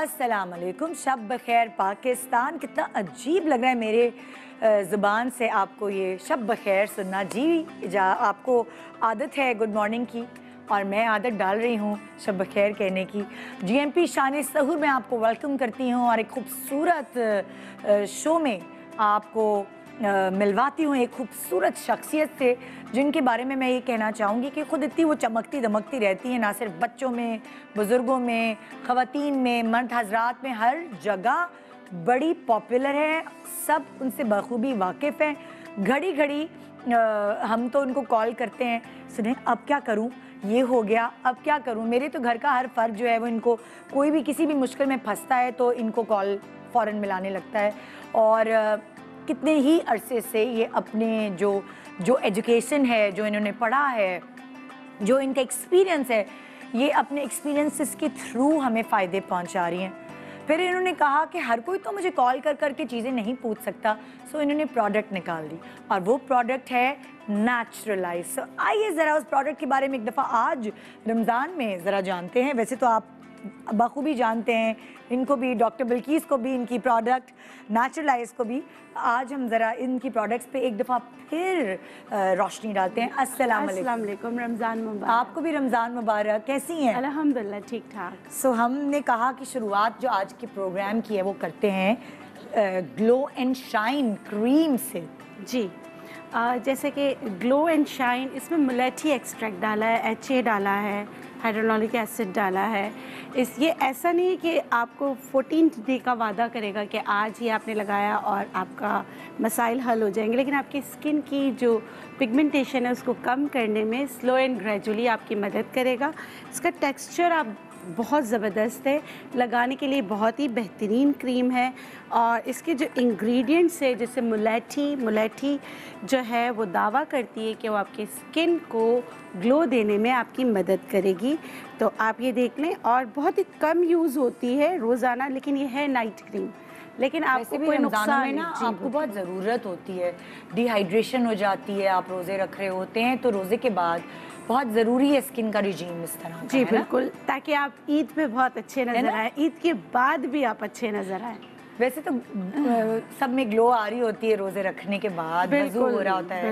अस्सलाम वालेकुम, शब बखैर पाकिस्तान। कितना अजीब लग रहा है मेरे ज़ुबान से आपको ये शब बखैर सुनना। जी आपको आदत है गुड मॉर्निंग की और मैं आदत डाल रही हूँ शब बखैर कहने की। GMP शान सहूर में आपको वेलकम करती हूँ और एक खूबसूरत शो में आपको मिलवाती हूँ एक खूबसूरत शख्सियत से, जिनके बारे में मैं ये कहना चाहूँगी कि ख़ुद इतनी वो चमकती दमकती रहती हैं, ना सिर्फ बच्चों में, बुज़ुर्गों में, ख़वातीन में, मर्द हज़रात में, हर जगह बड़ी पॉपुलर है। सब उनसे बखूबी वाकिफ़ हैं। घड़ी घड़ी हम तो उनको कॉल करते हैं, सुने अब क्या करूँ, ये हो गया, अब क्या करूँ। मेरे तो घर का हर फ़र्द जो है वो इनको कोई भी किसी भी मुश्किल में फंसता है तो इनको कॉल फ़ौरन मिलाने लगता है। और कितने ही अरसे से ये अपने जो एजुकेशन है, जो इन्होंने पढ़ा है, जो इनका एक्सपीरियंस है, ये अपने एक्सपीरियंसेस के थ्रू हमें फ़ायदे पहुंचा रही हैं। फिर इन्होंने कहा कि हर कोई तो मुझे कॉल कर कर के चीज़ें नहीं पूछ सकता, सो इन्होंने प्रोडक्ट निकाल दी और वो प्रोडक्ट है नेचुरलाइज। सो आइए ज़रा उस प्रोडक्ट के बारे में एक दफ़ा आज रमज़ान में ज़रा जानते हैं। वैसे तो आप बखूबी जानते हैं इनको भी, डॉक्टर बिल्किस को भी, इनकी प्रोडक्ट नेचुरलाइज को भी। आज हम ज़रा इनकी प्रोडक्ट्स पे एक दफ़ा फिर रोशनी डालते हैं। अस्सलाम वालेकुम, रमज़ान मुबारक। आपको भी रमज़ान मुबारक। कैसी हैं? अल्हम्दुलिल्लाह ठीक ठाक। सो हमने कहा कि शुरुआत जो आज के प्रोग्राम की है वो करते हैं ग्लो एंड शाइन क्रीम से। जी जैसे कि ग्लो एंड शाइन, इसमें मुलेठी एक्सट्रैक्ट डाला है, HA डाला है, हाइड्रोक्लोरिक एसिड डाला है। ये ऐसा नहीं है कि आपको 14 डे का वादा करेगा कि आज ही आपने लगाया और आपका मसाइल हल हो जाएंगे, लेकिन आपकी स्किन की जो पिगमेंटेशन है उसको कम करने में स्लो एंड ग्रेजुअली आपकी मदद करेगा। इसका टेक्सचर आप बहुत ज़बरदस्त है, लगाने के लिए बहुत ही बेहतरीन क्रीम है। और इसके जो इंग्रेडिएंट्स है, जैसे मुलेठी जो है वो दावा करती है कि वो आपकी स्किन को ग्लो देने में आपकी मदद करेगी। तो आप ये देख लें, और बहुत ही कम यूज़ होती है रोज़ाना, लेकिन ये है नाइट क्रीम, लेकिन आपको कोई नुकसान में ना आपको बहुत ज़रूरत होती है, डिहाइड्रेशन हो जाती है, आप रोज़े रख रहे होते हैं तो रोज़े के बाद बहुत ज़रूरी है स्किन का रिजीम इस तरह का। जी बिल्कुल, ताकि आप ईद पे बहुत अच्छे नज़र आए, ईद के बाद भी आप अच्छे नज़र आए। वैसे तो सब में ग्लो आ रही होती है रोज़े रखने के बाद, वज़ू हो रहा होता है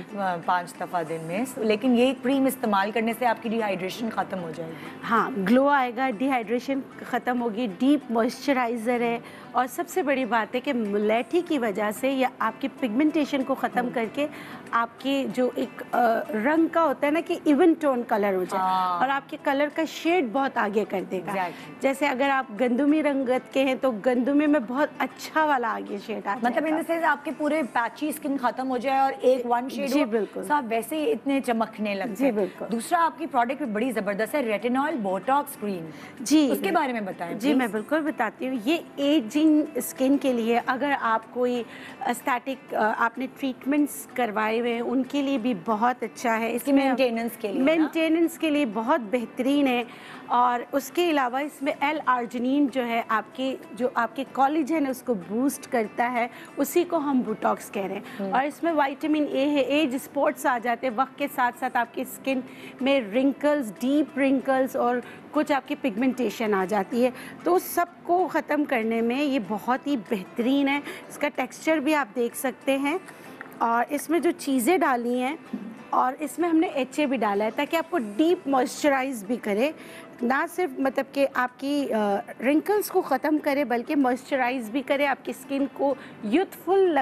5 दफ़ा दिन में, लेकिन ये क्रीम इस्तेमाल करने से आपकी डिहाइड्रेशन ख़त्म हो जाएगी। हाँ, ग्लो आएगा, डिहाइड्रेशन ख़त्म होगी, डीप मॉइस्चराइज़र है। और सबसे बड़ी बात है कि मुलेठी की वजह से या आपकी पिगमेंटेशन को ख़त्म करके आपके जो एक रंग का होता है ना कि इवन टोन कलर हो जाए, और आपके कलर का शेड बहुत आगे कर देगा। जैसे अगर आप गंदुमी रंगत के हैं तो गंदुमी में बहुत अच्छा वाला आगे शेड आ, मतलब इन से आपके पूरे पैची स्किन खत्म हो जाए और एक वन शेड। जी बिल्कुल, आप वैसे ही इतने चमकने लगते हैं। जी बिल्कुल। दूसरा आपकी प्रोडक्ट भी बड़ी ज़बरदस्त है, रेटिनॉल बोटॉक्स क्रीम। जी उसके बारे में बताएं। जी मैं बिल्कुल बताती हूँ। ये एजिंग स्किन के लिए, अगर आप कोई एस्थेटिक आपने ट्रीटमेंट्स करवाए हुए हैं उनके लिए भी बहुत अच्छा है। इसमें मेंटेनेंस के लिए बहुत बेहतरीन है। और उसके अलावा इसमें L-आर्जिनिन जो है आपके कोलेजन है उसको बूस्ट करता है, उसी को हम बोटॉक्स कह रहे हैं। और इसमें विटामिन A है। एज स्पॉट्स आ जाते हैं वक्त के साथ साथ, आपकी स्किन में रिंकल्स, डीप रिंकल्स और कुछ आपकी पिगमेंटेशन आ जाती है, तो सबको ख़त्म करने में ये बहुत ही बेहतरीन है। इसका टेक्सचर भी आप देख सकते हैं। और इसमें जो चीज़ें डाली हैं, और इसमें हमने HA भी डाला है ताकि आपको डीप मॉइस्चराइज भी करे, ना सिर्फ मतलब कि आपकी रिंकल्स को ख़त्म करे बल्कि मॉइस्चराइज भी करे, आपकी स्किन को यूथफुल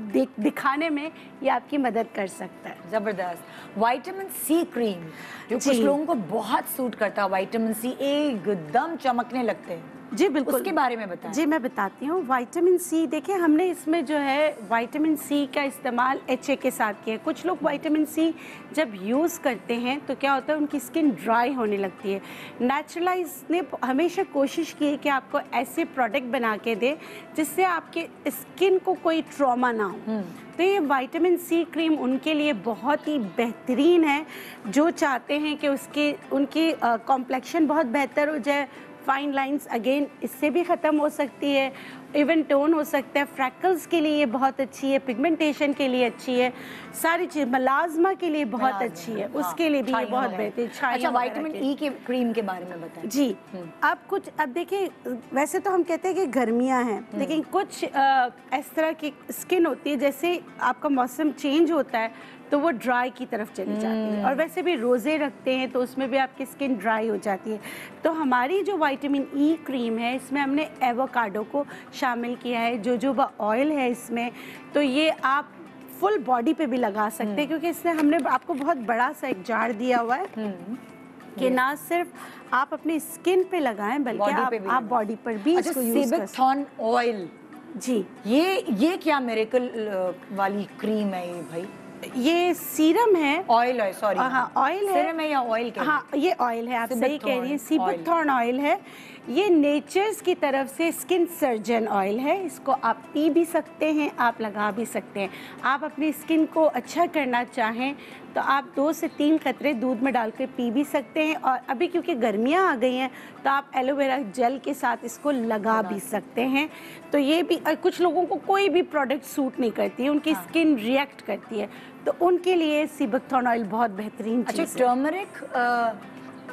दिखाने में ये आपकी मदद कर सकता है। ज़बरदस्त। विटामिन C क्रीम जो कुछ लोगों को बहुत सूट करता है, विटामिन C एकदम चमकने लगते हैं। जी बिल्कुल, उसके बारे में बताएं। जी मैं बताती हूँ। विटामिन C देखिए, हमने इसमें जो है विटामिन C का इस्तेमाल HA के साथ किया है। कुछ लोग विटामिन C जब यूज़ करते हैं तो क्या होता है, उनकी स्किन ड्राई होने लगती है। नेचुरलाइज ने हमेशा कोशिश की है कि आपको ऐसे प्रोडक्ट बना के दे जिससे आपके स्किन को कोई ट्रॉमा ना हो। तो ये विटामिन C क्रीम उनके लिए बहुत ही बेहतरीन है जो चाहते हैं कि उनकी कॉम्प्लेक्शन बहुत बेहतर हो जाए। फाइन लाइंस अगेन इससे भी ख़त्म हो सकती है, इवन टोन हो सकता है, फ्रैकल्स के लिए ये बहुत अच्छी है, पिगमेंटेशन के लिए अच्छी है, सारी चीज, मलाजमा के लिए बहुत अच्छी है, उसके लिए भी ये बहुत बेहतरीन। अच्छा, विटामिन ई के क्रीम के बारे में बताएं। जी, अब देखिए, वैसे तो हम कहते हैं कि गर्मियां हैं, लेकिन कुछ इस तरह की स्किन होती है, जैसे आपका मौसम चेंज होता है तो वो ड्राई की तरफ चली जाती है, और वैसे भी रोज़े रखते हैं तो उसमें भी आपकी स्किन ड्राई हो जाती है। तो हमारी जो विटामिन ई क्रीम है, इसमें हमने एवोकाडो को शामिल किया है, जोजोबा ऑयल है इसमें, तो ये आप फुल बॉडी पे भी लगा सकते हैं, क्योंकि इसमें हमने आपको बहुत बड़ा सा एक जार दिया हुआ है कि ना सिर्फ आप अपनी स्किन पे लगाएं, बल्कि आप बॉडी पर भी इसको यूज कर सकते हैं। ऑयल, जी, ये क्या मिरेकल वाली क्रीम है ये भाई? ये सीरम है, ऑयल है, सॉरी, हाँ ऑयल है, सीरम है या ऑयल? हाँ ये ऑयल है, आप सही कह रही हैं, सीबकथॉर्न ऑयल है। ये नेचर्स की तरफ से स्किन सर्जन ऑयल है, इसको आप पी भी सकते हैं, आप लगा भी सकते हैं। आप अपनी स्किन को अच्छा करना चाहें तो आप 2 से 3 कतरे दूध में डाल कर पी भी सकते हैं, और अभी क्योंकि गर्मियाँ आ गई हैं तो आप एलोवेरा जेल के साथ इसको लगा भी सकते हैं। तो ये भी, कुछ लोगों को कोई भी प्रोडक्ट सूट नहीं करती है, उनकी स्किन रिएक्ट करती है, तो उनके लिए सीबकथॉर्न ऑयल बहुत बेहतरीन चीज़ है। अच्छा, turmeric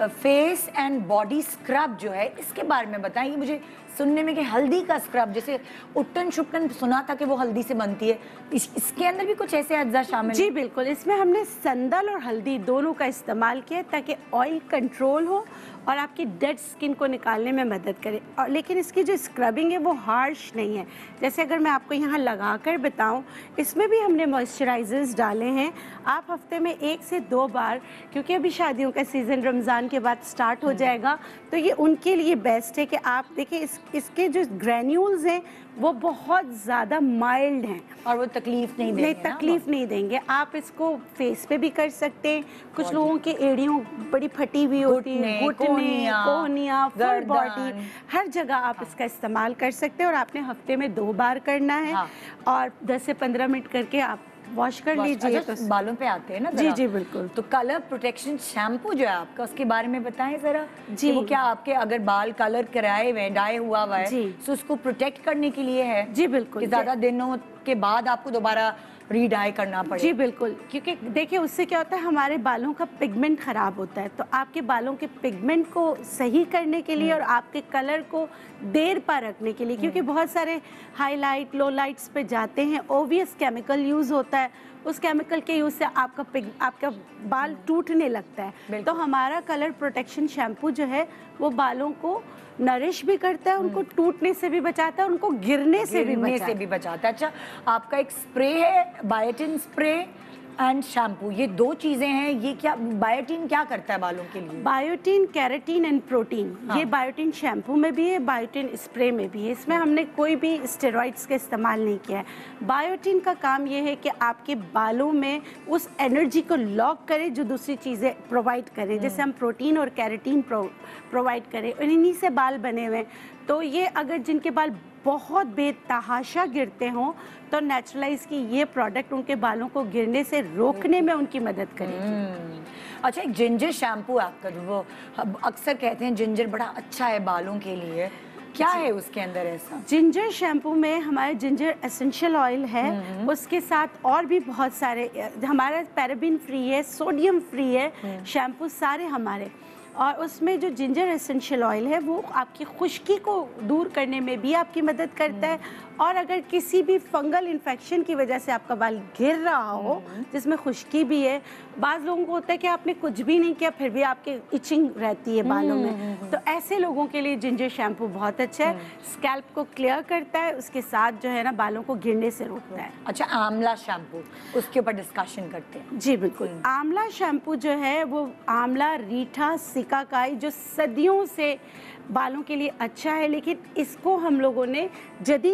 face and body scrub जो है, इसके बारे में बताएं। मुझे सुनने में कि हल्दी का स्क्रब, जैसे उट्टन शुट्टन सुना था कि वो हल्दी से बनती है, इसके अंदर भी कुछ ऐसे अज्जा शामिल? जी बिल्कुल, इसमें हमने संदल और हल्दी दोनों का इस्तेमाल किया ताकि ऑयल कंट्रोल हो और आपकी डेड स्किन को निकालने में मदद करे। और लेकिन इसकी जो स्क्रबिंग है वो हार्श नहीं है। जैसे अगर मैं आपको यहाँ लगा कर बताऊँ, इसमें भी हमने मॉइस्चराइजर्स डाले हैं। आप हफ्ते में 1 से 2 बार, क्योंकि अभी शादियों का सीज़न रमज़ान के बाद स्टार्ट हो जाएगा, तो ये उनके लिए बेस्ट है कि आप देखिए इसके जो ग्रैन्यूल्स हैं वो बहुत ज़्यादा माइल्ड हैं और वो तकलीफ नहीं देंगे। तकलीफ नहीं देंगे। आप इसको फेस पे भी कर सकते हैं। कुछ लोगों के एड़ियों बड़ी फटी हुई होती है, घुटने, कोहनियाँ, फुल बॉडी, हर जगह आप इसका इस्तेमाल कर सकते हैं, और आपने हफ्ते में 2 बार करना है, और 10 से 15 मिनट करके आप वॉश कर लीजिए। तो बालों पे आते हैं ना? जी जी बिल्कुल। तो कलर प्रोटेक्शन शैम्पू जो है आपका, उसके बारे में बताएं जरा। जी, वो क्या आपके अगर बाल कलर कराए हुए, डाई हुआ हुआ है, तो उसको प्रोटेक्ट करने के लिए है? जी बिल्कुल, ज्यादा दिनों के बाद आपको दोबारा रीडाई करना पड़े? जी बिल्कुल, क्योंकि देखिए उससे क्या होता है, हमारे बालों का पिगमेंट खराब होता है, तो आपके बालों के पिगमेंट को सही करने के लिए और आपके कलर को देर पर रखने के लिए, क्योंकि बहुत सारे हाईलाइट लो लाइट्स पे जाते हैं, ओबियस केमिकल यूज़ होता है, उस केमिकल के यूज़ से आपका बाल टूटने लगता है। तो हमारा कलर प्रोटेक्शन शैम्पू जो है वो बालों को नरिश भी करता है, उनको टूटने से भी बचाता है, उनको गिरने से भी बचाता है। अच्छा, आपका एक स्प्रे है, बायोटिन स्प्रे एंड शैम्पू, ये 2 चीजें हैं। ये क्या, बायोटिन क्या करता है बालों के लिए? बायोटिन केराटिन एंड प्रोटीन, ये बायोटिन शैम्पू में भी है, बायोटिन स्प्रे में भी है। इसमें हमने कोई भी स्टेरॉइड्स का इस्तेमाल नहीं किया है। बायोटिन का काम ये है कि आपके बालों में उस एनर्जी को लॉक करे जो दूसरी चीज़ें प्रोवाइड करें, जैसे हम प्रोटीन और केराटिन प्रोवाइड करें, और इन्हीं से बाल बने हुए हैं। तो ये अगर जिनके बाल बहुत बेतहाशा गिरते हों तो नेचुरलाइज की ये प्रोडक्ट उनके बालों को गिरने से रोकने में उनकी मदद करेगी। अच्छा, एक जिंजर शैम्पू आपका, जो वो अक्सर कहते हैं जिंजर बड़ा अच्छा है बालों के लिए, क्या है उसके अंदर ऐसा? जिंजर शैम्पू में हमारे जिंजर एसेंशियल ऑयल है, उसके साथ और भी बहुत सारे, हमारा पैराबिन फ्री है, सोडियम फ्री है शैम्पू सारे हमारे, और उसमें जो जिंजर एसेंशियल ऑयल है वो आपकी खुश्की को दूर करने में भी आपकी मदद करता है। और अगर किसी भी फंगल इन्फेक्शन की वजह से आपका बाल गिर रहा हो, जिसमें खुश्की भी है, बाज़ लोगों को होता है कि आपने कुछ भी नहीं किया फिर भी आपके इचिंग रहती है बालों में, तो ऐसे लोगों के लिए जिंजर शैम्पू बहुत अच्छा है। स्कैल्प को क्लियर करता है, उसके साथ जो है ना बालों को गिरने से रोकता है। अच्छा, आंवला शैम्पू, उसके ऊपर डिस्कशन करते हैं। जी बिल्कुल। आंवला शैम्पू जो है वो आंवला, रीठा, सिकाकाई, जो सदियों से बालों के लिए अच्छा है, लेकिन इसको हम लोगों ने जदीद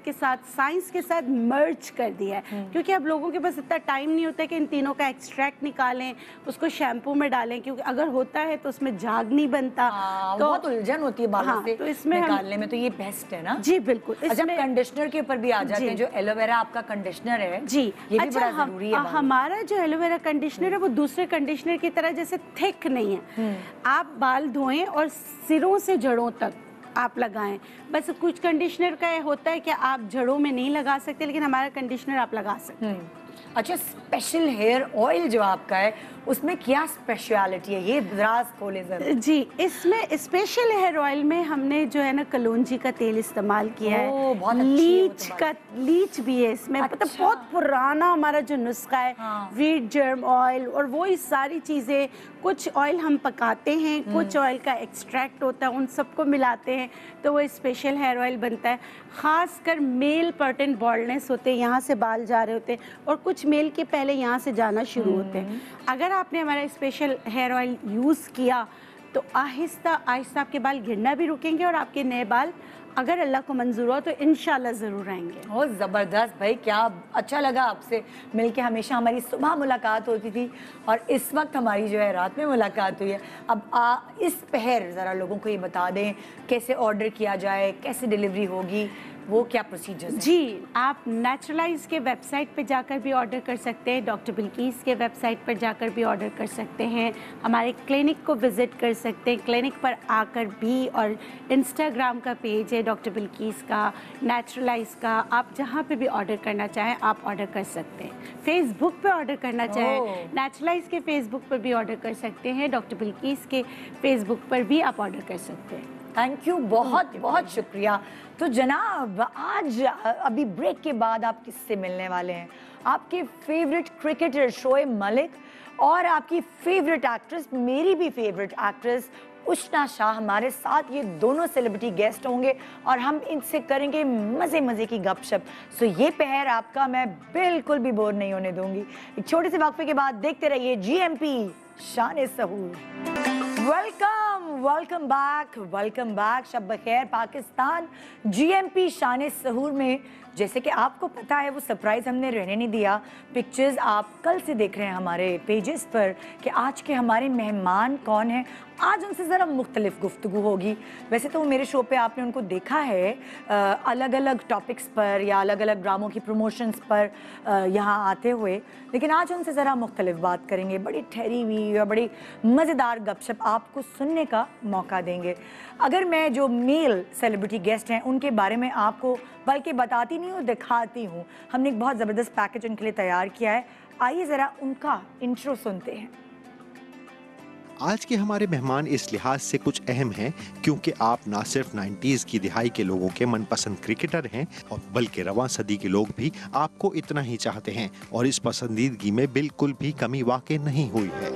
साइंस के साथ मर्ज कर दिया है, क्योंकि अब लोगों के पास इतना टाइम नहीं होता कि इन तीनों का एक्सट्रैक्ट निकालें, उसको शैम्पू में डालें, क्योंकि अगर होता है तो उसमें झाग नहीं बनता, तो बहुत उलझन होती है बालों से तो इसमें निकालने में, तो ये बेस्ट है ना? जी बिल्कुल। अच्छा, कंडीशनर के ऊपर भी आ जाते हैं, जो एलोवेरा आपका कंडीशनर है जी, ये भी बड़ा जरूरी है। हमारा जो एलोवेरा कंडीशनर है वो दूसरे कंडीशनर की तरह जैसे थिक नहीं है। आप बाल धोएं और सिरों से जड़ों तक आप लगाएं। बस कुछ कंडीशनर का ये होता है कि आप जड़ों में नहीं लगा सकते, लेकिन हमारा कंडीशनर आप लगा सकते हैं। अच्छा, स्पेशल हेयर ऑयल जो आपका है उसमें क्या स्पेशलिटी है, ये राज खोले जरा। जी, इसमें स्पेशल हेयर ऑयल में हमने जो है ना कलौंजी का तेल इस्तेमाल किया है, बहुत लीच भी है इसमें। मतलब बहुत पुराना हमारा जो नुस्खा है, वीट जर्म ऑयल, और वो ही सारी चीज़ें। कुछ ऑयल हम पकाते हैं, कुछ ऑयल का एक्सट्रैक्ट होता है, उन सबको मिलाते हैं तो वो स्पेशल हेयर ऑयल बनता है। ख़ासकर मेल पर्टन बॉल्डनेस होते हैं, यहाँ से बाल जा रहे होते हैं, और कुछ मेल के पहले यहाँ से जाना शुरू होते हैं। अगर आपने हमारा स्पेशल हेयर ऑयल यूज़ किया तो आहिस्ता आहिस्ता आपके बाल गिरना भी रुकेंगे, और आपके नए बाल अगर अल्लाह को मंजूर हो तो इंशाल्लाह ज़रूर आएंगे। बहुत ज़बरदस्त भाई, क्या अच्छा लगा आपसे मिलके। हमेशा हमारी सुबह मुलाकात होती थी और इस वक्त हमारी जो है रात में मुलाकात हुई है। अब इस पहर ज़रा लोगों को ये बता दें कैसे ऑर्डर किया जाए, कैसे डिलीवरी होगी, वो क्या प्रोसीजर है? जी, आप नेचुरलाइज के वेबसाइट पे जाकर भी ऑर्डर कर सकते हैं, डॉक्टर बिल्कीस के वेबसाइट पर जाकर भी ऑर्डर कर सकते हैं, हमारे क्लिनिक को विज़िट कर सकते हैं, क्लिनिक पर आकर भी, और इंस्टाग्राम का पेज है डॉक्टर बिल्कीस का, नेचुरलाइज का, आप जहाँ पे भी ऑर्डर करना चाहें आप ऑर्डर कर सकते हैं। फेसबुक पे ऑर्डर करना चाहें, नेचुरलाइज के फेसबुक पर भी ऑर्डर कर सकते हैं, डॉक्टर बिल्कीस के फेसबुक पर भी आप ऑर्डर कर सकते हैं। थैंक यू, बहुत बहुत शुक्रिया। तो जनाब, आज अभी ब्रेक के बाद आप किससे मिलने वाले हैं? आपके फेवरेट क्रिकेटर शोएब मलिक और आपकी फेवरेट एक्ट्रेस, मेरी भी फेवरेट एक्ट्रेस उष्णा शाह हमारे साथ, ये दोनों सेलिब्रिटी गेस्ट होंगे और हम इनसे करेंगे मज़े मज़े की गपशप। सो ये पहर आपका मैं बिल्कुल भी बोर नहीं होने दूंगी। एक छोटे से वक्फे के बाद देखते रहिए GMP Shan Suhoor. Welcome back. शब बखैर पाकिस्तान। GMP शान सहूर में जैसे कि आपको पता है वो सरप्राइज़ हमने रहने नहीं दिया। पिक्चर्स आप कल से देख रहे हैं हमारे पेजेस पर कि आज के हमारे मेहमान कौन हैं। आज उनसे ज़रा मुख्तलिफ गुफ्तगू होगी। वैसे तो मेरे शो पे आपने उनको देखा है अलग अलग टॉपिक्स पर या अलग अलग ड्रामों की प्रमोशंस पर यहाँ आते हुए, लेकिन आज उनसे ज़रा मुख्तलिफ बात करेंगे। बड़ी ठहरी हुई और बड़ी मज़ेदार गपशप आपको सुनने का मौका देंगे। अगर मैं जो मेल सेलिब्रिटी गेस्ट हैं उनके बारे में आपको बल्कि बताती नहीं हूँ, दिखाती हूँ। हमने एक बहुत ज़बरदस्त पैकेज उनके लिए तैयार किया है। आइए ज़रा उनका इंट्रो सुनते हैं। आज के हमारे मेहमान इस लिहाज से कुछ अहम हैं क्योंकि आप ना सिर्फ 90s की दिहाई के लोगों के मनपसंद क्रिकेटर हैं, और बल्कि रवां सदी के लोग भी आपको इतना ही चाहते हैं, और इस पसंदीदगी में बिल्कुल भी कमी वाक़ई नहीं हुई है।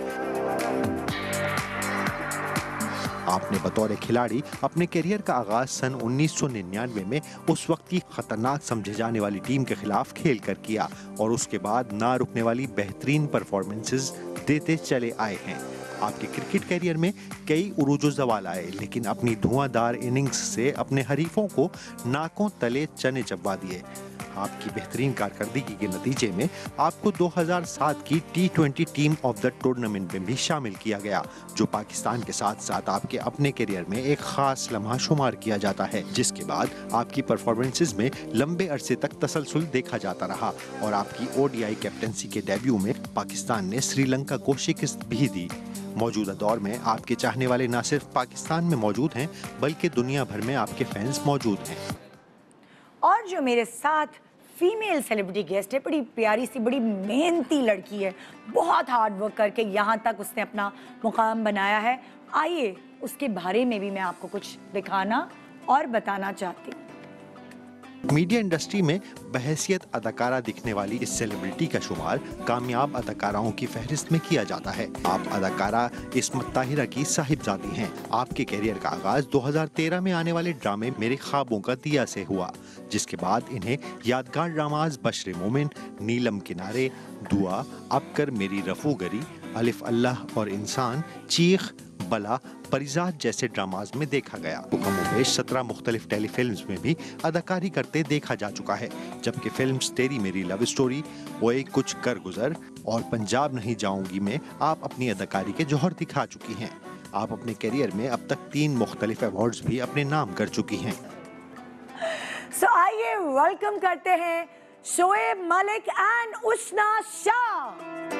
आपने बतौर खिलाड़ी अपने करियर का आगाज सन 1999 में उस वक्त की खतरनाक समझे जाने वाली टीम के खिलाफ खेल कर किया, और उसके बाद ना रुकने वाली बेहतरीन परफॉर्मेंसेस देते चले आए हैं। आपके क्रिकेट करियर में कई उरूजो ज़वाल आए, लेकिन अपनी धुआंधार इनिंग्स से अपने हरीफों को नाकों तले चने चबवा दिए। आपकी बेहतरीन कारकर्दगी के नतीजे में आपको 2007 की T20 team of the tournament में भी शामिल किया गया, जो पाकिस्तान के साथ साथ आपके अपने करियर में एक खास लम्हा शुमार किया जाता है, जिसके बाद आपकी परफॉर्मेंसेस में लंबे अरसे तक तसलसल देखा जाता रहा, और आपकी ODI कैप्टनसी के डेब्यू में पाकिस्तान ने श्रीलंका को शिकस्त भी दी। मौजूदा दौर में आपके चाहने वाले न सिर्फ पाकिस्तान में मौजूद हैं, बल्कि दुनिया भर में आपके फैंस मौजूद हैं। और जो मेरे साथ फीमेल सेलिब्रिटी गेस्ट है, बड़ी प्यारी सी, बड़ी मेहनती लड़की है, बहुत हार्ड वर्क करके यहाँ तक उसने अपना मुकाम बनाया है। आइए उसके बारे में भी मैं आपको कुछ दिखाना और बताना चाहती हूँ। मीडिया इंडस्ट्री में बहैसियत अदाकारा दिखने वाली इस सेलिब्रिटी का शुमार कामयाब अदाकाराओं की फहरिस्त में किया जाता है। आप अदाकारा इस्मत ताहिरा की साहिबजादी हैं। आपके करियर का आगाज 2013 में आने वाले ड्रामे मेरे ख्वाबों का दिया से हुआ, जिसके बाद इन्हें यादगार ड्रामाज बशरे मोमिन, नीलम किनारे, दुआ, अब कर मेरी रफूगरी, अलिफ अल्लाह और इंसान, चीख, बला, परिजात जैसे ड्रामाज में देखा गया। कमोबेश 17 मुख्तलिफ टेलीफिल्म्स में भी अदाकारी करते देखा जा चुका है, जबकि फिल्म्स तेरी मेरी लव स्टोरी, ओए कुछ कर गुजर और पंजाब नहीं जाऊंगी में आप अपनी अदाकारी के जौहर दिखा चुकी हैं। आप अपने करियर में अब तक 3 मुख्तलिफ अवार्ड्स भी अपने नाम कर चुकी हैं। सो आइए वेलकम करते हैं शोएब मलिक एंड उष्णा शाह।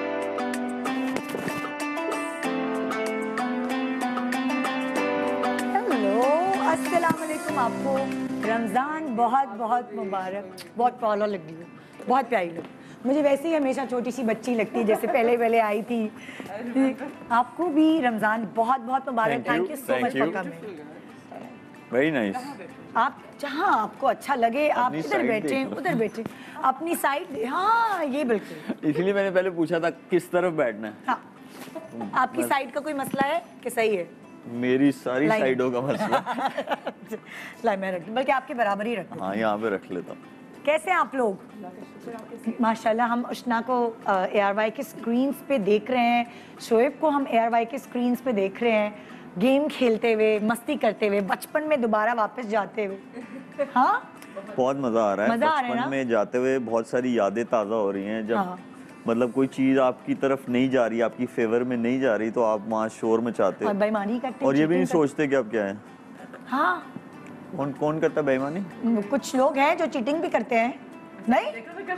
अस्सलाम वालेकुम। आपको रमज़ान बहुत बहुत मुबारक। बहुत प्यारा लग रही है, बहुत प्यारी लगी। मुझे वैसे ही हमेशा छोटी सी बच्ची लगती है जैसे पहले पहले आई थी। आपको भी रमज़ान बहुत बहुत मुबारक। Thank you so much for coming. Very nice. आप जहाँ आपको अच्छा लगे आप इधर बैठे उधर बैठे, अपनी साइड। हाँ ये बिल्कुल, इसलिए मैंने पहले पूछा था किस तरफ बैठना है। हाँ आपकी साइड का कोई मसला है कि सही है? मेरी सारी लाइन। साइडों का मसला। लाई मैं रख, बल्कि आपके बराबर ही रख। हाँ यहाँ पे रख लेता हूँ। कैसे हैं आप लोग? माशाल्लाह। हम उशना को ARY के स्क्रीन्स पे देख रहे हैं, शोएब को हम ARY के स्क्रीन्स पे देख रहे हैं, गेम खेलते हुए, मस्ती करते हुए, बचपन में दोबारा वापस जाते हुए। हाँ बहुत मजा आ रहा है। मजा आ रहा है ना? बचपन में जाते हुए बहुत सारी यादें ताज़ा हो रही हैं। जब हाँ। मतलब कोई चीज़ आपकी तरफ नहीं जा रही, आपकी फेवर में नहीं जा रही, तो आप वहाँ शोर मचाते और हो बेईमानी करते और ये भी नहीं cheating सोचते कि अब क्या है। करते। हाँ कौन कौन करता है बेईमानी? कुछ लोग हैं जो चीटिंग भी करते हैं। नहीं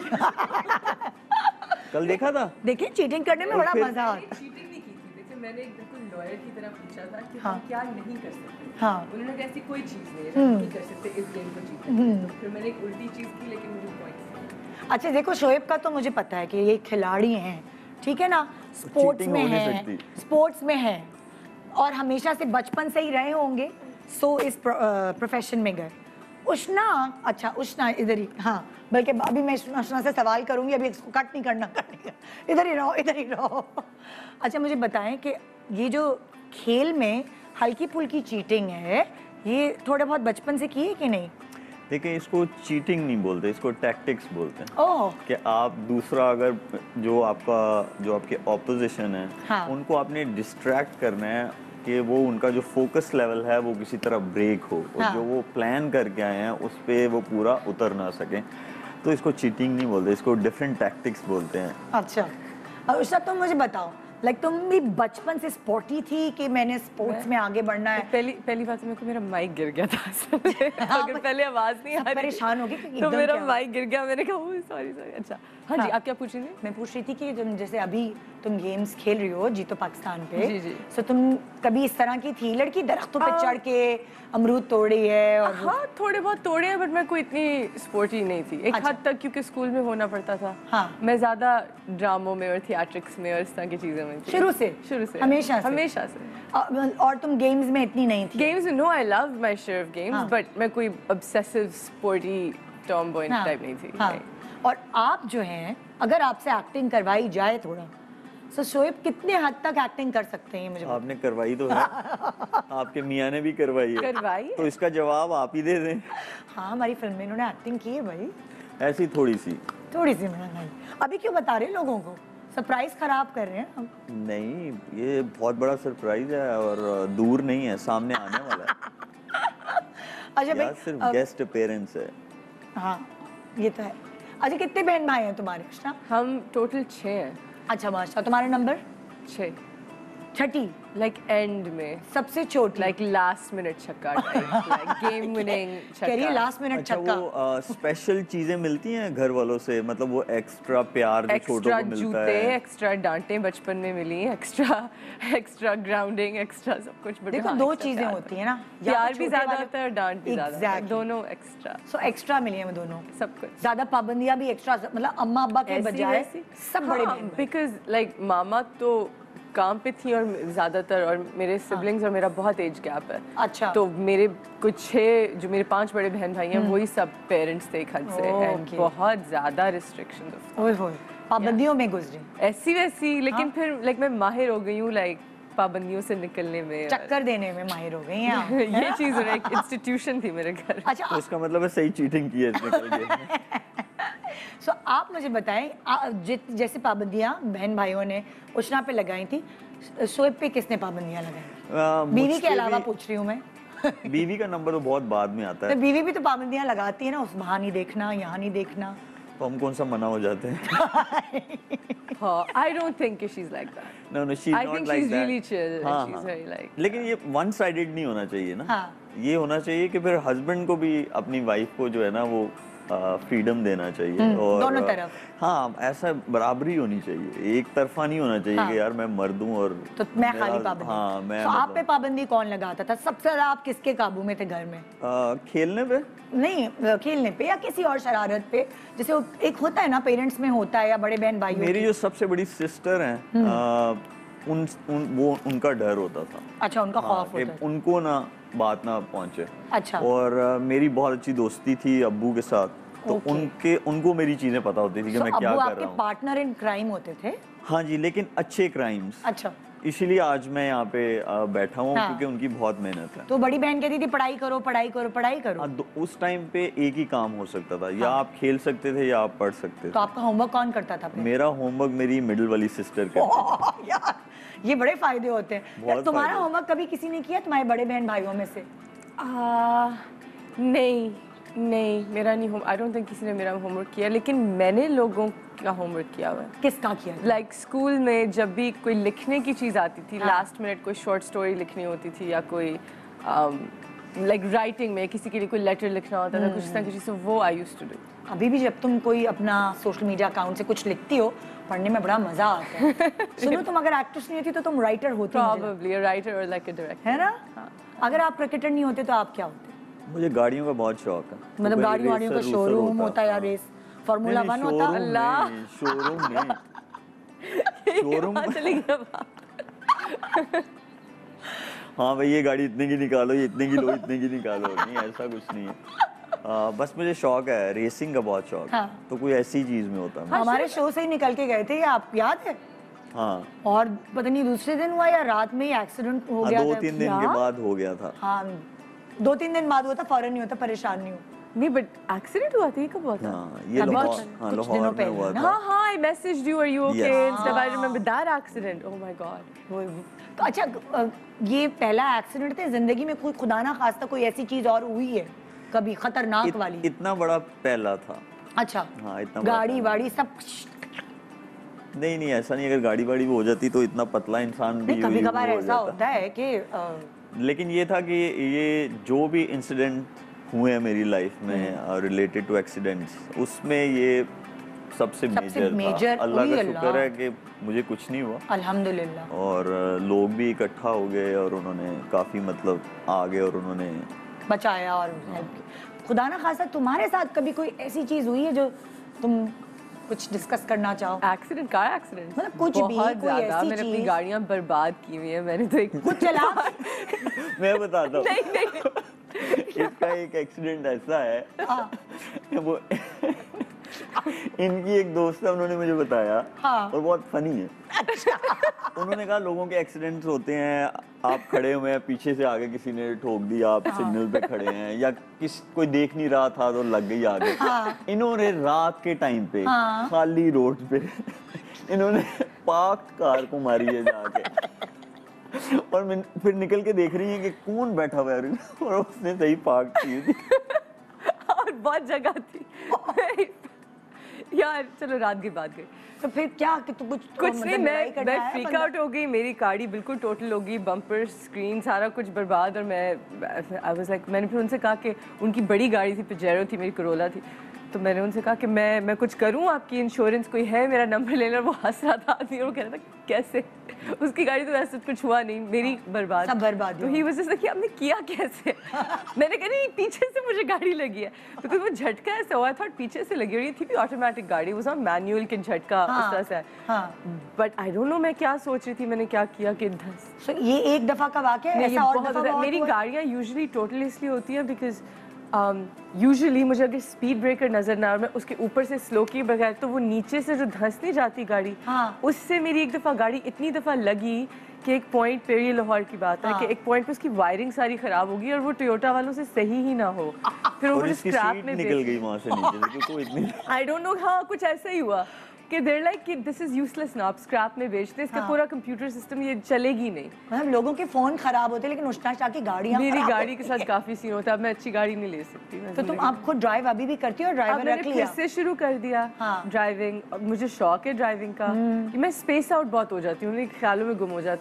कल देखा था। देखिए चीटिंग करने में बड़ा फिर- मजा आता है। चीटिंग नहीं की थी। देखिए मैंने एक बिल्कुल लॉयर की तरह पूछा था कि हाँ। हम क्या नहीं कर सकते। हाँ। उन्होंने कहा ऐसी कोई चीज़ नहीं है जो हम नहीं कर सकते इस गेम को जीतने। फिर मैंने एक उल्टी चीज़ की लेकिन मुझे पॉइंट। अच्छा देखो शोएब का तो मुझे पता है कि ये खिलाड़ी हैं, ठीक है ना, स्पोर्ट्स cheating में हो नहीं है, सकती। स्पोर्ट्स में है और हमेशा से बचपन से ही रहे होंगे, सो इस प्रोफेशन में गए। उष्ना, अच्छा उष्ना इधर ही। हाँ बल्कि अभी मैं उष्ना से सवाल करूंगी, अभी इसको कट नहीं करना, इधर ही रहो इधर ही रहो। अच्छा मुझे बताएं कि ये जो खेल में हल्की फुल्की चीटिंग है, ये थोड़े बहुत बचपन से किए कि नहीं? देखिए इसको चीटिंग नहीं बोलते, इसको टैक्टिक्स बोलते हैं। ओह कि आप दूसरा अगर जो आपके ऑपोजिशन है, हाँ। उनको आपने डिस्ट्रैक्ट करना है कि वो उनका जो फोकस लेवल है वो किसी तरह ब्रेक हो और हाँ। जो वो प्लान करके आए हैं उस पे वो पूरा उतर ना सके, तो इसको चीटिंग नहीं बोलते, इसको डिफरेंट टैक्टिक्स बोलते हैं। अच्छा और उषा तुम मुझे बताओ, लाइक तुम भी बचपन से स्पोर्टी थी कि मैंने स्पोर्ट्स में आगे बढ़ना है? पहली बात तो मेरे को मेरा माइक गिर गया था असल में। अगर पहले आवाज़ नहीं आ रही परेशान हो गई कि तो एकदम मेरा क्या? माइक गिर गया। मैंने कहा सॉरी सॉरी। अच्छा हाँ जी, हाँ। आप क्या पूछ रही थी? मैं पूछ रही थी कि तुम जैसे अभी तुम गेम्स खेल रही हो जीतो पाकिस्तान पे, जी, जी। सो तुम कभी इस तरह की थी लड़की दरख्तों पे चढ़ के अमरूद तोड़ी है? और हाँ थोड़े बहुत तोड़े हैं, बट मैं कोई इतनी स्पोर्टी नहीं थी। एक अच्छा। हद तक, क्योंकि स्कूल में होना पड़ता था। हाँ। मैं ज़्यादा ड्रामों में और थिएट्रिक्स में और इस तरह की चीज़ों में थी। शुरू से हमेशा से। और तुम गेम्स में इतनी नहीं थी? Games no, I love my share of games, हाँ। बट मैं कोई ऑब्सेसिव स्पोर्टी टॉम बॉय हाँ, टाइप नहीं थी। हाँ। नहीं। और आप जो हैं, अगर आपसे एक्टिंग करवाई जाए थोड़ा, सो शोएब कितने हद तक एक्टिंग कर सकते हैं ये मुझे बताओ। आपने करवाई तो है। आपके मियाँ ने भी करवाई है, करवाई है। तो इसका जवाब आप ही दे दें। हाँ हमारी फिल्म में इन्होंने एक्टिंग की है भाई, ऐसी थोड़ी सी। थोड़ी सी। मैंने नहीं, अभी क्यों बता रहे हैं लोगों को, सरप्राइज खराब कर रहे हैं हम। नहीं, ये बहुत बड़ा सरप्राइज है और दूर नहीं है, सामने आने वाला है। अच्छा यार सिर्फ भाई गेस्ट अपीयरेंस है। हाँ ये तो है। अच्छा कितने बहन भाई हैं तुम्हारे उष्ना? हम टोटल 6 हैं। अच्छा माशा, तुम्हारा नंबर 6 छठी, लाइक एंड में, सबसे छोटी। लाइक लास्ट मिनट छक्का टाइप, लाइक गेम विनिंग कह रही है छक्का। लास्ट मिनट अच्छा छक्का। वो स्पेशल चीजें मिलती हैं घर वालों से, मतलब वो एक्स्ट्रा प्यार जो छोटों एक्स्ट्रा को मिलता जूते, है। एक्स्ट्रा डांटें बचपन में मिली, एक्स्ट्रा ग्राउंडिंग, एक्स्ट्रा सब कुछ। but देखो हाँ, दो extra चीजें प्यार होती है ना, या प्यार तो भी छोटे ज्यादा वाले- होता है और डांट भी ज्यादा होता है, Exactly. दोनों एक्स्ट्रा सो एक्स्ट्रा मिली है दोनों, सब कुछ। ज्यादा पाबंदियां भी एक्स्ट्रा, मतलब अम्मा अब्बा के बजाय सब बड़े बहन भाई। बिकॉज लाइक मामा तो काम पे थी और ज्यादातर, और मेरे सिबलिंग्स और मेरा बहुत एज गैप है। अच्छा। तो मेरे कुछ 6 जो मेरे 5 बड़े बहन भाई हैं वही सब पेरेंट्स थे एक हद से, एंड Okay. बहुत ज्यादा रिस्ट्रिक्शंस। ओए होए, पाबंदियों में गुजरी, ऐसी वैसी, लेकिन फिर लाइक मैं माहिर हो गई हूँ लाइक पाबंदियों से निकलने में। चक्कर देने में माहिर हो गई हैं आप। ये चीज एक इंस्टीट्यूशन थी मेरे घर। अच्छा तो इसका मतलब है सही चीटिंग की है इसने कल गेम में। सो आप मुझे बताएं, जैसे पाबंदियां बहन भाइयों ने उष्ना पे लगाई थी, शोएब पे किसने पाबंदियां लगाई? बीवी के अलावा पूछ रही हूँ मैं। बीवी का नंबर तो बहुत बाद में आता तो है, बीवी भी तो पाबंदियां लगाती है ना, उस वहाँ नहीं देखना, यहाँ नहीं देखना। तो हम कौन सा मना हो जाते हैं। हाँ, I don't think she's like that. No, no, she's I not think like she's that. really chill and हाँ, she's हाँ. very like. लेकिन ये वन साइडेड नहीं होना चाहिए ना। हाँ। ये होना चाहिए कि फिर हस्बैंड को भी अपनी वाइफ को जो है ना वो फ्रीडम देना चाहिए और दोनों तरफ। हाँ, ऐसा बराबरी होनी चाहिए, एक तरफा नहीं होना चाहिए कि यार मैं मर्द हूँ और तो मैं खाली पाबंदी। हाँ, मैं तो आप पे पाबंदी कौन लगाता था सबसे ज्यादा? आप किसके काबू में थे घर में? खेलने पे नहीं, खेलने पे या किसी और शरारत पे, जैसे एक होता है ना पेरेंट्स में होता है या बड़े बहन भाई। मेरी जो सबसे बड़ी सिस्टर हैं वो उनका डर होता था। अच्छा, उनका खौफ होता था। उनको ना बात ना पहुंचे। अच्छा। और मेरी बहुत अच्छी दोस्ती थी अब्बू के साथ, तो उनको मेरी चीजें पता होती थी कि मैं क्या कर रहा हूँ। आपके पार्टनर इन क्राइम होते थे? हाँ जी, लेकिन अच्छे क्राइम्स। अच्छा। इसीलिए आज मैं यहाँ पे बैठा हूँ क्योंकि उनकी बहुत मेहनत है। तो बड़ी बहन कहती थी पढ़ाई करो पढ़ाई करो पढ़ाई करो। उस टाइम पे एक ही काम हो सकता था, या आप खेल सकते थे या आप पढ़ सकते थे। तो आपका होमवर्क कौन करता था? मेरा होमवर्क मेरी मिडिल वाली सिस्टर करती थी। यार, ये बड़े फायदे होते हैं। तुम्हारा होमवर्क कभी किसी ने किया तुम्हारे बड़े बहन भाइयों में से? नहीं, मेरा नहीं आई डोंट थिंक किसी ने मेरा होमवर्क किया, लेकिन मैंने लोगों का होमवर्क किया हुआ है। किसका किया? लाइक स्कूल में जब भी कोई लिखने की चीज़ आती थी, लास्ट मिनट कोई शॉर्ट स्टोरी लिखनी होती थी या कोई लाइक राइटिंग में किसी के लिए कोई लेटर लिखना होता था, कुछ ना कुछ, वो आई यूज्ड टू डू। अभी भी जब तुम कोई अपना सोशल मीडिया अकाउंट से कुछ लिखती हो, पढ़ने में बड़ा मजा आता है। सुनो, तुम अगर एक्ट्रेस नहीं होती तो तुम राइटर होती? Probably a writer or like a director. है ना? अगर आप क्रिकेटर नहीं होते तो आप क्या होते? मुझे गाड़ियों का बहुत शौक है। मतलब गाड़ियों का शोरूम होता है या रेस फार्मूला 1 होता? अल्लाह, शोरूम नहीं, शोरूम चली गया। हाँ भाई, ये गाड़ी इतने की निकालो, ये इतने की लो, इतने की निकालो, नहीं ऐसा कुछ नहीं है। बस मुझे शौक है, रेसिंग का बहुत शौक है। तो कोई ऐसी चीज में होता है। हमारे शो से ही निकल के गए थे, आप याद है? हाँ। और पता नहीं दूसरे दिन हुआ या रात में ही एक्सीडेंट हो गया था। 2-3 दिन के बाद हो गया था। हाँ, 2-3 दिन बाद हुआ था, फौरन नहीं होता, परेशान नहीं हो। नहीं, बट एक्सीडेंट हुआ था, ये कब हुआ था? ये लाहौर में हुआ था। हाँ, I messaged you, are you okay and stuff. I remember that accident. Oh my God. तो अच्छा, ये पहला एक्सीडेंट था जिंदगी में? कोई खुदा ना खास्ता कोई ऐसी चीज और हुई है कभी खतरनाक वाली? इतना बड़ा पहला था। अच्छा। हाँ, इतना गाड़ी वाड़ी सब? नहीं, ऐसा नहीं। अगर गाड़ी वाड़ी भी हो जाती तो इतना पतला इंसान भी कभी कभार ऐसा होता है कि लेकिन ये था कि ये जो भी इंसिडेंट हुए हैं मेरी लाइफ में रिलेटेड टू एक्सीडेंट्स, उसमें ये सबसे मेजर था। अल्लाह का शुक्र है कि मुझे कुछ नहीं हुआ, अल्हम्दुलिल्लाह। और लोग भी इकट्ठा हो गए और उन्होंने काफ़ी मतलब आ गए और उन्होंने बचाया और हेल्प की। खुदा ना खासा तुम्हारे साथ कभी कोई ऐसी चीज़ हुई है जो तुम कुछ डिस्कस करना चाहो? एक्सीडेंट, कार एक्सीडेंट, मतलब कुछ भी, कोई ऐसी मैंने अपनी गाड़ियाँ बर्बाद की हुई है। मैंने तो एक कुछ चला मैं बताता हूँ। नहीं। इसका एक एक्सीडेंट ऐसा है वो इनकी एक दोस्त है, उन्होंने मुझे बताया। और बहुत फनी है। उन्होंने कहा लोगों के एक्सीडेंट्स होते हैं, आप खड़े हुए हैं, पीछे से आगे किसी ने ठोक दिया, आप सिग्नल पे खड़े हैं, या कोई देख नहीं रहा था तो लग गई आगे। इन्होंने रात के टाइम पे खाली रोड पे इन्होंने पार्क्ड कार को मारी है जाके, और फिर निकल के देख रही है कि कौन बैठा हुआ है, और उसने सही पार्क की थी। और बहुत जगह थी यार। चलो, रात की बात गई। तो फिर क्या कि तू कुछ नहीं, मैं फ्रीक आउट हो गई। मेरी गाड़ी बिल्कुल टोटल हो गई, बम्पर, स्क्रीन, सारा कुछ बर्बाद। और आई वाज लाइक, मैंने फिर उनसे कहा कि उनकी बड़ी गाड़ी थी, पिजेरो थी, मेरी करोला थी, तो मैंने उनसे कहा कि मैं कुछ करूं, आपकी इंश्योरेंस कोई है, मेरा नंबर लेना। वो हंस रहा था आदमी, और वो कह रहा था कैसे, उसकी गाड़ी तो ऐसा कुछ हुआ नहीं, मेरी बर्बाद, सब बर्बाद। तो ही वाज जस्ट लाइक, आपने किया कैसे? मैंने कहा नहीं, पीछे से मुझे गाड़ी लगी है, बिकॉज वो झटका ऐसा हुआ था, पीछे से लगी, और ये थी भी ऑटोमेटिक गाड़ी, वो मैनुअल के झटका उस तरह से। बट आई डोंट नो मैं क्या सोच रही थी, मैंने क्या किया कि ये एक दफा का वाकया है? ऐसा और दफा मेरी गाड़ियाँ यूजुअली टोटली इसलिए होती हैं बिकॉज यूजुअली मुझे अगर स्पीड ब्रेकर नजर ना आए, मैं उसके ऊपर से स्लो की बगैर, तो वो नीचे से जो धंस नहीं जाती गाड़ी, उससे मेरी एक दफ़ा गाड़ी इतनी दफ़ा लगी कि एक पॉइंट पे, ये लाहौर की बात है, कि एक पॉइंट पे उसकी वायरिंग सारी खराब होगी और वो टोयोटा वालों से सही ही ना हो, फिर वो मुझे स्क्रैप में निकल गई वहाँ से नीचे। आई डोंट नो, हाँ कुछ ऐसा ही हुआ कि देर लाइक कि दिस इज यूजलेस ना, आप स्क्रैप में बेचते, इसका पूरा कंप्यूटर सिस्टम ये चलेगी नहीं। मतलब लोगों के फोन खराब होते, लेकिन उष्टा की गाड़ियाँ, मेरी गाड़ी के साथ काफी सीन होता है। अब मैं अच्छी गाड़ी नहीं ले सकती। तो तुम आप खुद ड्राइव अभी भी करती हो? ड्राइवर रख लिया? फिर से शुरू कर दिया ड्राइविंग। मुझे शौक है ड्राइविंग का, कि मैं स्पेस आउट बहुत हो जाती हूँ, ख्यालों में गुम हो जाती हूँ।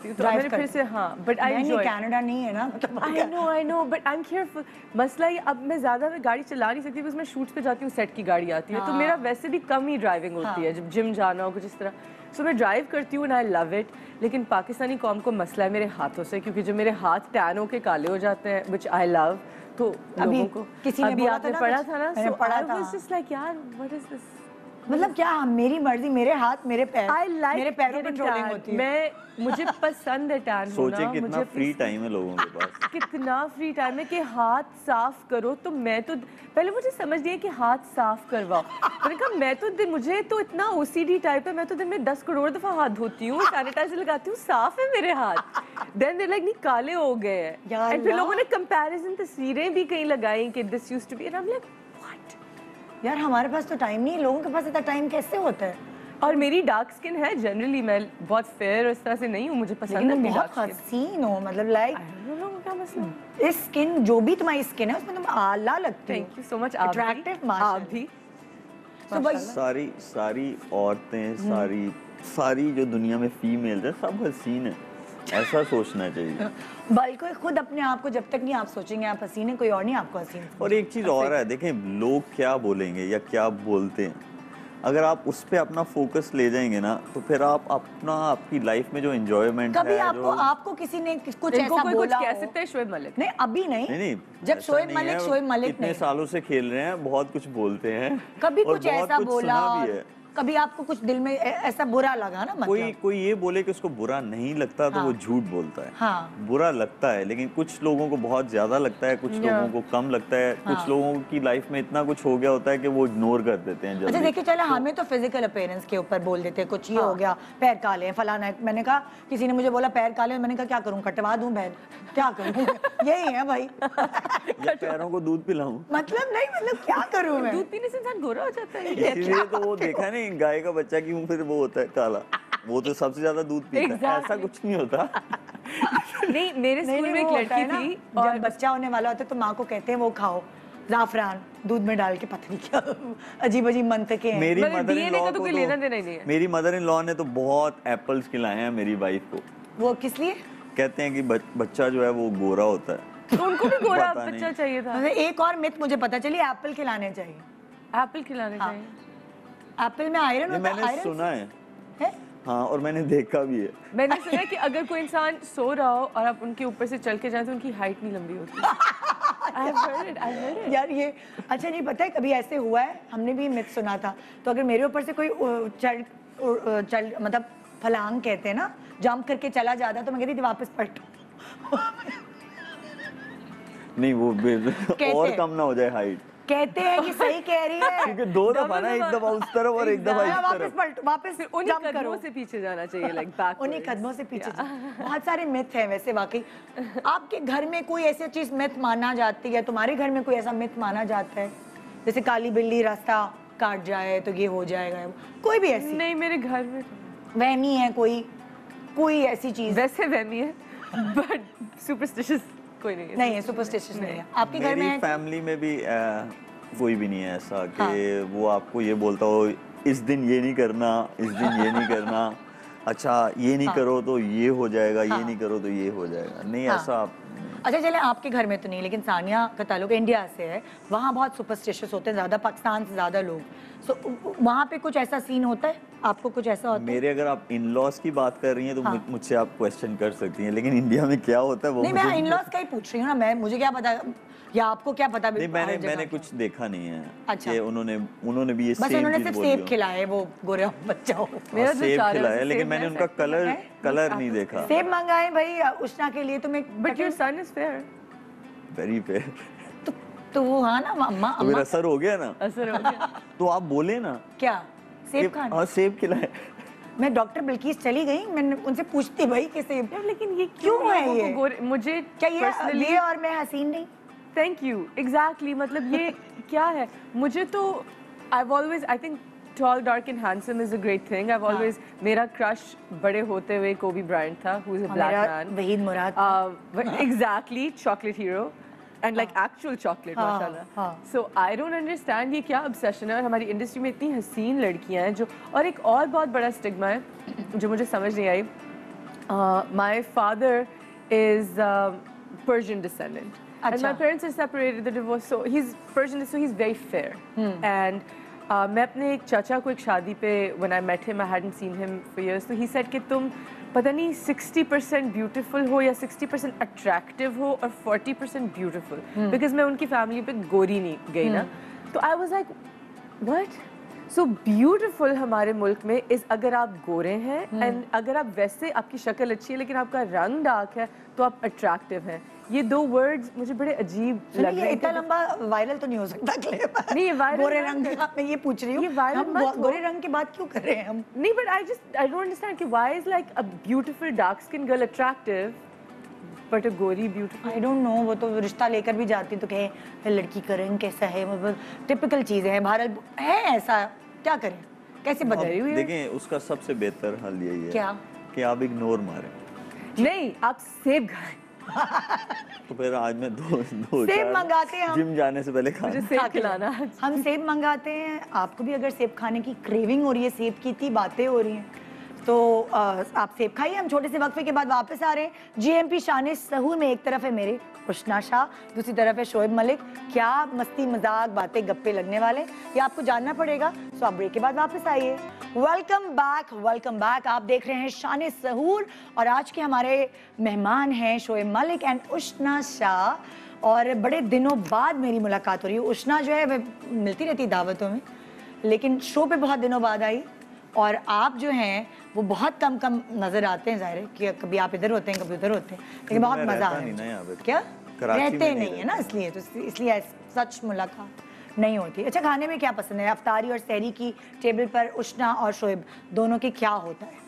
हूँ, तो मैंने फिर से हाँ, बट आई एंजॉय। कनाडा नहीं है ना, I know, but I am careful. मसला ये, अब मैं ज़्यादा गाड़ी चला नहीं सकती, बस मैं शूट्स पे जाती हूँ, सेट की गाड़ी आती है, तो मेरा वैसे भी कम ही ड्राइविंग होती है, जब जिम जाना हो कुछ इस तरह, सो मैं ड्राइव करती हूँ एंड आई लव इट। लेकिन पाकिस्तानी कौम को मसला है मेरे हाथों से, क्योंकि जब मेरे हाथ टैन होके काले हो जाते हैं, विच आई लव, तो लोगों को किसी ने बोला आपने पढ़ा था ना, मैंने पढ़ा था, जस्ट लाइक यार व्हाट इज दिस, मतलब क्या मेरी मर्जी, मेरे हाथ मेरे पैर, मेरे पैरों पे ट्रोलिंग होती है। मुझे पसंद है टैन होना। सोचे कितना फ्री टाइम है लोगों के पास, कितना फ्री टाइम है कि हाथ साफ करो, तो मैं तो पहले मुझे समझ नहीं है कि हाथ साफ करवाओ, मैंने कहा मैं तो मुझे तो इतना ओसीडी टाइप है, मैं तो दिन में 10 करोड़ दफा हाथ धोती हूँ, सैनिटाइजर लगाती हूँ, साफ है मेरे हाथ, देन दे लाइक नहीं काले हो गए हैं। एंड फिर लोगों ने कंपैरिजन तस्वीरें भी कहीं लगाई कि this used to be, and I am like what यार, हमारे पास तो टाइम नहीं है, लोगों के पास इतना टाइम कैसे होता है? और मेरी डार्क स्किन है, जनरली मैं बहुत फेयर इस तरह से नहीं हूँ, मुझे पसंद है बहुत डार्क हसीन हो, मतलब लाइक क्या मसला, इस स्किन जो भी तुम्हारी स्किन है उसमें तुम आला लगती हो। Thank you so much, attractive, आप भी। तो भाई सारी औरतें, सारी जो दुनिया में फीमेल है सब हसीन है, ऐसा सोचना चाहिए। बल्कि खुद अपने आप को जब तक नहीं आप सोचेंगे आप हसीन है, कोई और नहीं आपको हसीन। और एक चीज और है, देखें लोग क्या बोलेंगे या क्या बोलते हैं, अगर आप उस पे अपना फोकस ले जाएंगे ना, तो फिर आप अपना आपकी लाइफ में जो एंजॉयमेंट है, कभी आपको किसी ने कुछ ऐसा बोला कह सकते हैं शोएब मलिक? नहीं अभी नहीं, जब ऐसा शोएब नहीं है, मलिक इतने सालों से खेल रहे हैं, बहुत कुछ बोलते हैं, कभी और कुछ बहुत ऐसा कुछ बोला सुना भी है। कभी आपको कुछ दिल में ऐसा बुरा लगा ना, मतलब कोई ये बोले कि उसको बुरा नहीं लगता तो वो झूठ बोलता है। हाँ। बुरा लगता है, लेकिन कुछ लोगों को बहुत ज्यादा लगता है, कुछ लोगों को कम लगता है, कुछ लोगों की लाइफ में इतना कुछ हो गया होता है कि वो इग्नोर कर देते हैं। अच्छा देखिए, चले हमें तो फिजिकल अपीयरेंस के ऊपर बोल देते हैं, कुछ ये हो गया पैर काले हैं फलाना है, मैंने कहा किसी ने मुझे बोला पैर काले हैं, मैंने कहा क्या करूं, कटवा दूं बहन, क्या करूं यही है भाई या पैरों को दूध पिलाऊं, मतलब नहीं, मतलब क्या करूं मैं, दूध पीने से इंसान गोरा हो जाता है। इसीलिए तो वो देखा नहीं गाय का बच्चा क्यों फिर वो होता है काला, वो तो सबसे ज्यादा दूध पीता है, ऐसा कुछ नहीं होता। नहीं, मेरे स्कूल में एक लड़की थी, और जब बच्चा होने वाला होता है तो माँ को कहते हैं वो खाओ जाफरान दूध में डाल के, पता नहीं क्या अजीब अजीब मंतके हैं। मेरी मदर इन लॉ को लेना देना ही नहीं है। मेरी मदर इन लॉ ने तो बहुत एप्पल्स खिलाए हैं मेरी वाइफ को। वो किस लिए? कहते हैं कि बच्चा जो है वो गोरा होता है, तो उनको भी गोरा बच्चा चाहिए था। एक और मिथ मुझे पता चली, एप्पल खिलाने चाहिए, एप्पल खिलाने चाहिए, एप्पल में आयरन होता है। मैंने सुना है हाँ, और मैंने देखा भी है। मैंने सुना है कि अगर कोई इंसान सो रहा हो और आप उनके ऊपर से चल के जाए तो उनकी हाइट नहीं लंबी होती। I've heard it. यार ये अच्छा नहीं पता है, कभी ऐसे हुआ है, हमने भी मिथ सुना था, तो अगर मेरे ऊपर से कोई चल मतलब फलांग कहते हैं ना, जंप करके चला जाता तो मैं कहती थी वापस पलटो नहीं वो और कम ना हो जाए हाइट, कहते हैं कि सही कह रही है, क्योंकि दो दफा ना, एक दफा उस तरफ और एक दफा इस तरफ, वापस उन्हीं कदमों से पीछे जाना चाहिए, लाइक बैक, उन्हीं कदमों से पीछे बहुत सारे मिथ हैं वैसे वाकई। आपके घर में कोई ऐसी चीज मिथ माना जाती है, तुम्हारे घर में कोई ऐसा मिथ माना जाता है, जैसे काली बिल्ली रास्ता काट जाए तो ये हो जाएगा, कोई भी ऐसी? नहीं, मेरे घर में वहमी है कोई ऐसी चीज? वैसे वहमी है बट सुपरस्टिशियस कोई नहीं है, सुपरस्टिशियस नहीं है। आपके घर में? मेरी फैमिली में भी कोई भी नहीं है ऐसा कि वो आपको ये बोलता हो इस दिन ये नहीं करना, इस दिन ये नहीं करना, अच्छा ये नहीं करो तो ये हो जाएगा, ये नहीं करो तो ये हो जाएगा, नहीं ऐसा आप। अच्छा चले आपके घर में तो नहीं, लेकिन सानिया का ताल्लुक इंडिया से है, वहाँ बहुत सुपरस्टिशियस होते हैं, ज़्यादा पाकिस्तान से ज़्यादा लोग, सो वहाँ पे कुछ ऐसा सीन होता है, आपको कुछ ऐसा होता है? मेरे अगर आप इन लॉज की बात कर रही हैं तो मुझसे आप क्वेश्चन कर सकती हैं, लेकिन इंडिया में क्या होता है वो नहीं, मैं इन लॉज का ही पूछ रही हूँ ना, मुझे क्या पता या आपको क्या पता? नहीं, मैंने कुछ देखा नहीं है। अच्छा, कि उन्होंने भी ये बस उन्होंने सिर्फ सेब खिलाए, वो गोरे बच्चा हो, मेरा सेब खिलाया, लेकिन मैंने उनका कलर नहीं देखा। सेब मंगाए भाई उष्णा के लिए तुम्हें, but your son is fair, very fair, तो वो हाँ ना अम्मा, तो मेरा असर हो गया ना, असर हो गया तो आप बोले ना क्या सेब खाना? हाँ सेब खिलाए। मैं डॉक्टर बिल्किस चली गई, मैंने उनसे पूछती भाई कि सेब, लेकिन ये क्यों है ये? मुझे क्या ये और मैं हसीन नहीं? थैंक यू, एग्जैक्टली, मतलब ये क्या है, मुझे तो I've always, I think tall, dark and handsome is a great thing. I've always, मेरा crush बड़े होते हुए कोबी ब्रायंट था, who is a black man. Waheed Murad. Exactly, chocolate hero. And like actual chocolate, माशाल्लाह. So I don't understand ये क्या obsession है, और हमारी इंडस्ट्री में इतनी हसीन लड़कियां हैं जो, और एक और बहुत बड़ा स्टिग्मा है जो मुझे समझ नहीं आई, My father is Persian descendant. And my parents are separated, they're divorced, so he's Persian, so he's very fair. And मैं अपने एक चाचा को एक शादी पे, when I met him, I hadn't seen him for years, so he said कि तुम पता नहीं 60% beautiful हो या 60% attractive हो और 40% beautiful. Because मैं उनकी family पे गोरी नहीं गई ना, तो I was like, what? So beautiful हमारे मुल्क में is अगर आप गोरे हैं and अगर आप वैसे आपकी शक्ल अच्छी है लेकिन आपका रंग डार्क है तो आप attractive हैं. ये दो वर्ड्स मुझे बड़े अजीब लग रहे हैं. इतना लंबा वायरल तो नहीं हो सकता क्लिप. नहीं ये वायरल गोरे रंग का मैं ये पूछ रही हूँ. ये वायरल हम गोरे रंग की बात क्यों कर रहे हैं हम? नहीं but I don't understand कि why is like a beautiful dark skinned girl attractive but a गोरी beautiful. I don't know. वो तो रिश्ता लेकर भी जाती तो कहे लड़की का रंग कैसा है, मतलब टिपिकल चीजें हैं भारत है ऐसा. क्या करें, कैसे बदल हुई है? देखें उसका सबसे बेहतर हल यही है क्या कि आप इग्नोर मारें. नहीं आप सेब खाएं. तो फिर आज मैं दो सेब मंगाते हैं हम. जिम जाने से पहले मुझे सेब खिलाना. हम सेब मंगाते हैं. आपको भी अगर सेब खाने की क्रेविंग हो रही है, सेब की इतनी बातें हो रही हैं तो आप सेब खाइए. हम छोटे से वक्फे के बाद वापस आ रहे हैं. GMP शान सहूर में एक तरफ है मेरे उशना शाह, दूसरी तरफ है शोएब मलिक. क्या मस्ती मजाक बातें गप्पे लगने वाले ये आपको जानना पड़ेगा. सो आप ब्रेक के बाद वापस आइए. Welcome back, welcome back. आप देख रहे हैं शान सहूर और आज के हमारे मेहमान हैं शोएब मलिक एंड उशना शाह. और बड़े दिनों बाद मेरी मुलाकात हो रही है. उशना जो है वह मिलती रहती दावतों में, लेकिन शो पे बहुत दिनों बाद आई. और आप जो हैं वो बहुत कम नजर आते हैं. जाहिर है कि कभी आप इधर होते हैं कभी उधर होते हैं, लेकिन बहुत मजा आता है. क्या रहते नहीं है ना, इसलिए तो इसलिए सच मुलाकात नहीं होती. अच्छा, खाने में क्या पसंद है? अफ्तारी और सहरी की टेबल पर उशना और शोएब दोनों के क्या होता है?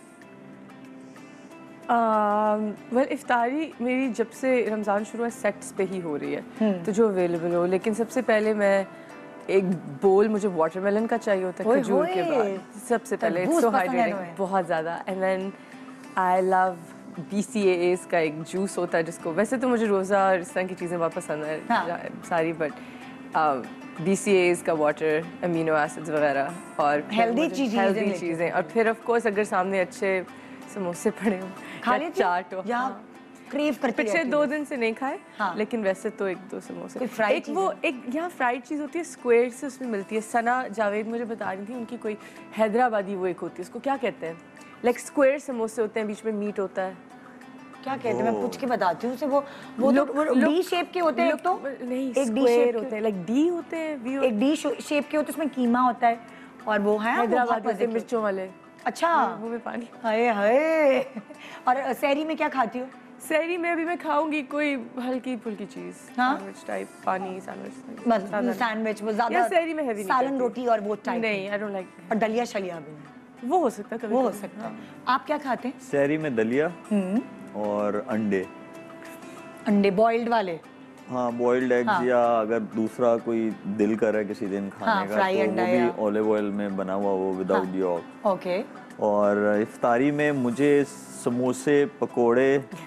वेल इफ्तारी मेरी जब से रमज़ान शुरू है सेट्स पे ही हो रही है, तो जो अवेलेबल हो. लेकिन सबसे पहले मैं एक बोल मुझे वाटरमेलन का चाहिए होता है खजूर के बाद सबसे पहले. इट्स सो हाइड्रेटिंग बहुत ज़्यादा. And then I love BCAAs का एक जूस होता है जिसको वैसे तो मुझे रोज़ा और इस तरह की चीज़ें बहुत पसंद है. हाँ. सारी बट BCAAs का वाटर, अमीनो एसिड्स वगैरह और हेल्दी चीज़ें. और फिर ऑफ कोर्स अगर सामने अच्छे समोसे पड़े हो, चाट हो. क्रेव करती पिछले 2 दिन से नहीं खाए. हाँ. लेकिन वैसे तो 1-2 समोसे. एक वो एक यहाँ फ्राइड चीज़ होती है स्क्वायर से उसमें मिलती है. सना जावेद मुझे बता रही थी उनकी कोई हैदराबादी वो एक होती है, उसको क्या कहते हैं? लाइक स्क्वायर समोसे होते हैं, बीच में मीट होता है. क्या कहते हैं? मैं पूछ के बताती हूँ उसे. वो डी शेप के होते हैं. तो नहीं एक डी शेप होते हैं, लाइक डी होते हैं. एक डी शेप के होते हैं, उसमें कीमा होता है और वो है हैदराबादी मिर्चों वाले. अच्छा, वो में पानी. हाय हाय. और सहरी में क्या खाती हो? सहरी में अभी मैं खाऊंगी कोई हल्की फुल्की चीज. सैंडविच टाइप, पानी सैंडविच. सैंडविच वो ज्यादा सहरी में हैवी. सालन रोटी और वो टाइप नहीं. I don't like. और दलिया शलिया भी वो हो सकता है कभी. वो हो सकता है. आप क्या खाते हैं? सहरी में दलिया और अंडे. अंडे बॉइल्ड वाले? हाँ, बॉइल्ड एग्स. या अगर दूसरा कोई दिल कर रहा है किसी दिन खाने का तो वो भी ऑलिव ऑयल में बना हुआ वो विदाउट यॉक. ओके. और इफ्तारी में मुझे समोसे, पकोड़े,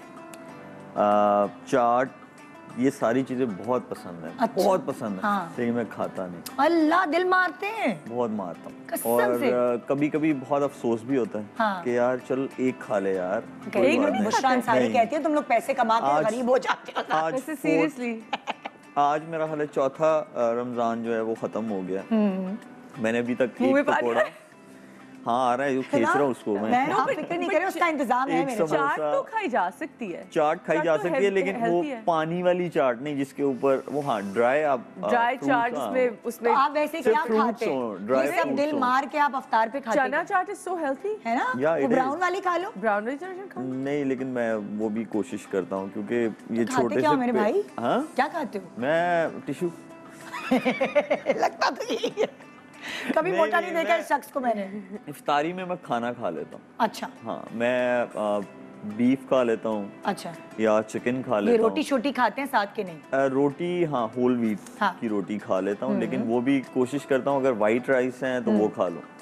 चाट, ये सारी चीजें बहुत पसंद है. अच्छा. बहुत पसंद है. हाँ. लेकिन मैं खाता नहीं. अल्लाह, दिल मारते हैं. बहुत मारता हूँ. और कभी कभी बहुत अफसोस भी होता है. हाँ. कि यार चल एक खा ले यार. बुशरा अंसारी कहती है तुम लोग पैसे कमा के गरीब हो जाते हो. आज सीरियसली आज मेरा ख्याल है चौथा रमजान जो है वो खत्म हो गया. मैंने अभी तक एक पकोड़ा. हाँ आ रहा है, खींच रहा हूँ उसको मैं. आप फिक्र नहीं करें, उसका इंतजाम है मेरे. चाट तो खाई जा सकती है. चाट खाई जा सकती है, लेकिन वो पानी वाली चाट नहीं जिसके ऊपर वो. हाँ, ड्राई. आप ड्राई चाट उसमें आप वैसे क्या खाते हैं? ये सब दिल मार के आप अफ्तार पे खाते हैं. चना चाट इज सो हेल्थी है ना. वो ब्राउन वाली खा लो. ब्राउन वाली चाट खा. नहीं, लेकिन मैं वो भी कोशिश करता हूँ क्योंकि ये छोटे से. मेरे भाई हाँ क्या खाते हो? मैं टिश्यू. लगता तो यही है. कभी मोटा नहीं देखा इस शख्स को मैंने. इफ्तारी में मैं खाना खा लेता हूँ. अच्छा. हाँ, मैं बीफ खा लेता हूँ. अच्छा. या चिकन खा लेता हूँ. रोटी छोटी खाते हैं साथ के? नहीं, रोटी होल व्हीट की रोटी खा लेता हूँ. लेकिन वो भी कोशिश करता हूँ अगर वाइट राइस है तो वो खा लो.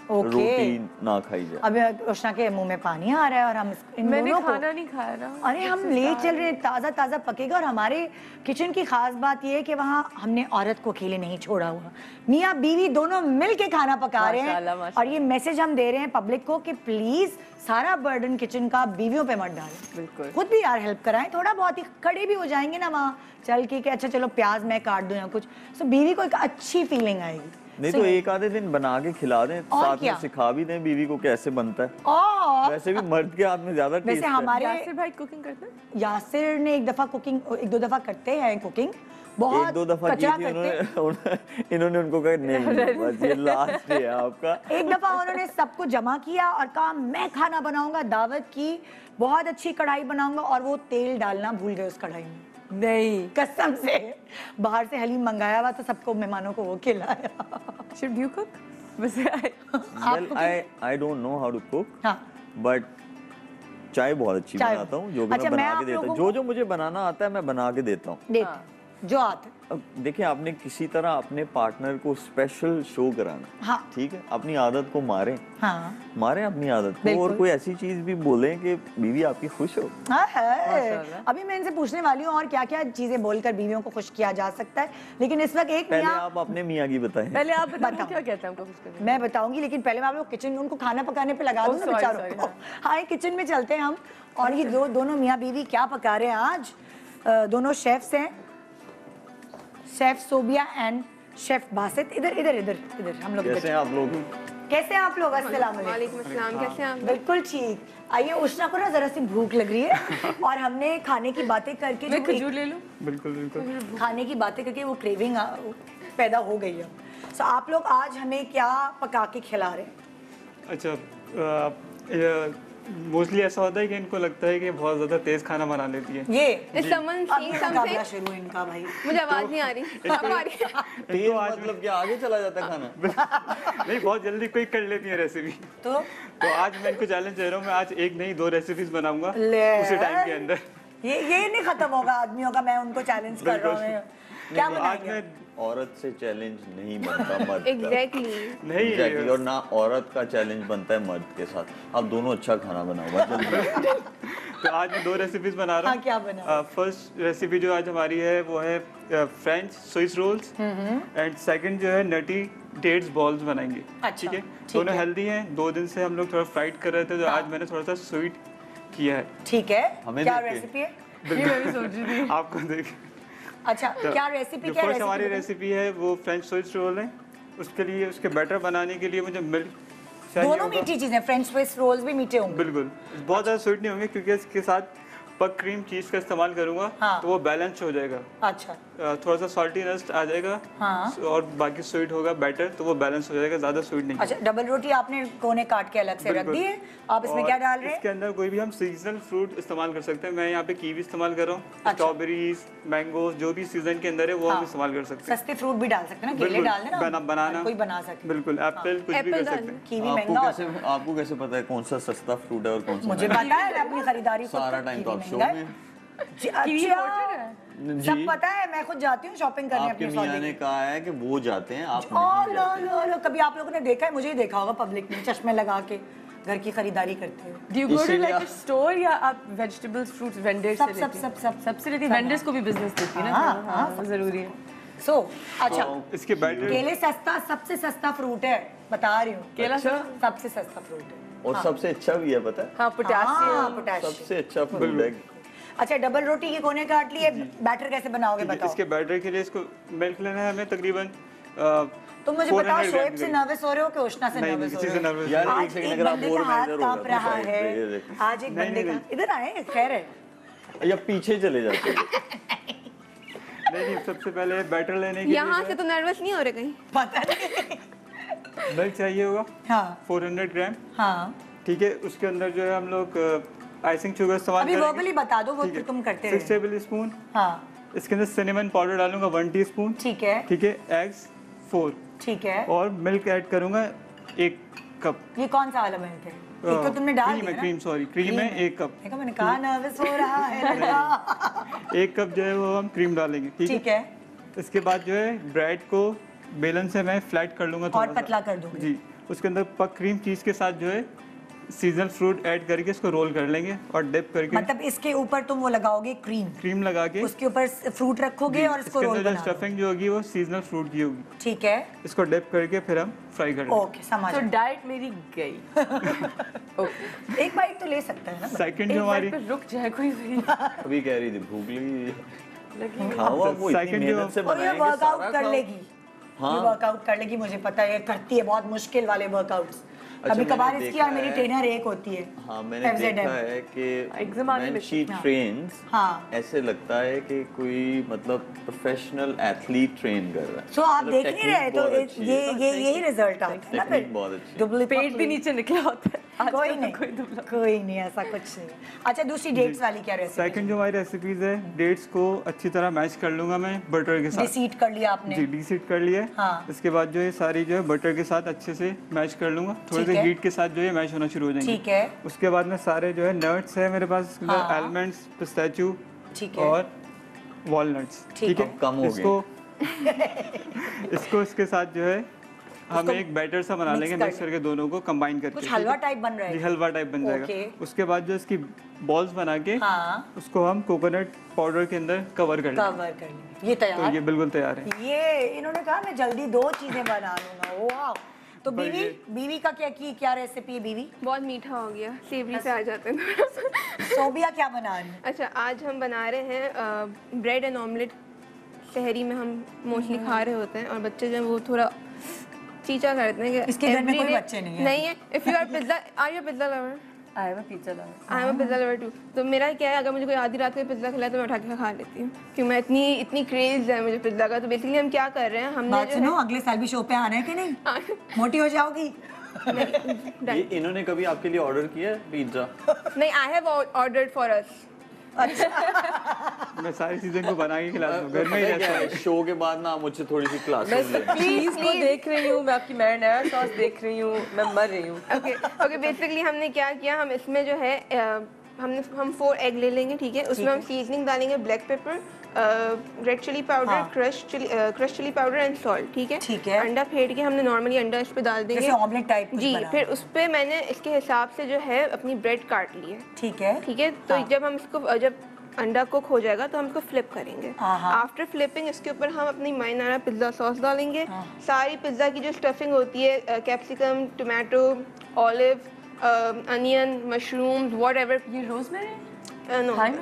रोटी ना खाई जाए। अभी उष्णा के मुंह में पानी आ रहा है और हम इन मैंने दोनों खाना नहीं खाया ना। अरे हम ले चल रहे हैं, ताज़ा ताज़ा पकेगा। और हमारे किचन की खास बात ये है कि वहाँ हमने औरत को अकेले नहीं छोड़ा हुआ, मियाँ बीवी दोनों मिल के खाना पका रहे हैं। और ये मैसेज हम दे रहे हैं पब्लिक को कि प्लीज सारा बर्डन किचन का बीवियों पे मत डालें। बिल्कुल। खुद भी यार हेल्प कराएं, थोड़ा बहुत ही खड़े भी हो जाएंगे ना वहाँ चल के, अच्छा चलो प्याज मैं काट दूं या कुछ, सो बीवी को एक अच्छी फीलिंग आएगी। नहीं तो एक आधे दिन बना के खिला दें, साथ में सिखा भी दें बीवी को कैसे बनता है। और वैसे भी मर्द के हाथ में ज्यादा टेस्ट है। वैसे हमारे यासिर भाई कुकिंग करते हैं? यासिर ने एक दो दफा करते हैं कुकिंग, बहुत एक दो दफा की थी इन्होंने उनको कहा नहीं बस ये लास्ट है आपका। एक दफा उन्होंने सबको जमा किया और कहा मैं खाना बनाऊंगा, दावत की, बहुत अच्छी कढ़ाई बनाऊंगा, और वो तेल डालना भूल गए उस कढ़ाई में। नहीं, कसम से बाहर से हलीम मंगाया हुआ तो सबको मेहमानों को वो खिलाया। Should you cook? Well, I don't know how to cook, but चाय बहुत अच्छी बनाता हूँ, जो भी मैं बना के देता हूँ, जो मुझे बनाना आता है मैं बना के देता हूँ, जो आता है। अब देखिए आपने किसी तरह अपने पार्टनर को स्पेशल शो कराना, हाँ। ठीक है, अपनी आदत को मारें, हाँ। मारें अपनी आदत को, और कोई ऐसी चीज भी बोलें कि बीवी आपकी खुश हो। अभी मैं इनसे पूछने वाली हूँ और क्या क्या चीजें बोलकर बीवियों को खुश किया जा सकता है, लेकिन इस वक्त एक पहले आप अपने मियाँ की बताएं। पहले आप बताओ क्या कहते हैं हमको खुश करने? मैं बताऊंगी, लेकिन पहले मैं आप लोग किचन, उनको खाना पकाने पे लगा दूं ना बेचारों को। हाँ, किचन में चलते हैं हम, और ये दोनों मियाँ बीवी क्या पका रहे हैं आज। दोनों शेफ्स हैं, chef Sobia and chef Basit. इधर इधर इधर इधर हम लोग। कैसे हैं आप लोग? कैसे हैं आप लोग? अस्सलाम वालेकुम। कैसे हैं आप? बिल्कुल ठीक। आइए, उष्णा को ना जरा सी भूख लग रही है और हमने खाने की बातें करके, मैं खजूर ले लूं? बिल्कुल बिल्कुल। खाने की बातें करके वो क्रेविंग पैदा हो गई है। सो आप लोग आज हमें क्या पका के खिला रहे हैं? अच्छा, मोस्टली ऐसा होता है कि इनको लगता है कि बहुत ज्यादा तेज खाना बना लेती है। ये समन शुरू इनका भाई, मुझे आवाज नहीं आ रही। अब आ रही है। तेज मतलब क्या आगे चला जाता है खाना? नहीं, बहुत जल्दी क्विक कर लेती है रेसिपी। तो आज मैं इनको चैलेंज दे रहा हूँ, मैं आज एक नहीं 2 रेसिपीज बनाऊंगा उसी टाइम के अंदर। ये नहीं खत्म होगा आदमियों का, मैं उनको चैलेंज कर रहा हूँ। क्या बनाएंगे? औरत से चैलेंज नहीं बनता मर्द Exactly. नहीं, और ना औरत का चैलेंज बनता है मर्द के साथ। आप दोनों अच्छा खाना बनाओ जल्दी। तो आज मैं 2 रेसिपीज बना रहा हूँ। क्या बना? फर्स्ट रेसिपी जो आज हमारी है वो है French Swiss rolls, and second जो है नटी डेट्स बॉल्स बनाएंगे। अच्छा, ठीक है, दोनों हेल्दी हैं। 2 दिन से हम लोग थोड़ा फ्राइड कर रहे थे, तो आज मैंने थोड़ा सा स्वीट किया है। ठीक है, हमें क्या रेसिपी है? ये मैं भी सोच रही थी। आपको देख। अच्छा, क्या रेसिपी? क्या फर्स्ट हमारी रेसिपी है वो फ्रेंच स्विस रोल है। उसके लिए, उसके बैटर बनाने के लिए मुझे मिल्क चाहिए। दोनों मीठी चीजें, फ्रेंच स्विस रोल्स भी मीठे होंगे। बिल्कुल, बहुत ज़्यादा स्वीट नहीं होंगे क्योंकि इसके साथ पक क्रीम चीज का इस्तेमाल करूंगा। हाँ। तो वो बैलेंस हो जाएगा। अच्छा, थोड़ा सा सॉल्टीनेस आ जाएगा। हाँ। और बाकी स्वीट होगा बैटर, तो वो बैलेंस हो जाएगा, ज्यादा स्वीट नहीं। अच्छा, डबल रोटी आपने कोने काट के अलग से रख दी है। आप इसमें क्या डाल रहे हैं? इसके अंदर कोई भी हम सीजनल फ्रूट इस्तेमाल कर सकते हैं। मैं यहाँ पे कीवी इस्तेमाल कर रहा हूँ। अच्छा। स्ट्रॉबेरीज, मैंगो, जो भी सीजन के अंदर है वो हम इस्तेमाल कर सकते हैं। सस्ते फ्रूट भी डाल सकते हैं ना, केले डाल देना, बनाना कोई बना सकते। बिल्कुल, एप्पल कुछ भी कर सकते हैं। कीवी महंगा होता है। आपको कैसे पता है कौन सा सस्ता फ्रूट है और कौन सा? मुझे पता है, मैं अपनी खरीदारी सारा टाइम तो आप शो में। अच्छा, सब पता है, मैं खुद जाती हूँ शॉपिंग करने आपके अपने मियां ने कहा है कि वो जाते हैं, आप नहीं जाते। कभी आप लोगों ने देखा है? मुझे ही देखा होगा पब्लिक में चश्मे लगा के घर की खरीदारी करते हुए। Do you go to like a store या आप vegetables, fruits vendors से लेती हैं? सबसे लेती हैं। vendors को भी business देती है ना? हाँ, जरूरी है। So, अच्छा, इसके बैटर, केले सस्ता, सबसे सस्ता फ्रूट है, बता रही हूँ। केला सबसे सस्ता फ्रूट है और सबसे अच्छा भी है, पता है? हाँ, पोटेशियम। सबसे अच्छा फ्रूट है। अच्छा, डबल रोटी के कोने काट लिए, बैटर कैसे बनाओगे बताओ? इसके बैटर के लिए इसको मिल्क लेना है हमें तकरीबन। तुम मुझे बताओ, शोएब से नर्वस हो रहे हो कि उष्णा से नर्वस हो रहे हो? यार आज एक सेकंड, एक अगर आप बंदे बोर का हाथ मैनेजर कांप रहा है। आज एक बंदे का, इधर आए, खैर है या पीछे चले जाते हैं। नहीं, सबसे पहले बैटर लेने के लिए यहाँ से तो नर्वस नहीं हो रहे कहीं? पता नहीं। मिल्क चाहिए होगा। हाँ, 400 ग्राम। हाँ, ठीक है, उसके अंदर जो है हम लोग आइसिंग शुगर इस्तेमाल अभी करेंगे। वर्बली बता दो, वो फिर तुम करते 6 टेबल स्पून। हाँ, इसके अंदर सिनेमन पाउडर डालूंगा 1 टीस्पून। ठीक है, ठीक है, एग्स 4। ठीक है, और मिल्क ऐड करूंगा 1 कप। ये कौन सा वाला मिल्क है? एक तो तुमने डाल दिया ना? क्रीम है 1 कप। देखो, मैंने कहा नर्वस हो रहा है लड़का। 1 कप जो है वो हम क्रीम डालेंगे। ठीक है, इसके बाद जो है ब्रेड को बेलन से मैं फ्लैट कर लूंगा और पतला कर दूंगी। जी, उसके अंदर पक क्रीम चीज़ के साथ जो है सीजनल फ्रूट ऐड करके इसको रोल कर लेंगे और डिप करके, मतलब इसके ऊपर तुम वो लगाओगे क्रीम लगा के उसके ऊपर फ्रूट रखोगे और इसको रोल बनाओगे। स्टफिंग जो होगी वो सीजनल फ्रूट की होगी। ठीक है, इसको डिप करके फिर हम फ्राई कर लेंगे। ओके समझ तो गई। डाइट मेरी गई। ओके, एक बाइट तो ले सकता है ना। सेकंड एक जो बार हमारी पे रुक जाए कोई भी। अभी कह रही थी भूख लगी, लगी। खाओ आप, वो इतनी Second जो- मेहनत से और ये बनाएंगे वर्कआउट सारा कर खाओ। लेगी, हाँ। ये वर्कआउट कर लेगी, मुझे पता है करती है बहुत मुश्किल वाले वर्कआउट्स। अच्छा, कभी कभार मैंने इसकी और देखा मेरी है- ट्रेनर एक होती है। हाँ मैंने FZM। देखा है कि Exam आने when में she हाँ। trains, हाँ। ऐसे लगता है कि कोई मतलब प्रोफेशनल एथलीट ट्रेन कर रहा है। सो आप मतलब देख नहीं रहे technique तो बहुत अच्छी है। ये यही रिजल्ट आता है ना। Technique बहुत अच्छी है। दुबली पेट भी पतली। नीचे निकला होता है। आजकल कोई तो नहीं, कोई दुबला। कोई नहीं, ऐसा कुछ नहीं। अच्छा, दूसरी डेट्स वाली क्या रेसिपी? सेकंड जो हमारी रेसिपीज है, डेट्स को अच्छी तरह मैश कर लूंगा मैं बटर के साथ। डिसीट कर लिया आपने? जी डीसीट कर लिया। हाँ। इसके बाद जो है सारी जो है बटर के साथ अच्छे से मैश कर लूंगा, थोड़े ठीक से है। हीट के साथ जो है मैश होना शुरू हो जाएंगे। ठीक है। उसके बाद में सारे जो है नट्स है मेरे पास, हाँ। आलमंड्स, पिस्ताचियो ठीक है। और वॉलनट्स। ठीक है। अब कम हो इसको इसको इसके साथ जो है हम उसको एक बैटर सा बना mix लेंगे, कर मिक्स करके दोनों को कंबाइन करके। कुछ हलवा टाइप बन रहा जी है। हलवा टाइप बन जाएगा। ओके। उसके बाद जो इसकी बॉल्स बना के हाँ। उसको हम कोकोनट पाउडर के अंदर कवर कर लेंगे। कवर कर लेंगे। ये तो तैयार। ये बिल्कुल तैयार है। ये इन्होंने कहा मैं जल्दी 2 चीजें बना लूंगा। वाह। तो बीवी का क्या रेसिपी है बीवी? बहुत मीठा हो गया, सेवरी से आ जाते हैं थोड़ा सा। सोबिया क्या बना रही है? अच्छा, आज हम बना रहे हैं ब्रेड एंड ऑमलेट। शहरी में हम मोस्टली खा रहे होते हैं और बच्चे जो हैं वो थोड़ा चीचा करते हैं कि इसके घर में कोई everyday- बच्चे नहीं हैं। नहीं है। If you are pizza, are you pizza lover? I am a pizza lover. I am a pizza lover too. तो मेरा क्या है, अगर मुझे कोई आधी रात को पिज्जा खिलाए तो मैं उठा के खा लेती हूँ, क्योंकि मैं इतनी क्रेज है मुझे पिज्जा का। तो बेसिकली हम क्या कर रहे हैं, हमने बात जो सुनो, अगले साल भी शो पे आना है कि नहीं? मोटी हो जाओगी। ये इन्होंने कभी आपके लिए ऑर्डर किया है पिज्जा? नहीं, I have ordered for us. मैं सारी चीजें को बना के खिला दूंगा घर में ही पता है रहता क्या है। है, शो के बाद ना मुझे थोड़ी सी मैं क्लासेस लेनी। चीज को देख रही हूँ, मैं आपकी मैरिनेरा सॉस देख रही हूँ, मैं मर रही हूँ। ओके बेसिकली हमने क्या किया, हम इसमें जो है हम 4 एग ले लेंगे, ठीक है। उसमें हम सीजनिंग डालेंगे, black pepper, red chili powder, crush chili powder and salt, ठीक है। ठीक है। अंडा फेंट के हमने नॉर्मली अंडा इस पे डाल देंगे, जैसे ऑमलेट टाइप कुछ जी। बना। फिर उस पे मैंने इसके हिसाब से जो है अपनी ब्रेड काट ली है, ठीक है। ठीक है। तो जब हम इसको जब अंडा कुक हो जाएगा तो हम इसको फ्लिप करेंगे। आफ्टर फ्लिपिंग इसके ऊपर हम अपनी मारिनेरा पिज्ज़ा सॉस डालेंगे। सारी पिज्ज़ा की जो स्टफिंग होती है, capsicum, tomato, olive, onion, mushroom, whatever. ये रोजमेरी? No, thyme?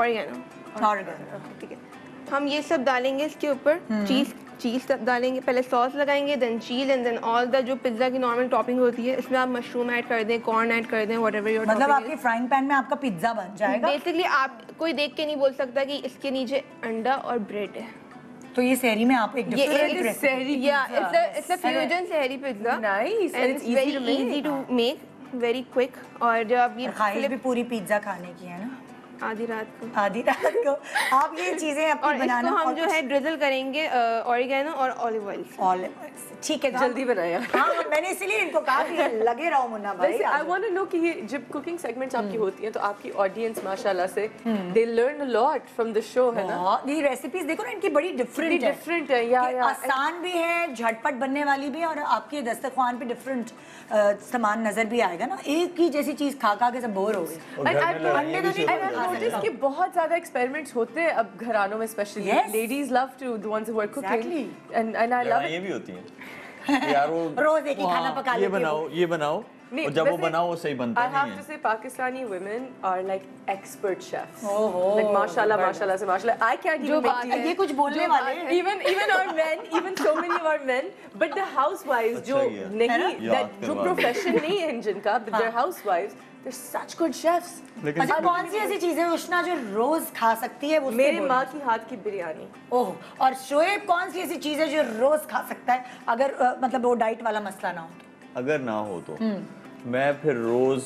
ऑरिगेनो, ठीक है। हम ये सब डालेंगे इसके ऊपर। चीज़ डालेंगे, पहले सॉस लगाएंगे, then cheese and then all the जो पिज्ज़ा की नॉर्मल टॉपिंग होती है, इसमें आप मशरूम ऐड कर दें, कॉर्न ऐड कर दें, व्हाटएवर योर मतलब आपके फ्राइंग पैन में आपका पिज्जा बन जाएगा। बेसिकली आप कोई देख के नहीं बोल सकता कि इसके नीचे अंडा और ब्रेड है। तो ये सहरी में आप एक ये डिफरेंट एक रेसिपी। सहरी it's a fusion सहरी pizza. Nice, and and it's it's easy very to make. easy to make, very quick। और जब आप ये ख्वाहिश भी पूरी पिज्जा खाने की है ना आधी रात को, आधी रात को आप ये चीजें अपनी और बनाना। इसको हम जो है ड्रिजल करेंगे ऑरिगेनो और ऑलिव ऑयल से। ऑलिव ठीक है। जल्दी बनाया। हाँ मैंने इसीलिए इनको कहा कि लगे रहो मुन्ना भाई। वैसे आई वांट टू नो कि ये जब कुकिंग सेगमेंट्स आपकी होती हैं तो आपकी ऑडियंस माशाल्लाह से they learn a lot from the show, है ना? ये रेसिपीज देखो ना, इनकी बड़ी डिफरेंट है। डिफरेंट है या आसान भी है, झटपट बनने वाली भी है, और आपके दस्तरखान पे डिफरेंट सामान नजर भी आएगा ना। एक ही जैसी चीज खा खा के सब बोर हो गए। अंडे तो नहीं, आई नोटिस कि बहुत ज्यादा एक्सपेरिमेंट्स होते हैं अब घरानों में, specially Yes. Ladies love to the ones who are Exactly. Cooking and I love ये भी होती है यार, वो रोज एक ही खाना पका ये लेती है बनाओ, ये बनाओ, और जब वो बनाओ वो सही बनता I have नहीं to है। say Pakistani women are like expert chefs. ओहो, like माशाल्लाह से माशाल्लाह. I can't even make tea. ये कुछ बोलने वाले हैं। even our men, even so many of our men, but the housewives जो अच्छा किया। नहीं, याद that जो करवा profession नहीं है जिनका, but they're housewives, they're such good chefs. लेकिन अच्छा कौन सी ऐसी चीजें उष्णा जो रोज खा सकती है? वो उससे मेरी बोलो। माँ की हाथ की बिरयानी. ओह, और शोएब कौन सी ऐसी चीज है जो रोज खा सकता है अगर मतलब वो डाइट वाला मसला ना हो तो? अगर ना हो तो मैं फिर रोज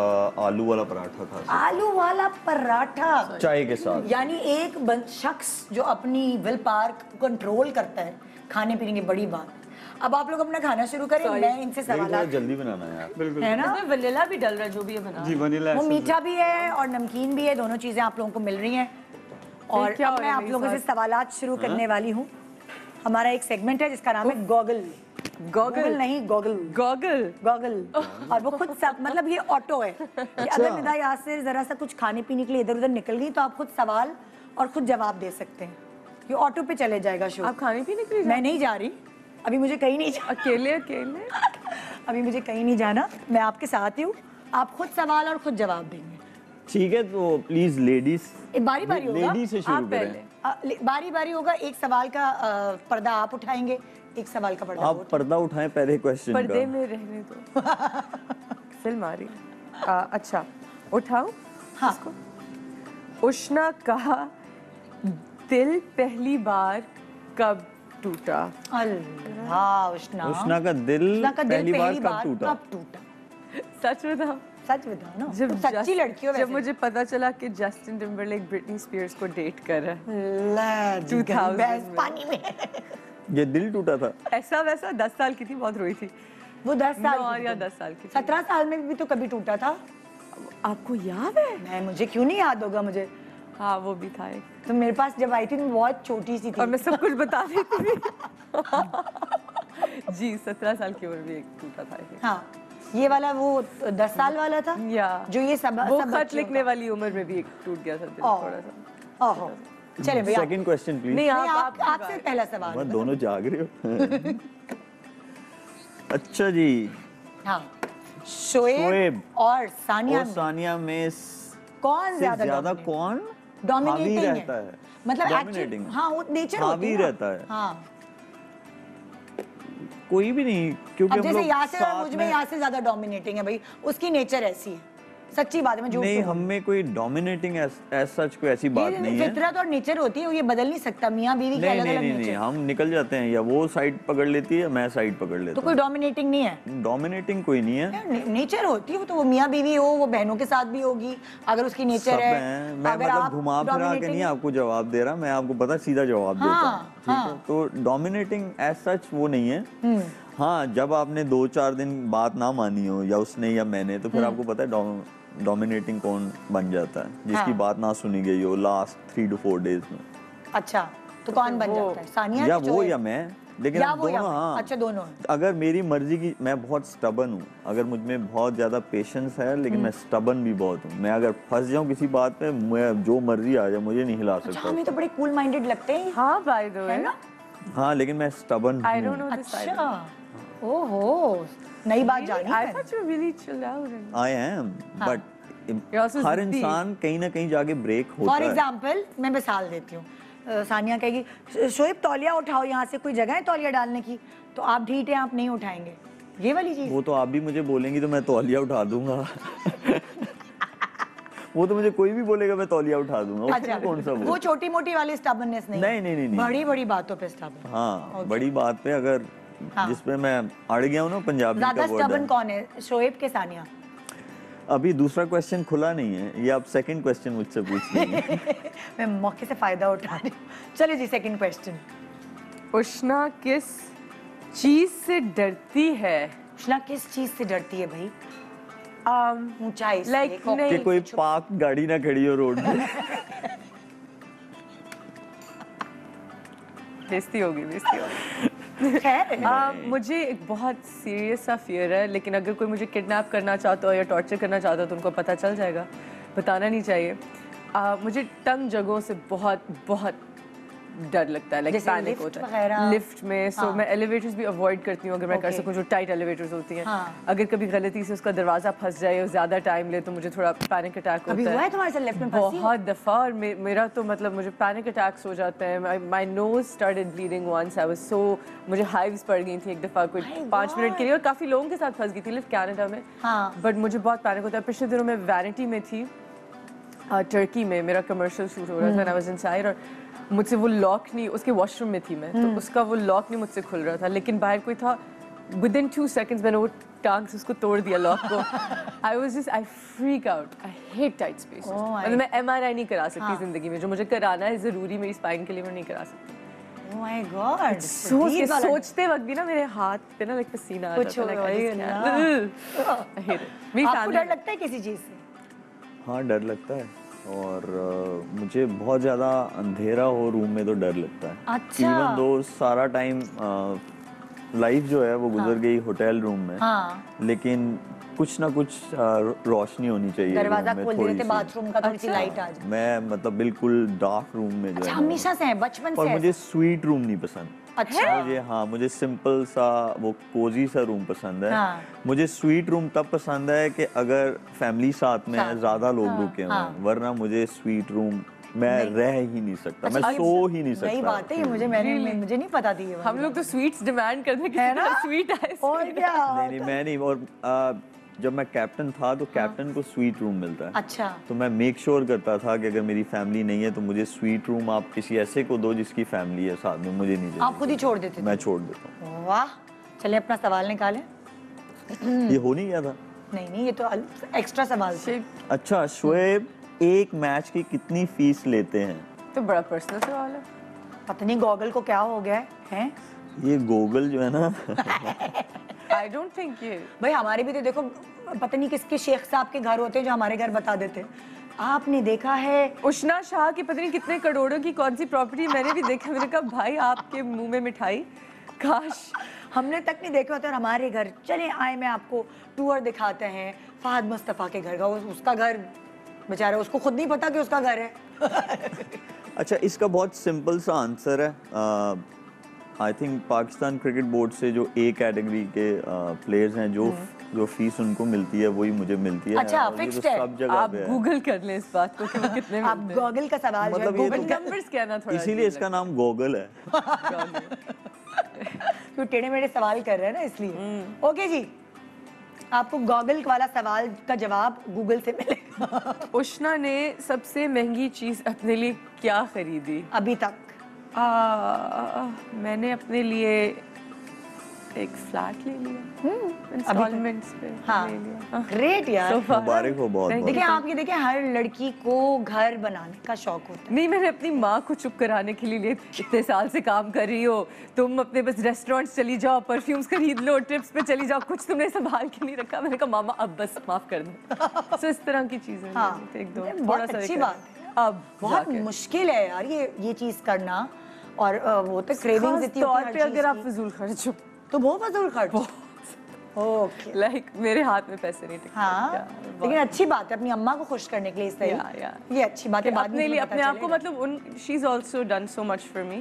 आलू वाला पराठा खा सकता आलू वाला पराठा, हूँ, चाय के साथ। यानी एक शख्स जो अपनी विल पावर को कंट्रोल करता है खाने पीने की, बड़ी बात। अब आप लोग अपना खाना शुरू करें, मैं इनसे लेकिन सवाल थोड़ा जल्दी बनाना है यार। बिल्कुल है ना। इसमें वनीला भी डल रहा है जो भी ये बना. जी वनीला वो एसेंस मीठा भी है और नमकीन भी है, दोनों चीजें आप लोगों को मिल रही हैं। और क्या अब हो मैं रहा है आप मेरे लोगों से साथ? सवालात शुरू करने वाली हूँ। हमारा एक सेगमेंट है जिसका नाम है गॉगल। गॉगल नहीं, गॉगल गॉगल। और वो खुद सब, मतलब ये ऑटो है कि अगर निदा यासिर जरा सा कुछ खाने पीने के लिए इधर उधर निकल गई तो आप खुद सवाल और खुद जवाब दे सकते हैं। ये ऑटो पे चले जाएगा शो। आप खाने पीने के लिए? मैं नहीं जा रही अभी, मुझे कहीं नहीं जाना। अकेले अभी मुझे कहीं नहीं जाना, मैं आपके साथ ही हूँ। आप खुद सवाल और खुद जवाब देंगे। ठीक है, तो प्लीज लेडीज, बारी बारी होगा, लेडीज से शुरू करें। बारी बारी होगा। एक सवाल का पर्दा आप उठाएंगे, एक सवाल का पर्दा आप पर्दा उठाएं पहले क्वेश्चन का। पर्दे में रहने दो। फिल्म आ रही। अच्छा उठाओ। हाँ। उष्णा का दिल पहली बार कब टूटा? अल्लाह, उष्णा का दिल पहली बार कब टूटा? सच बताओ, सच बताओ ना। जब सच्ची लड़की हो। जब मुझे पता चला कि जस्टिन टिम्बरलेक ब्रिटनी स्पीयर्स को डेट कर रहा है 2000 पानी में। ये दिल टूटा था? ऐसा वैसा 10 साल की थी, बहुत रोई थी वो। 10 साल और या 10 साल की? 17 साल में भी तो कभी टूटा था। आपको याद है? मैं, मुझे क्यों नहीं याद होगा मुझे। हाँ वो भी था एक। तो मेरे पास जब आई थी मैं बहुत छोटी सी थी और मैं सब कुछ बता देती थी। जी 17 साल की उम्र में एक टूटा था। हाँ, ये वाला वो 10 साल वाला था या जो ये सब वो खत लिखने वाली उम्र में भी एक टूट गया था दिल थोड़ा सा। ओहो, चले भैया सेकंड क्वेश्चन प्लीज। नहीं आपसे पहला सवाल। बस दोनों जाग रहे हो। अच्छा जी। हाँ, शोएब और सानिया में कौन ज्यादा कौन डोमिनेटिंग रहता है? मतलब एक्चुअली हाँ वो नेचर हावी रहता है। हाँ, कोई भी नहीं, क्योंकि अब जैसे यासिर और मुझ में यासिर ज्यादा डोमिनेटिंग है भाई, उसकी नेचर ऐसी है। सच्ची बात है, मैं झूठ नहीं, हम में कोई डोमिनेटिंग एज सच कोई ऐसी बात नहीं है। फितरत और नेचर होती है, ये बदल नहीं सकता। मियां बीवी के अलग-अलग नेचर। नहीं, हम निकल जाते हैं, या वो साइड पकड़ लेती है या मैं साइड पकड़ लेता हूं। तो कोई डोमिनेटिंग नहीं है? डोमिनेटिंग कोई नहीं है, नेचर होती है वो। तो वो मियां बीवी हो, वो बहनों के साथ भी होगी अगर उसकी नेचर है। मैं मतलब घुमा फिरा के नहीं आपको जवाब दे रहा, मैं आपको पता सीधा जवाब देता हूं। ठीक है, तो डोमिनेटिंग एज सच वो नहीं है। हाँ, जब आपने 2-4 दिन बात ना मानी हो, या उसने या मैंने, तो फिर आपको पता है डोमिनेटिंग कौन बन जाता है, जिसकी बात ना सुनी गई हो लास्ट 3 to 4 डेज में। अच्छा, तो कौन बन जाता है? सानिया या वो या मैं, लेकिन या दोनों। हाँ, अच्छा दोनों। अगर मेरी मर्जी की, मैं बहुत स्टबन हूँ, अगर मुझ में बहुत ज्यादा पेशेंस है, लेकिन मैं स्टबन भी बहुत हूँ। मैं अगर फंस जाऊँ किसी बात पे, मैं जो मर्जी आ जाए, मुझे नहीं हिला सकता। अच्छा, हमें तो बड़े कूल माइंडेड लगते हैं। हाँ बाय द वे। हाँ, लेकिन मैं स्टबन आई डोंट हूँ। Know this. अच्छा, ओहो, नई बात जानी। I thought you really chilled out. I am, but हर इंसान कहीं ना कहीं जाके ब्रेक होता है। फॉर एग्जाम्पल, मैं मिसाल देती हूँ। सानिया कहेगी शोएब तौलिया उठाओ, यहाँ से कोई जगह है तौलिया डालने की? तो आप ढीठ हैं, आप नहीं उठाएंगे, ये वाली चीज। वो तो आप भी मुझे बोलेंगी तो मैं तौलिया उठा दूंगा। वो तो मुझे कोई भी बोलेगा मैं तौलिया उठा दूंगा। अच्छा, कौन सा वो छोटी मोटी वाली स्टबननेस नहीं? नहीं। बड़ी बड़ी बातों पे स्टबन। हाँ, बड़ी बात पे अगर जिसपे मैं अड़ गया हूँ ना, पंजाबी का ज्यादा वर्ड स्टबन कौन है, शोएब के सानिया? अभी दूसरा क्वेश्चन खुला नहीं है, ये आप सेकंड क्वेश्चन मुझसे पूछ लेंगे। मैं मौके से फायदा उठा रही हूँ। चलिए जी, सेकंड क्वेश्चन। उष्णा किस चीज से डरती है? उष्णा किस चीज से डरती है भाई? ऊंचाई से, like कि कोई पार्क गाड़ी ना खड़ी हो रोड पे। बेइज्जती होगी। मुझे एक बहुत सीरियस सा फियर है, लेकिन अगर कोई मुझे किडनैप करना चाहता हो या टॉर्चर करना चाहता हो तो उनको पता चल जाएगा, बताना नहीं चाहिए। मुझे तंग जगहों से बहुत बहुत डर लगता है, लाइक पैनिक होता है लिफ्ट में। सो मैं एलिवेटर्स भी अवॉइड करती हूँ अगर मैं कर सकूँ, जो टाइट एलिवेटर्स होती हैं। अगर कभी गलती से उसका दरवाजा फंस जाए और ज्यादा टाइम ले तो मुझे थोड़ा पैनिक अटैक होता है। अभी हुआ है तुम्हारे साथ लिफ्ट में फंसी? बहुत दफा, और मेरा तो मतलब मुझे पैनिक अटैक्स हो जाते हैं। My nose started bleeding once. I was so, मुझे हाइव्स पड़ गई थी एक दफा, कोई 5 मिनट के लिए, और काफी लोगों के साथ फंस गई थी लिफ्ट कनाडा में। बट मुझे बहुत पैनिक होता है। पिछले दिनों में वैनिटी में थी, टर्की में मेरा कमर्शियल शूट हो रहा था, आई वाज इनसाइड, और मुझसे वो लॉक नहीं, उसके वॉशरूम में थी मैं, तो उसका वो लॉक नहीं मुझसे खुल रहा था, लेकिन बाहर कोई था। विदिन 2 seconds मैंने वो टांग से उसको तोड़ दिया लॉक को। I freak out, I hate tight space. मतलब मैं MRI नहीं करा सकती जिंदगी में, जो मुझे कराना है जरूरी मेरी स्पाइन के लिए, मैं नहीं करा सकती। ओह माय गॉड, सोचते वक्त भी ना मेरे हाथ पे ना लाइक पसीना आ जाता है। आपको डर लगता है किसी चीज से? हाँ, डर लगता है, और मुझे बहुत ज़्यादा अंधेरा हो रूम में तो डर लगता है। अच्छा। इवन दो सारा टाइम लाइफ जो है वो गुजर गई होटल रूम में। हाँ। लेकिन कुछ ना कुछ रोशनी होनी चाहिए। दरवाजा खोल देते बाथरूम का, थोड़ी सी लाइट आ जाए। मैं मतलब बिल्कुल डार्क रूम में जो है हमेशा से है, बचपन से। और मुझे स्वीट रूम नहीं पसंद। अच्छा। मुझे मुझे सिंपल सा वो कोजी सा रूम पसंद है। हाँ। मुझे स्वीट रूम तब पसंद है कि अगर फैमिली साथ में है, ज्यादा लोग रुके हुए हैं, वरना मुझे स्वीट रूम मैं रह ही नहीं सकता, मैं सो ही नहीं सकता। नई बात है, मुझे नहीं पता थी। हम लोग तो स्वीट्स डिमांड करते हैं ना, स्वीट आए। और क्या? नहीं मैं नहीं। और जब मैं कैप्टन था तो कैप्टन को स्वीट रूम मिलता है। अच्छा। तो मैं मेक श्योर करता था कि अगर मेरी फैमिली नहीं है तो मुझे स्वीट रूम आप किसी ऐसे को दो जिसकी फैमिली है साथ में, मुझे नहीं चाहिए। आप खुद ही छोड़ देते थे? मैं छोड़ देता हूँ। वाह, चले अपना सवाल निकालें। ये हो नहीं गया था? नहीं, ये तो एक्स्ट्रा सवाल थे। अच्छा, शोएब एक मैच की कितनी फीस लेते हैं? तो बड़ा पर्सनल सवाल है। पता नहीं गॉगल को क्या हो गया है? ये गूगल जो है ना I don't think ये भाई हमारे भी तो देखो, पता नहीं किसके शेख साहब के घर होते हैं जो हमारे घर बता देते हैं। आपने देखा है उष्णा शाह की पता नहीं कितने करोड़ों की कौन सी प्रॉपर्टी, मैंने भी देखा। मैंने कहा भाई आपके मुंह में मिठाई, काश हमने तक नहीं देखा होता। और हमारे घर चले आए, मैं आपको टूर दिखाते हैं फहद मुस्तफ़ा के घर का। उसका घर बेचारा, उसको खुद नहीं पता कि उसका घर है। अच्छा, इसका बहुत सिंपल सा आंसर है। I think Pakistan cricket board से जो ए कैटेगरी के प्लेयर्स हैं, जो फीस उनको मिलती है वही मुझे मिलती है। अच्छा, फिक्स्ड है। सब जगह आप पे है। गूगल कर लें इस बात को कि वो कितने आप गूगल का सवाल मतलब जो है, गूगल नंबर्स क्या ना, थोड़ा इसीलिए इसका नाम गूगल है। तो टेढ़े मेढ़े सवाल कर रहे हैं ना, इसलिए। ओके जी, आपको गॉगल वाला सवाल का जवाब गूगल से मिलेगा। उष्णा ने सबसे महंगी चीज अपने लिए क्या खरीदी अभी तक? मैंने अपने लिए एक फ्लैट ले लिया इंस्टॉलमेंट्स पे। हाँ, ले लिया। ग्रेट यार, मुबारक हो बहुत। देखिए आप ये देखिए, हर लड़की को घर बनाने का शौक होता है। नहीं, मैंने अपनी माँ को चुप कराने के लिए इतने साल से काम कर रही हो तुम, अपने बस रेस्टोरेंट्स चली जाओ, परफ्यूम्स खरीद लो, ट्रिप्स पे चली जाओ, कुछ तुमने संभाल के नहीं रखा। मैंने कहा मामा अब बस माफ कर दो। तो इस तरह की चीजें। हाँ, एक दो बहुत अच्छी बात है। अब बहुत मुश्किल है यार ये चीज करना। और वो तो क्रेविंग्स इतनी होती है। अगर आप फजूल खर्च हो तो बहुत फजूल खर्च। ओके, लाइक मेरे हाथ में पैसे नहीं टिकते। हाँ, लेकिन अच्छी बात है अपनी अम्मा को खुश करने के लिए इस तरह। ये अच्छी बात है। बाद में लिए अपने आप को, मतलब उन she is also done so much for me,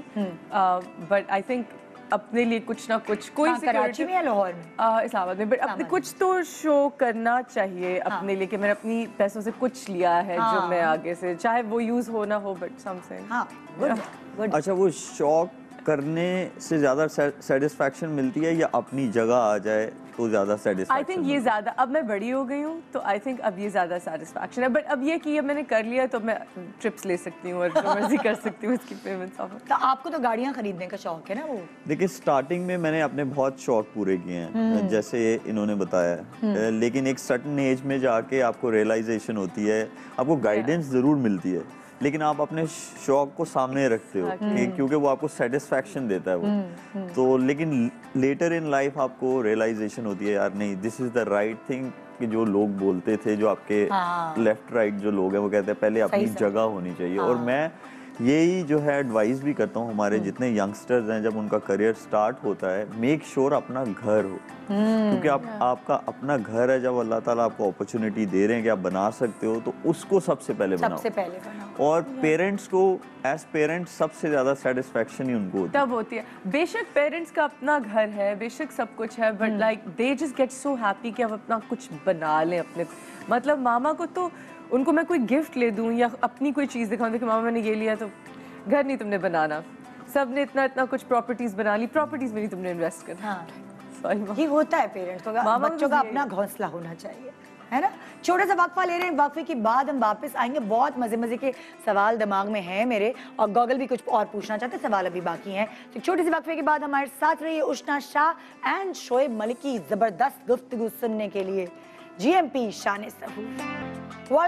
but I think अपने लिए कुछ ना कुछ, कोई कराची में या लाहौर में? इस्लामाबाद में, बट अपने कुछ तो शो करना चाहिए अपने लिए कि मैंने अपनी पैसों से कुछ लिया है जो मैं आगे से, चाहे वो यूज हो ना हो, बट समथिंग। हाँ, गुड। अच्छा, वो शौक करने से ज्यादा सेटिस्फैक्शन मिलती है या अपनी जगह आ जाए तो ज्यादा सेटिस्फैक्शन? आई थिंक ये ज्यादा, अब मैं बड़ी हो गई हूँ तो आई थिंक अब ये ज्यादा सेटिस्फैक्शन है। बट अब ये कि अब मैंने कर लिया तो मैं ट्रिप्स ले सकती हूँ और जो मर्जी कर सकती हूँ इसकी पेमेंट्स ऑफ। तो आपको तो गाड़ियाँ खरीदने का शौक है ना? वो देखिए, स्टार्टिंग में मैंने अपने बहुत शौक पूरे किए हैं जैसे इन्होंने बताया, लेकिन एक सर्टेन एज में जाके आपको रियलाइजेशन होती है, आपको गाइडेंस जरूर मिलती है, लेकिन आप अपने शौक को सामने रखते हो क्योंकि वो आपको सेटिस्फैक्शन देता है वो। तो लेकिन लेटर इन लाइफ आपको रियलाइजेशन होती है, यार नहीं, this is the right thing, कि जो लोग बोलते थे, जो आपके लेफ्ट राइट जो लोग हैं वो कहते हैं पहले अपनी जगह होनी चाहिए। और मैं यही जो है एडवाइस भी करता हूँ हमारे जितने यंगस्टर्स हैं, जब उनका करियर स्टार्ट होता है, मेक श्योर अपना घर हो, क्योंकि आपका अपना घर है, जब अल्लाह ताला आपको अपॉर्चुनिटी दे रहे हैं कि आप बना सकते हो, तो उसको सबसे पहले बनाओ। और पेरेंट्स को एज पेरेंट्स सबसे ज्यादा सेटिस्फैक्शन ही उनको होती है। तब होती है। बेशक पेरेंट्स का अपना घर है, बेशक सब कुछ है, but like they just get so happy कि आप अपना कुछ बना लें अपने। मतलब मामा को तो, उनको मैं कोई गिफ्ट ले दूं या अपनी कोई चीज़ दिखाऊं, देखो मामा मैंने ये लिया, तो घर नहीं तुमने बनाना, सबने इतना इतना कुछ प्रॉपर्टीज बना ली, प्रॉपर्टीज में नहीं तुमने इन्वेस्ट करना। हाँ, ये होता है पेरेंट्स को, बच्चों का अपना घोंसला होना चाहिए, है ना? छोटा सा वक्फा ले रहे हैं, वक्फे के बाद हम वापस आएंगे। बहुत मजे मजे के सवाल दिमाग में हैं मेरे, और गॉगल भी कुछ और पूछना चाहते हैं, सवाल अभी बाकी हैं। तो छोटे से वक्फे के बाद हमारे साथ रहिए उष्णा शाह एंड शोएब मलिक की जबरदस्त गुफ्तगू सुनने के लिए। GMP Shan Suhoor, welcome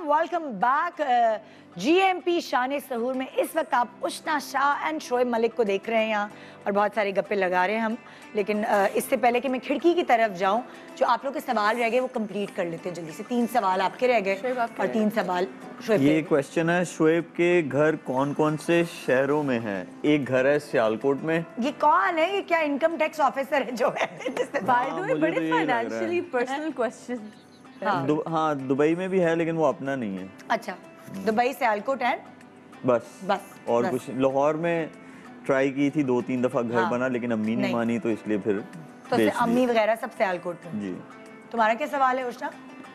welcome back. GMP Shan सहूर में इस वक्त आप उष्ना शाह एंड शोएब मलिक को देख रहे हैं यहाँ और बहुत सारे गप्पे लगा रहे हैं हम। लेकिन इससे पहले कि मैं खिड़की की तरफ जाऊँ, जो आप लोग के सवाल रह गए वो कंप्लीट कर लेते हैं जल्दी से। 3 सवाल आपके रह गए और 3 सवाल शोएब। ये क्वेश्चन है, शोएब के घर कौन कौन से शहरों में है? एक घर है सियालकोट में। ये कौन है? ये क्या इनकम टैक्स ऑफिसर है जो है? बाय द वे बड़े फाइनेंशियली पर्सनल क्वेश्चन। हाँ, दुबई में भी है लेकिन वो अपना नहीं है। अच्छा, दुबई सियालकोट है बस और कुछ लाहौर में ट्राई की थी 2-3 दफा घर बना, लेकिन अम्मी नहीं मानी, तो इसलिए फिर तो अम्मी वगैरह सब सियालकोट में। जी। तुम्हारा क्या सवाल है उष्णा?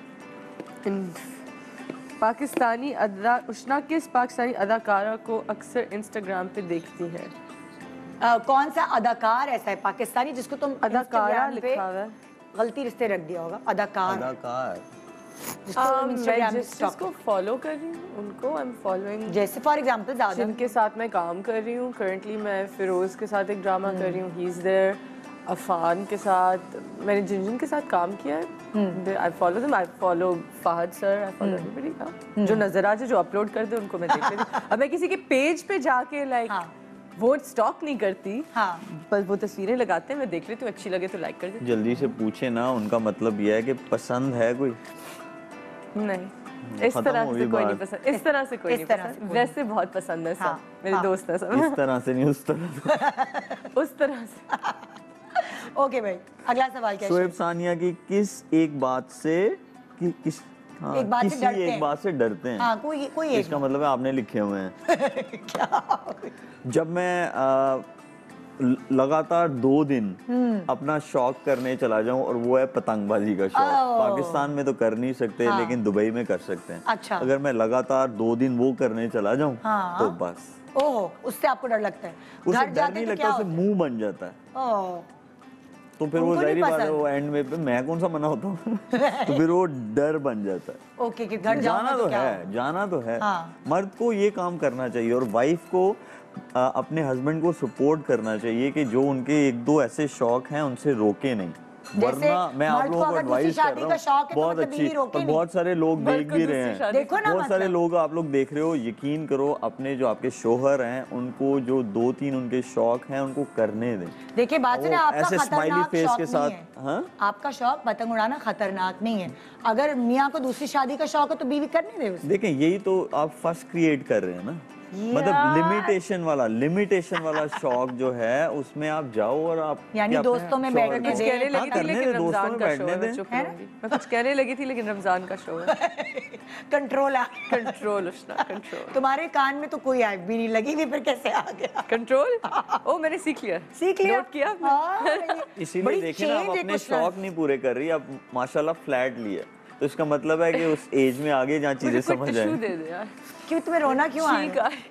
उष्णा किस पाकिस्तानी अदाकारा को अक्सर इंस्टाग्राम पे देखती है? कौन सा अदाकार ऐसा है पाकिस्तानी जिसको तुम अदाकारा लिखा हुआ है, गलती रिश्ते रख दिया होगा? अदाकार मैं जिसको फॉलो कर रही हूँ उनको आई एम फॉलोइंग। जैसे फॉर एग्जांपल जिनके साथ मैं काम कर रही हूँ करंटली, मैं फिरोज के साथ एक ड्रामा कर रही हूँ, ही इज देयर। अफान के साथ मैंने जिन के साथ काम किया है, I follow them. I follow Fahad sir, I follow everybody. जो नजर आ जाए, जो अपलोड कर दे, उनको मैं देख लेती हूँ। अब मैं किसी के पेज पे जाके लाइक वो स्टॉक नहीं करती, बस वो तस्वीरें लगाते हैं, मैं देख लेती हूँ, अच्छी लगे तो लाइक कर देती हूँ। जल्दी से पूछे ना, उनका मतलब ये है कि पसंद है कोई? नहीं, इस तरह से कोई नहीं पसंद, इस तरह से कोई नहीं पसंद। वैसे बहुत पसंद है सब, मेरे दोस्त हैं सब। इस तरह से नहीं, उस तरह उस तरह से। ओके भाई, अगला सवाल क्या है? शोएब सानिया की किस एक बात से एक बात से डरते हैं? हाँ, कोई इसका मतलब है आपने लिखे हुए हैं। क्या? जब मैं लगातार 2 दिन अपना शौक करने चला जाऊं, और वो है पतंगबाजी का शौक। पाकिस्तान में तो कर नहीं सकते, लेकिन दुबई में कर सकते हैं। अच्छा। अगर मैं लगातार 2 दिन वो करने चला जाऊं, तो बस। ओह, उससे आपको डर लगता है? उससे डर नहीं लगता, उससे मुंह बन जाता है। तो फिर वो जाहिर बात है, वो एंड में पे मैं कौन सा मना होता हूँ। तो फिर वो डर बन जाता है। ओके, कि घर जाना तो है, जाना तो है। मर्द को ये काम करना चाहिए और वाइफ को अपने हस्बैंड को सपोर्ट करना चाहिए कि जो उनके 1-2 ऐसे शौक हैं उनसे रोके नहीं। वरना मैं आप लोगों को एडवाइस कर रहा हूँ, बहुत अच्छी, और बहुत सारे लोग देख भी रहे हैं, बहुत सारे लोग आप लोग देख रहे हो। यकीन करो, अपने जो आपके शोहर हैं उनको जो 2-3 उनके शौक हैं उनको करने दें। देखिए बात है ना, आपका ऐसे स्माइली फेस के साथ, हाँ, आपका शौक पतंग उड़ाना खतरनाक नहीं है। अगर मियाँ को दूसरी शादी का शौक है तो बीवी करने दे। देखें, यही तो आप फर्स्ट क्रिएट कर रहे हैं ना, मतलब लिमिटेशन वाला शौक जो है, उसमें आप जाओ और आप यानी दोस्तों में बैठने कुछ कहने लगी थी, लेकिन रमजान का शो है, मैं चुप रहूंगी। मैं कुछ कहने लगी थी, लेकिन रमजान का शो है। Control Ushna, control. तुम्हारे कान में तो कोई आग भी नहीं लगी थी, फिर कैसे आ गया कंट्रोल? ओ, मैंने सीख लिया, नोट किया। इसीलिए देखिए ना, आप अपने शौक नहीं पूरे कर रही, आप माशाल्लाह फ्लैट लिया, तो इसका मतलब है कि उस एज में आगे जहाँ चीजें समझ आए। क्यों तुम्हें रोना क्यों आ रहा है?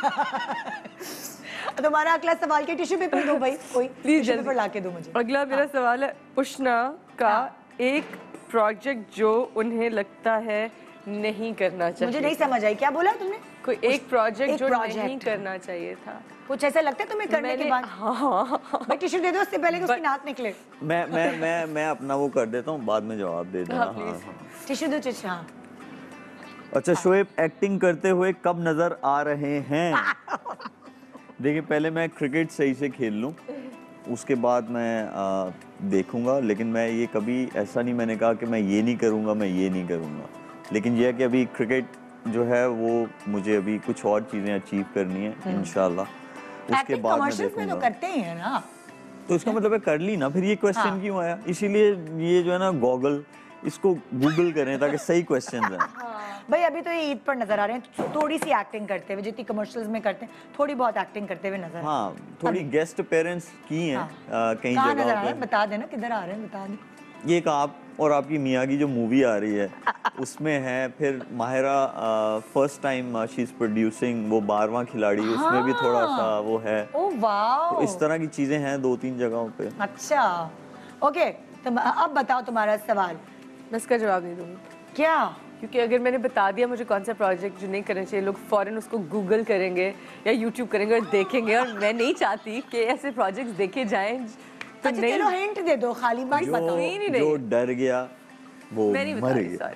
तुम्हारा अगला सवाल के टिश्यू पेपर दो भाई, कोई टिश्यू पेपर लाके दो मुझे। अगला मेरा सवाल है, उष्णा का एक प्रोजेक्ट जो उन्हें लगता है नहीं करना चाहिए। मुझे नहीं समझ आई, क्या बोला तुमने? कोई एक प्रोजेक्ट जो नहीं करना चाहिए था। कुछ ऐसा लगता है तुम्हें करने के बाद? भाई टिश्यू दे दो, उससे पहले कि उसकी नाक निकले। मैं अपना वो कर देता हूँ, बाद में जवाब दे देना। टिश्यू दो चचा। अच्छा, शोएब एक्टिंग करते हुए कब नजर आ रहे हैं? देखिए, पहले मैं क्रिकेट सही से खेल लूँ, उसके बाद मैं देखूंगा। लेकिन मैं ये कभी ऐसा नहीं मैंने कहा कि मैं ये नहीं करूँगा, मैं ये नहीं करूँगा। लेकिन यह है कि अभी क्रिकेट जो है वो मुझे अभी कुछ और चीज़ें अचीव करनी है इंशाल्लाह, उसके बाद मैं देखूंगा। तो करते ही है ना, तो इसका मतलब है कर ली ना, फिर ये क्वेश्चन क्यों आया? इसीलिए ये जो है ना, गूगल, इसको गूगल करें ताकि सही क्वेश्चन आए। भाई अभी तो ये ईद पर नजर आ रहे हैं, थोड़ी सी एक्टिंग करते हुए, जितनी कमर्शियल्स में करते हैं, थोड़ी बहुत एक्टिंग करते हुए नजर। हाँ, थोड़ी गेस्ट अपीयरेंस की हैं कई जगह पे। बता देना किधर आ रहे हैं, बता दे। ये एक आप और आपकी मियाँ की जो मूवी आ रही है उसमें है, फिर Mahira first time she is producing, वो 12वां खिलाड़ी, उसमें भी थोड़ा सा वो है। ओह वाह, तो इस तरह की चीजें हैं 2-3 जगहों पे। अच्छा, ओके, तो अब बताओ तुम्हारा सवाल। मैं इसका जवाब नहीं दूंगी। क्या? क्योंकि अगर मैंने बता दिया मुझे कौन सा प्रोजेक्ट जो नहीं करना चाहिए, लोग फौरन उसको गूगल करेंगे या यूट्यूब करेंगे और देखेंगे, और मैं नहीं चाहती कि ऐसे प्रोजेक्ट्स देखे जाएं। तो चलो हिंट दे दो, खाली बात बताओ। जो डर गया वो मर गया।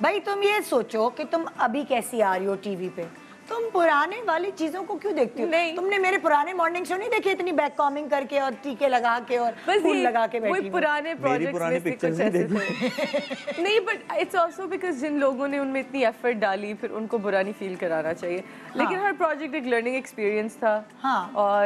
भाई तुम ये सोचो कि तुम अभी कैसी आ रही हो टीवी पे, तुम पुराने वाली चीजों को क्यों देखती हो? नहीं, तुमने मेरे पुराने मॉर्निंग शो नहीं देखे इतनी बैक कॉमिंग करके और टीके लगा के और फूल लगा के बैठी? वही पुराने प्रोजेक्ट्स में से कुछ ऐसे थे। नहीं, बट इट्स आल्सो बिकॉज़ जिन लोगों ने उनमें इतनी एफर्ट डाली फिर उनको बुरा नहीं फील कराना चाहिए। लेकिन हर प्रोजेक्ट एक लर्निंग एक्सपीरियंस था। हाँ।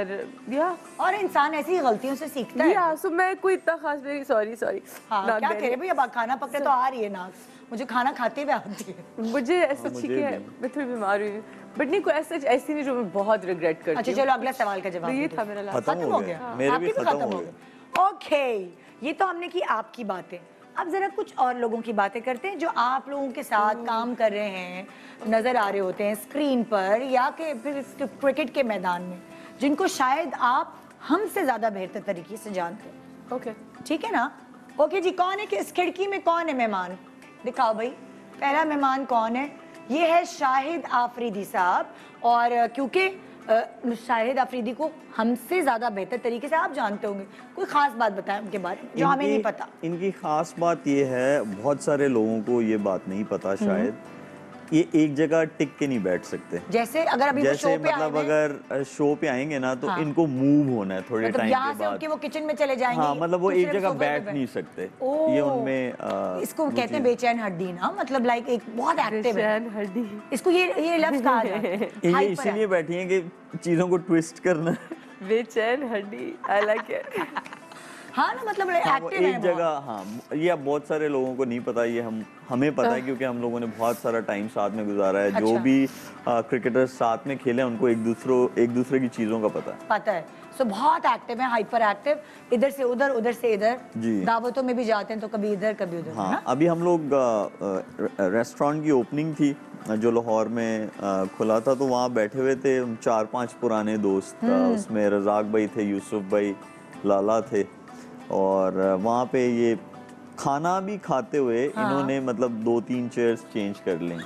और इंसान ऐसी गलतियों से सीखता है। सो मैं कोई इतना खास सॉरी हाँ, क्या कह रहे भाई, अब खाना पकड़े तो आ रही है नाक, मुझे खाना खाते हुए आती है। मुझे ऐसा ठीक है, मैं थोड़ी बीमार हुई बट नहीं कोई ऐसी नहीं जो मैं बहुत रिग्रेट करती हूं। अच्छा चलो अगला सवाल का जवाब ये था मेरा लास्ट। खत्म हो गया, मेरे भी खत्म हो गए। ओके, ये तो हमने की आपकी बातें। अब जरा कुछ और लोगों की बातें करते हैं जो आप लोगों के साथ काम कर रहे हैं, नजर आ रहे होते हैं स्क्रीन पर या के फिर क्रिकेट के मैदान में, जिनको शायद आप हमसे ज्यादा बेहतर तरीके से जानते हैं। ओके, ठीक है ना? ओके जी, कौन है कि इस खिड़की में कौन है मेहमान? दिखाओ भाई, पहला मेहमान कौन है? ये है शाहिद आफरीदी साहब। और क्योंकि शाहिद आफरीदी को हमसे ज्यादा बेहतर तरीके से आप जानते होंगे, कोई खास बात बताएं उनके बारे में जो हमें नहीं पता। इनकी खास बात ये है, बहुत सारे लोगों को ये बात नहीं पता शायद, ये एक जगह टिक के नहीं बैठ सकते। जैसे अगर अभी जैसे शो पे मतलब अगर शो पे आएंगे ना तो इनको मूव होना है थोड़े मतलब टाइम यहाँ के से बाद। उनके वो किचन में चले जाएंगे। हाँ, मतलब वो एक दूसरे जगह सोफे पे बैठ नहीं सकते। ओह, ये उनमें इसको कहते हैं बेचैन हड्डी ना, मतलब लाइक एक बहुत एक्टिव है। बेचैन हड्डी, इसको ये लफ्ज कहा जाता है। ये Hyper इसीलिए बैठी हैं कि चीजों को ट्विस्ट करना। बेचैन हड्डी, आई लाइक इट। हाँ ना, मतलब हाँ, वो एक्टिव है एक जगह। हाँ, ये अब बहुत सारे लोगों को नहीं पता, ये हमें पता है क्योंकि हम लोगों ने बहुत सारा टाइम साथ में गुजारा है। जो भी क्रिकेटर्स साथ में खेले उनको एक दूसरे की चीजों का पता है। सो बहुत एक्टिव है, हाइपर एक्टिव, इधर से उधर, उधर से इधर। जी। दावतों में भी जाते हैं तो कभी इधर कभी उधर। हाँ, अभी हम लोग रेस्टोरेंट की ओपनिंग थी जो लाहौर में खुला था, तो वहाँ बैठे हुए थे 4-5 पुराने दोस्त। उसमें रजाक भाई थे, यूसुफ भाई, लाला थे, और वहाँ पे ये खाना भी खाते हुए इन्होंने मतलब 2-3 चेयर्स चेंज कर ली।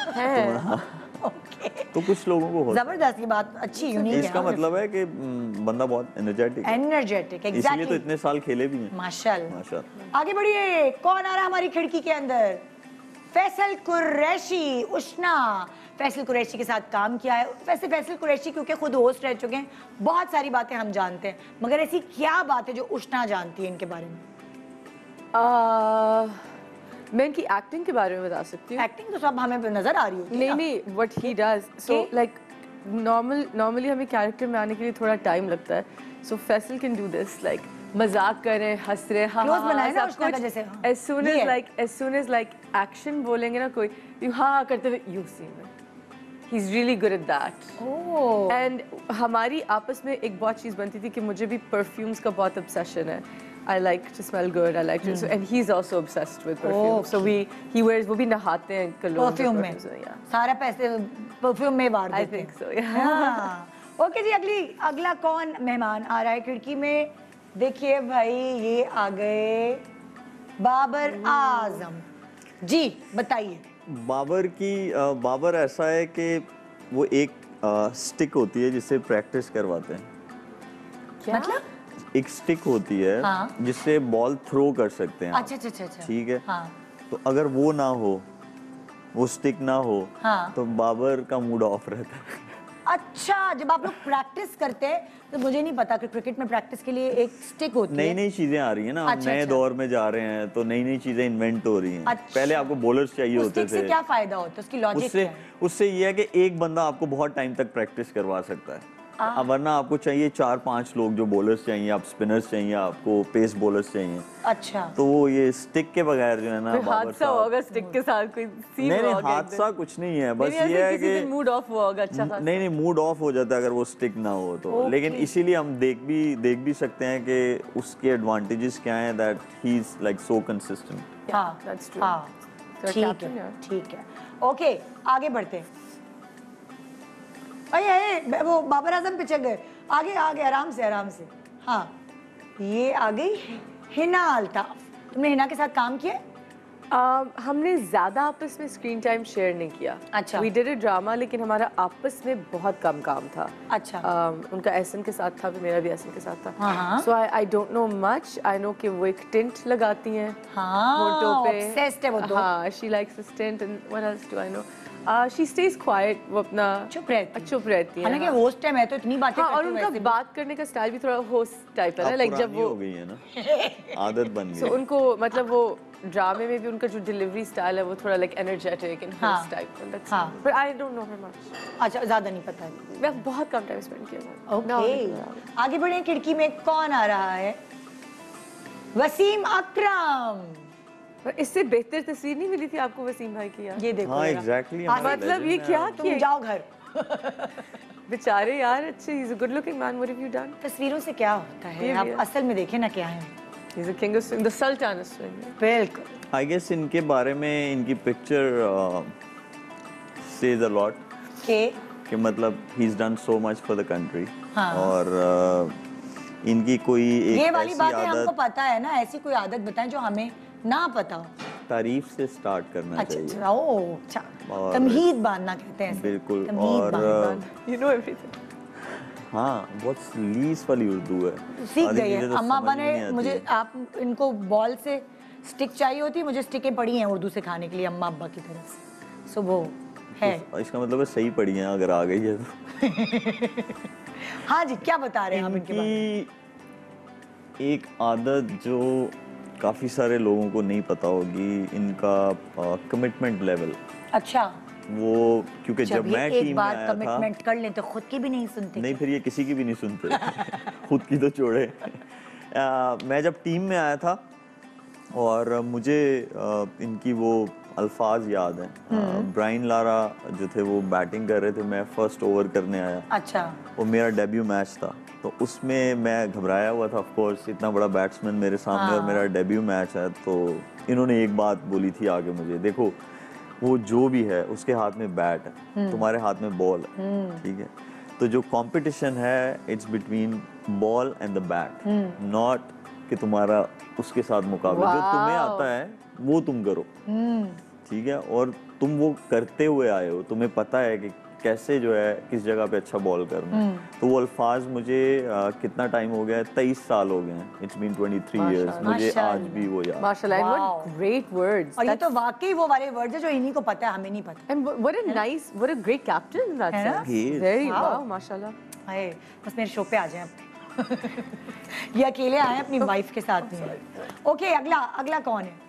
तो कुछ लोगों को होता है। जबरदस्त, ये बात अच्छी यूनिक है। इसका मतलब है कि बंदा बहुत एनर्जेटिक है। इसलिए तो इतने साल खेले भी हैं। माशाल्लाह। आगे बढ़िए, कौन आ रहा है हमारी खिड़की के अंदर? फैसल कुरैशी, उष्ना। फैसल कुरैशी के साथ काम किया है। वैसे फैसल कुरैशी क्योंकि खुद होस्ट रह चुके हैं, बहुत सारी बातें हम जानते हैं, मगर ऐसी क्या बात है जो उष्ना जानती है इनके बारे में? मैं इनकी एक्टिंग के बारे में बता सकती हूँ। एक्टिंग तो सब हमें नजर आ रही होती है। नहीं, what he does, so like normally हमें कैरेक्टर में आने के लिए थोड़ा टाइम लगता है। So Faisal can do this, like मजाक कर रहे हैं, हंस रहे हैं, सब कुछ। as soon as like action बोलेंगे ना कोई, यू हाँ करते हुए यू सी में, he is really good at that. And हमारी आपस में एक बहुत चीज़ बनती थी कि मुझे भी परफ्यूम्स का बहुत ऑब्सेशन है। I like to smell good. I like to, so, and he's also obsessed with perfume. So he wears, वो भी नहाते हैं cologne परफ्यूम में। सारा पैसे परफ्यूम में वार देते हैं। I think so, yeah. Okay ji, अगला कौन मेहमान आ रहा है खिड़की में? देखिए भाई, ये आ गए बाबर आजम जी, बताइए। बाबर ऐसा है कि वो एक स्टिक होती है जिससे प्रैक्टिस करवाते हैं। क्या मतलब? एक स्टिक होती है जिससे बॉल थ्रो कर सकते हैं। अच्छा। ठीक है। तो अगर वो ना हो, वो स्टिक ना हो, तो बाबर का मूड ऑफ रहता है। अच्छा, जब आप लोग प्रैक्टिस करते हैं तो मुझे नहीं पता कि क्रिकेट में प्रैक्टिस के लिए एक स्टिक होती है। नई चीजें आ रही है ना, नए दौर में जा रहे हैं तो नई चीजें इन्वेंट हो रही हैं। पहले आपको बॉलर्स चाहिए होते थे। उससे क्या फायदा होता है? उसकी लॉजिक क्या है? उससे ये है कि एक बंदा आपको बहुत टाइम तक प्रैक्टिस करवा सकता है, वरना आपको चाहिए 4-5 लोग जो बॉलर्स चाहिए, आप स्पिनर्स चाहिए, आपको पेस बॉलर्स चाहिए। अच्छा, तो वो ये स्टिक के बगैर जो है ना, हादसा होगा स्टिक के साथ, कोई सीन नहीं, हादसा कुछ नहीं है, बस ये है कि मूड ऑफ होगा। अच्छा, नहीं, मूड ऑफ हो जाता है अगर वो स्टिक ना हो तो। लेकिन इसीलिए हम देख भी सकते हैं कि उसके एडवांटेजेस क्या हैं, that he is like so consistent. हाँ, दैट्स ट्रू। ठीक है। ओके, आगे बढ़ते हैं। अरे वो बाबर आजम पीछे गए, आगे आराम से। हाँ, ये आ गई हिना अल्ताफ। तुमने हिना के साथ काम किया? हमने ज़्यादा आपस में स्क्रीन टाइम शेयर नहीं किया। अच्छा। We did a drama, लेकिन हमारा आपस में बहुत कम काम था। अच्छा। उनका एहसन के साथ था, मेरा भी एहसन के साथ था। हाँ। So I don't know much. I know कि वो एक टिंट लगाती हैं होंठों पे। obsessed है वो तो। हाँ, she likes this tint and what else do I know? She stays quiet, वो अपना चुप रहती है। हाँ। हालांकि होस्ट है, मैं तो इतनी बातें हाँ, और करती हूँ उनका वैसे भी। बात करने का स्टाइल भी थोड़ा होस्ट टाइप है ना, लाइक जब वो हो गई है ना, आदत बन गई। So उनको मतलब वो ड्रामे में भी उनका जो डिलीवरी स्टाइल है वो थोड़ा like energetic and host type. हाँ। But I don't know her much. अच्छा, ज्यादा नहीं पता है। मैं बहुत कम टाइम स्पेंड किया। ओके, आगे बढ़े। खिड़की में कौन आ रहा है? वसीम अकरम। पर इससे बेहतर तस्वीर नहीं मिली थी आपको वसीम भाई की यार? ये देखो हाँ जरा। एग्जैक्टली, मतलब ये क्या तुम जाओ घर। बेचारे यार, अच्छे, he's a good looking man, what have you done? तस्वीरों से क्या होता है, ये आप भी है। असल में देखें ना क्या है। He's a king of swing, the sultan of swing. बिल्कुल। आई गेस इनके बारे में इनकी पिक्चर सेज अ लॉट कि मतलब he is done so much for the country. और इनकी कोई एक ये वाली ऐसी बातें हमको आदत, पता है ना, ऐसी कोई आदत बताएं जो हमें ना पता हो। तारीफ से स्टार्ट करना चाहिए। अच्छा, ओ अच्छा, और- तमहीद बांधना कहते हैं इसे। बिल्कुल। तमहीद और बांधना। You know everything. हाँ, बहुत लीस वाली उर्दू है। सीख आधी गई है। चीज़ें तो अम्मा समझ अब्बा ही नहीं ने आती मुझे, है। आप इनको बॉल से स्टिक चाहिए होती, मुझे स्टिकें पड़ी हैं उर्दू सिखाने के लिए अम्मा अब्बा की तरफ से। सो वो है। तो इसका मतलब है सही पढ़ी है अगर आ गई है तो। हाँ जी, क्या बता रहे हैं आप इनके बारे में? इनकी एक आदत जो काफ़ी सारे लोगों को नहीं पता होगी, इनका कमिटमेंट लेवल। अच्छा। वो क्योंकि जब ये मैं एक टीम में बार आया था, कमिटमेंट कर लें तो खुद की भी नहीं सुनते। नहीं फिर ये किसी की भी नहीं सुनते खुद की तो छोड़े। मैं जब टीम में आया था और मुझे इनकी वो अल्फाज याद हैं। ब्रायन लारा जो थे वो बैटिंग कर रहे थे, मैं फर्स्ट ओवर करने आया। अच्छा। वो मेरा डेब्यू मैच था, तो उसमें मैं घबराया हुआ था। ऑफ कोर्स इतना बड़ा बैट्समैन मेरे सामने और मेरा डेब्यू मैच है, तो इन्होंने एक बात बोली थी आगे मुझे, देखो वो जो भी है उसके हाथ में बैट है, तुम्हारे हाथ में बॉल है, ठीक है? तो जो कंपटीशन है it's between ball and the bat, not कि तुम्हारा उसके साथ मुकाबला। जो तुम्हें आता है वो तुम करो, ठीक है? और तुम वो करते हुए आए हो, तुम्हें पता है कि कैसे जो है किस जगह पे अच्छा बॉल करना है। तो वो अल्फाज मुझे कितना टाइम हो गया है, 23 साल हो गए हैं। It's been 23 years. मुझे आज भी वो याद। माशाल्लाह, and Wow. what great words. और ये तो वाकई वो वाले वर्ड्स है जो इन्हीं को पता है, हमें नहीं पता। And what a nice, what a great captain in that है ना? sense. He is. Very Wow. wow, mashallah. हाय, बस मेरे शो पे आ जाएं आप। ये अकेले आए हैं, अपनी वाइफ के साथ नहीं। ओके, अगला कौन है?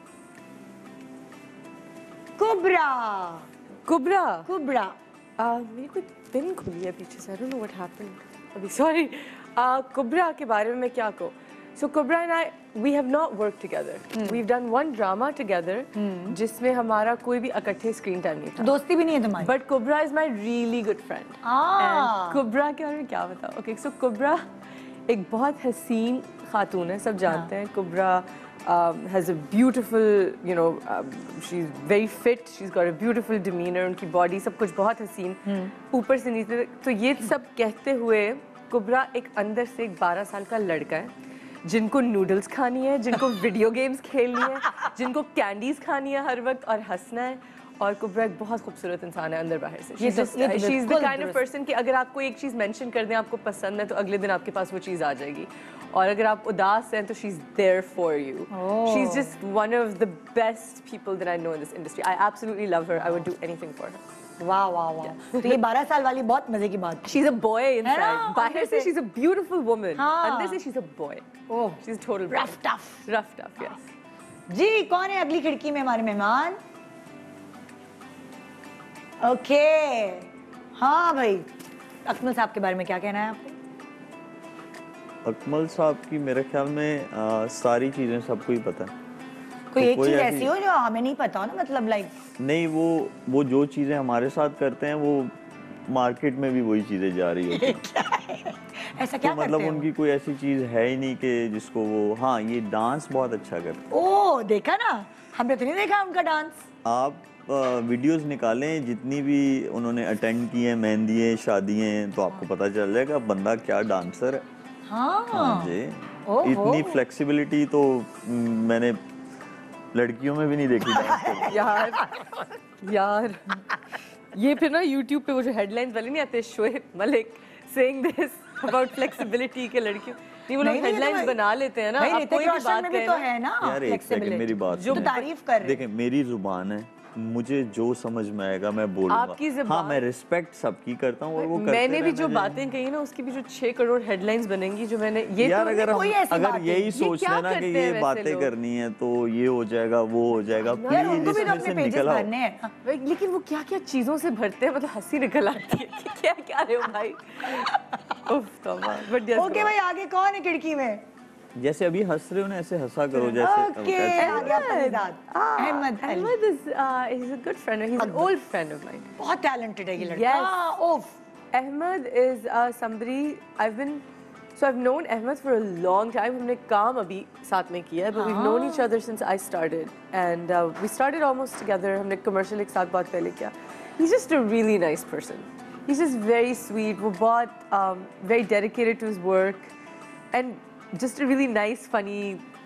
कुब्रा। Kubra. मेरी कोई पिन खुली है पीछे से। I don't know what happened. अभी sorry. Kubra के बारे में मैं क्या कहूँ? So Kubra and I, we have not worked together. We've done one drama together, जिसमें हमारा कोई भी इकट्ठे स्क्रीन टाइम नहीं था। दोस्ती भी नहीं है तुम्हारी? But Kubra is my really good friend. And Kubra के बारे में क्या बताऊँ? Okay, so Kubra एक बहुत हसीन खातून है, सब जानते हैं। Kubra has a beautiful, you know, she's very fit, she's got a beautiful demeanor, उनकी body सब कुछ बहुत हसीन, ऊपर से नीचे तक। तो ये सब कहते हुए कुब्रा एक अंदर से एक 12 साल का लड़का है, जिनको नूडल्स खानी है, जिनको वीडियो गेम्स खेलनी है, जिनको कैंडीज खानी है हर वक्त और हंसना है। और कुब्रा एक बहुत खूबसूरत इंसान है अंदर बाहर से। She is the kind of person कि अगर आपको एक चीज़ मेंशन कर दें, आपको पसंद है, तो अगले दिन आपके पास वो चीज़ आ जाएगी। और अगर आप उदास हैं तो she is there for you. She is just one of the best people that I know in this industry. I absolutely love her. I would do anything for her. वाह वाह वाह। तो ये 12 साल वाली बहुत मजे की बात। She's a boy inside. ना? बाहर से she's a beautiful woman. हाँ। अंदर से she's a boy. Oh, She's a total boy. rough tough। Rough tough, yes. जी, कौन है अगली खिड़की में हमारे मेहमान? ओके, हाँ भाई, अकमल साहब के बारे में क्या कहना है आपको? अकमल साहब की मेरे ख्याल में सारी चीज़ें सबको ही पता है। कोई तो एक कोई चीज ऐसी- ऐसी हो जो हमें नहीं पता हो ना, मतलब लाइक नहीं, वो जो चीज़ें हमारे साथ करते हैं वो मार्केट में भी वही चीज़ें जा रही होती हैं। ऐसा क्या तो मतलब करते हैं उनकी कोई ऐसी चीज़ है ही नहीं कि जिसको वो, हाँ ये डांस बहुत अच्छा करते हैं। ओ, देखा ना, हमने तो नहीं देखा उनका डांस। आप वीडियोस निकालें जितनी भी उन्होंने अटेंड की हैं, मेहंदी हैं, शादी हैं, तो आपको पता चल जाएगा बंदा क्या डांसर है। हाँ हाँ जी, ओहो। इतनी फ्लेक्सिबिलिटी तो मैंने लड़कियों में भी नहीं देखी डांस करती। यार ये फिर ना YouTube पे वो जो हेडलाइंस वाले नहीं आते, Shoaib Malik saying this about flexibility के लड़कियों, नहीं वो लोग हेडलाइंस बना लेते हैं ना। भाई ऋतिक रोशन में भी तो है ना यार एक सेकंड मेरी बात जो तारीफ कर रहे हैं। देखें मेरी जुबान है, मुझे जो समझ में आएगा मैं बोलूंगा। आपकी ज़ुबान, हाँ मैं रिस्पेक्ट सबकी करता हूँ और वो करते मैंने भी जो रहने बातें कही ना उसकी भी जो 6 करोड़ हेडलाइंस बनेंगी जो मैंने ये यार तो अगर यही सोच क्या लेना कि करते हैं ये वैसे बातें लोग? करनी है तो ये हो जाएगा वो हो जाएगा, यार उनको भी तो अपने पेजेस निकल आओ। भरने हैं। लेकिन वो क्या क्या चीजों से भरते हैं, मतलब हंसी निकल आती है कि क्या क्या रहे हो भाई। उफ तौबा। ओके भाई आगे कौन है खिड़की में? जैसे अभी हंस रहे हो ना ऐसे हंसा करो जैसे। ओके आगे आपका मिजाज। Ahmed Ali. Ahmed is he's a good friend. He's an old friend of mine. बहुत टैलेंटेड है ये लड़का। Yes. Of. Ahmed is somebody I've known Ahmed for a long time. हमने काम अभी साथ में किया है, but we've known each other since I started, and we started almost together. हमने commercial एक साथ बहुत पहले किया. He's just a really nice person. He's just very sweet. वो बहुत very dedicated to his work, and just a really nice, funny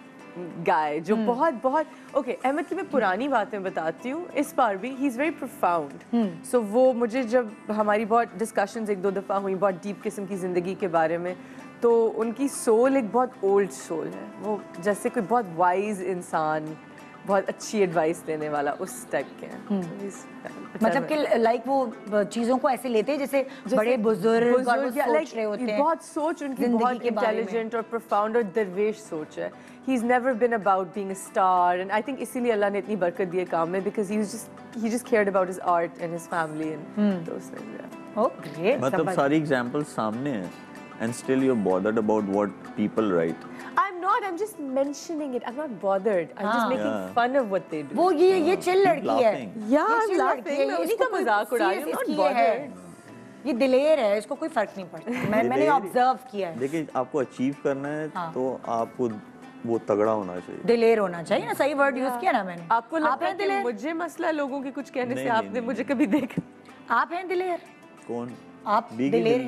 guy. जो बहुत okay. अहमद की मैं पुरानी बातें बताती हूँ, इस बार भी he's very profound. So वो मुझे जब हमारी बहुत discussions एक दो दफ़ा हुई बहुत deep किस्म की ज़िंदगी के बारे में, तो उनकी सोल एक बहुत ओल्ड सोल है, वो जैसे कोई बहुत वाइज इंसान बहुत अच्छी एडवाइस देने वाला उस टाइप के हैं। मतलब कि लाइक वो चीजों को ऐसे लेते हैं जैसे बड़े बुजुर्ग सोच रहे होते हैं। बहुत सोच उनकी बहुत इंटेलिजेंट और प्रोफाउंड और दरवेश सोच है। He's never been about being a star, and I think इसीलिए अल्लाह ने इतनी बरकत दी है काम में, because he just cared about his art and his family and those things. Oh great. मतलब सारी एग्जांपल्स सामने हैं, and still you're bothered about what people write. I'm not. I'm just mentioning it. I'm not bothered. I'm just making fun of what they do. वो ये chill लड़की है। Yeah, I'm laughing. मैं उन्हीं का मजाक उड़ा रही हूँ. I'm not bothered. ये दिलेर है, इसको कोई फर्क नहीं पड़ता। मैंने ऑब्जर्व किया है। देखिए आपको अचीव करना है तो आपको वो तगड़ा होना चाहिए, दिलेर होना चाहिए ना, सही वर्ड यूज किया ना मैंने। आपको लगता है कि मुझे मसला लोगों के कुछ कहने से आपने मुझे कभी देखा? आप हैं दिलेर? कौन? आप दिलेर?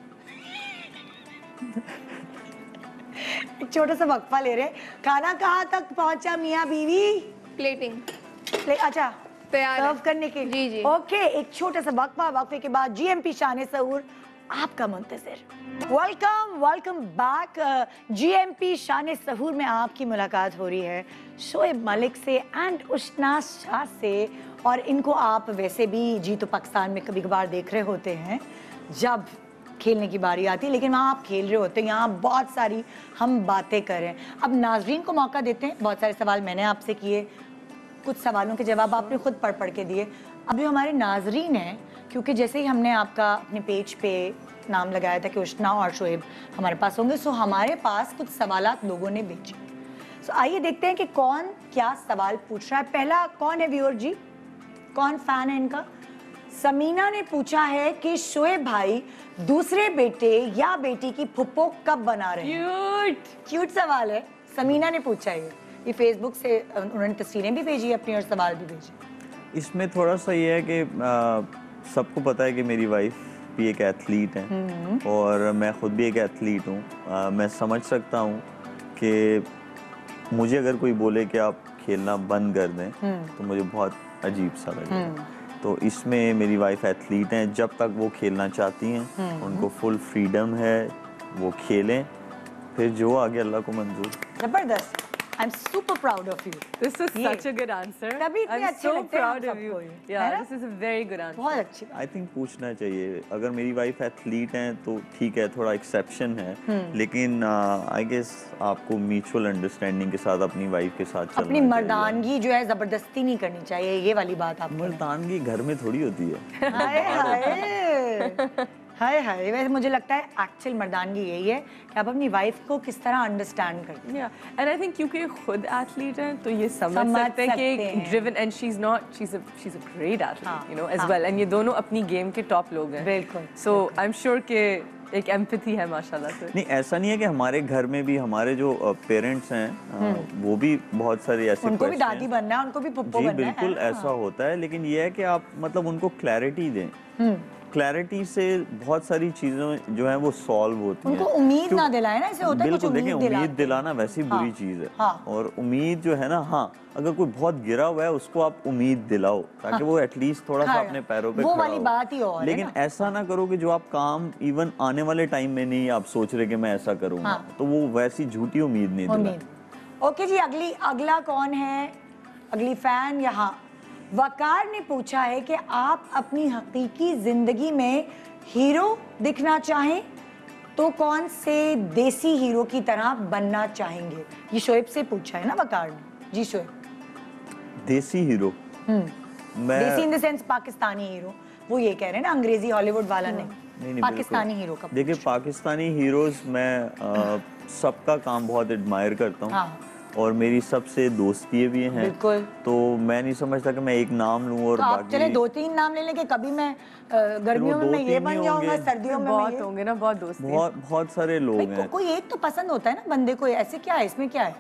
एक छोटा सा वक्फा ले रहे। खाना कहाँ तक पहुँचा मियाँ बीवी? प्लेटिंग। अच्छा तैयार सर्व करने के। जी जी। ओके एक छोटा सा वक्फा, वक्फे के बाद जीएमपी शान सहूर आपका मुंतज़िर। Welcome back. जीएमपी शान सहूर में आपकी मुलाकात हो रही है शोएब मलिक से एंड उशना शाह से, और इनको आप वैसे भी जी तो पाकिस्तान में कभी कभार देख रहे होते हैं जब खेलने की बारी आती है, लेकिन वहाँ आप खेल रहे होते हैं, यहाँ बहुत सारी हम बातें करें। अब नाजरीन को मौका देते हैं, बहुत सारे सवाल मैंने आपसे किए, कुछ सवालों के जवाब आपने खुद पढ़ के दिए। अब जो हमारे नाजरीन हैं, क्योंकि जैसे ही हमने आपका अपने पेज पे नाम लगाया था कि उशना और शोएब हमारे पास होंगे, सो हमारे पास कुछ सवालात लोगों ने भेजे। सो आइए देखते हैं कि कौन क्या सवाल पूछ रहा है। पहला कौन है व्यूअर जी, कौन फैन है इनका? समीना ने पूछा है कि शोएब भाई दूसरे बेटे या बेटी की फुप्पो कब बना रहे हैं? क्यूट सवाल है, समीना ने पूछा है। ये फेसबुक से उन्होंने तस्वीरें भी भेजी अपनी और सवाल भी भेजे। इसमें थोड़ा सा ये है कि सबको पता है कि मेरी वाइफ भी एक एथलीट है और मैं खुद भी एक एथलीट हूँ। मैं समझ सकता हूँ कि मुझे अगर कोई बोले कि आप खेलना बंद कर दें तो मुझे बहुत अजीब सा लगेगा। तो इसमें मेरी वाइफ एथलीट हैं, जब तक वो खेलना चाहती हैं उनको फुल फ्रीडम है, वो खेलें, फिर जो आगे अल्लाह को मंजूर। जबरदस्त। I'm super proud of you. This is such a good answer. I'm so proud of you. Yeah, this is a very good answer. बहुत अच्छी। I think पूछना चाहिए। अगर मेरी वाइफ एथलीट हैं तो ठीक है, थोड़ा एक्सेप्शन है, लेकिन I guess आपको म्यूचुअल अंडरस्टैंडिंग के साथ अपनी वाइफ के साथ चलना अपनी मर्दानगी जो है जबरदस्ती नहीं करनी चाहिए, ये वाली बात आप। मर्दानगी घर में थोड़ी होती है। हाय हाय, वैसे मुझे लगता है एक्चुअल मर्दानगी यही है कि आप अपनी वाइफ को किस तरह अंडरस्टैंड करते हैं। एंड आई थिंक क्योंकि खुद एथलीट हैं तो ये समझ सकते हैं कि driven, and she is not, she is a great athlete you know as well, and ये दोनों अपनी गेम के टॉप लोग हैं। बिल्कुल। सो आई एम श्योर कि एक एम्पैथी है माशाल्लाह से। नहीं, ऐसा नहीं है कि हमारे घर में भी हमारे जो पेरेंट्स हैं वो भी बहुत सारे ऐसे, उनको भी दादी बनना है, उनको भी पुप्पो बनना है। बिल्कुल ऐसा होता है, लेकिन ये है कि आप मतलब उनको क्लैरिटी दें क्लैरिटी से बहुत सारी चीजें जो है वो सॉल्व होती हैं। उनको उम्मीद ना दिलाए ना, ऐसे होता है कुछ बिल्कुल, देखिए उम्मीद उम्मीद दिलाना वैसे बुरी चीज है। हाँ। और उम्मीद जो है ना, हाँ, अगर कोई बहुत गिरा हुआ है उसको आप उम्मीद दिलाओ ताकि वो एटलीस्ट थोड़ा सा अपने पैरों पे वो खड़ा वाली हो। बात ही और लेकिन ऐसा ना करो कि जो आप काम इवन आने वाले टाइम में नहीं आप सोच रहे कि मैं ऐसा करूंगा, तो वो वैसी झूठी उम्मीद नहीं दिलाए। ओके जी, अगला कौन है, अगली फैन यहाँ वकार ने पूछा है कि आप अपनी हकीकी जिंदगी में हीरो दिखना चाहें तो कौन से देसी हीरो की तरह बनना चाहेंगे? ये शोएब से पूछा है ना वकार ने। जी शोएब। देसी हीरो, मैं desi in the sense Pakistani hero, वो ये कह रहे हैं ना, अंग्रेजी हॉलीवुड वाला नहीं, पाकिस्तानी हीरो का। देखिए पाकिस्तानी हीरोज मैं सबका काम बहुत एडमायर करता हूँ। हाँ। और मेरी सबसे दोस्ती भी हैं। बिल्कुल। तो मैं नहीं समझता कि मैं एक नाम लूं और बाकी चले 2-3 नाम ले लेंगे, कभी मैं गर्मियों में मैं ये बन जाऊंगा, सर्दियों में बहुत होंगे ना, बहुत दोस्त, बहुत सारे लोग हैं। कोई एक तो पसंद होता है ना बंदे को, ऐसे क्या है, इसमें क्या है?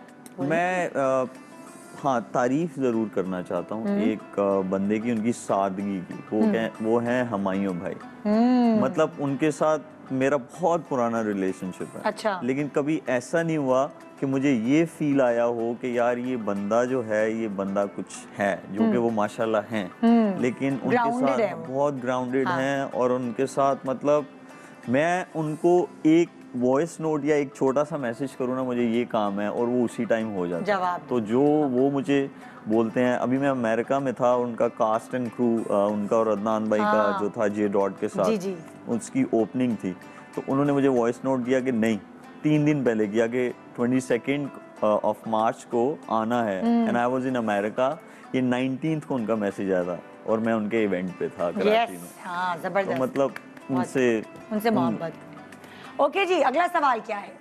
मैं हाँ तारीफ जरूर करना चाहता हूँ एक बंदे की, उनकी सादगी की। वो हैं हुमायूं भाई। मतलब उनके साथ मेरा बहुत पुराना रिलेशनशिप है। अच्छा। लेकिन कभी ऐसा नहीं हुआ कि मुझे ये फील आया हो कि यार ये बंदा जो है, ये बंदा कुछ है, जो कि वो माशाल्लाह हैं, लेकिन उनके साथ बहुत ग्राउंडेड हैं। और उनके साथ मतलब मैं उनको एक वॉइस नोट या एक छोटा सा मैसेज करूँ ना, मुझे ये काम है, और वो उसी टाइम हो जाता है। तो जो वो मुझे बोलते हैं, अभी मैं अमेरिका में था, उनका कास्ट एंड क्रू, उनका और अदनान भाई का जो था जे डॉट के साथ, उसकी ओपनिंग थी। तो उन्होंने मुझे वॉइस नोट दिया कि नहीं, 3 दिन पहले किया कि 22 ऑफ मार्च को आना है, and I was in America. ये 19th को उनका मैसेज आया था और मैं उनके इवेंट पे था कराची में। हाँ, जबरदस्त। तो मतलब उनसे मोहब्बत। ओके जी, अगला सवाल क्या है?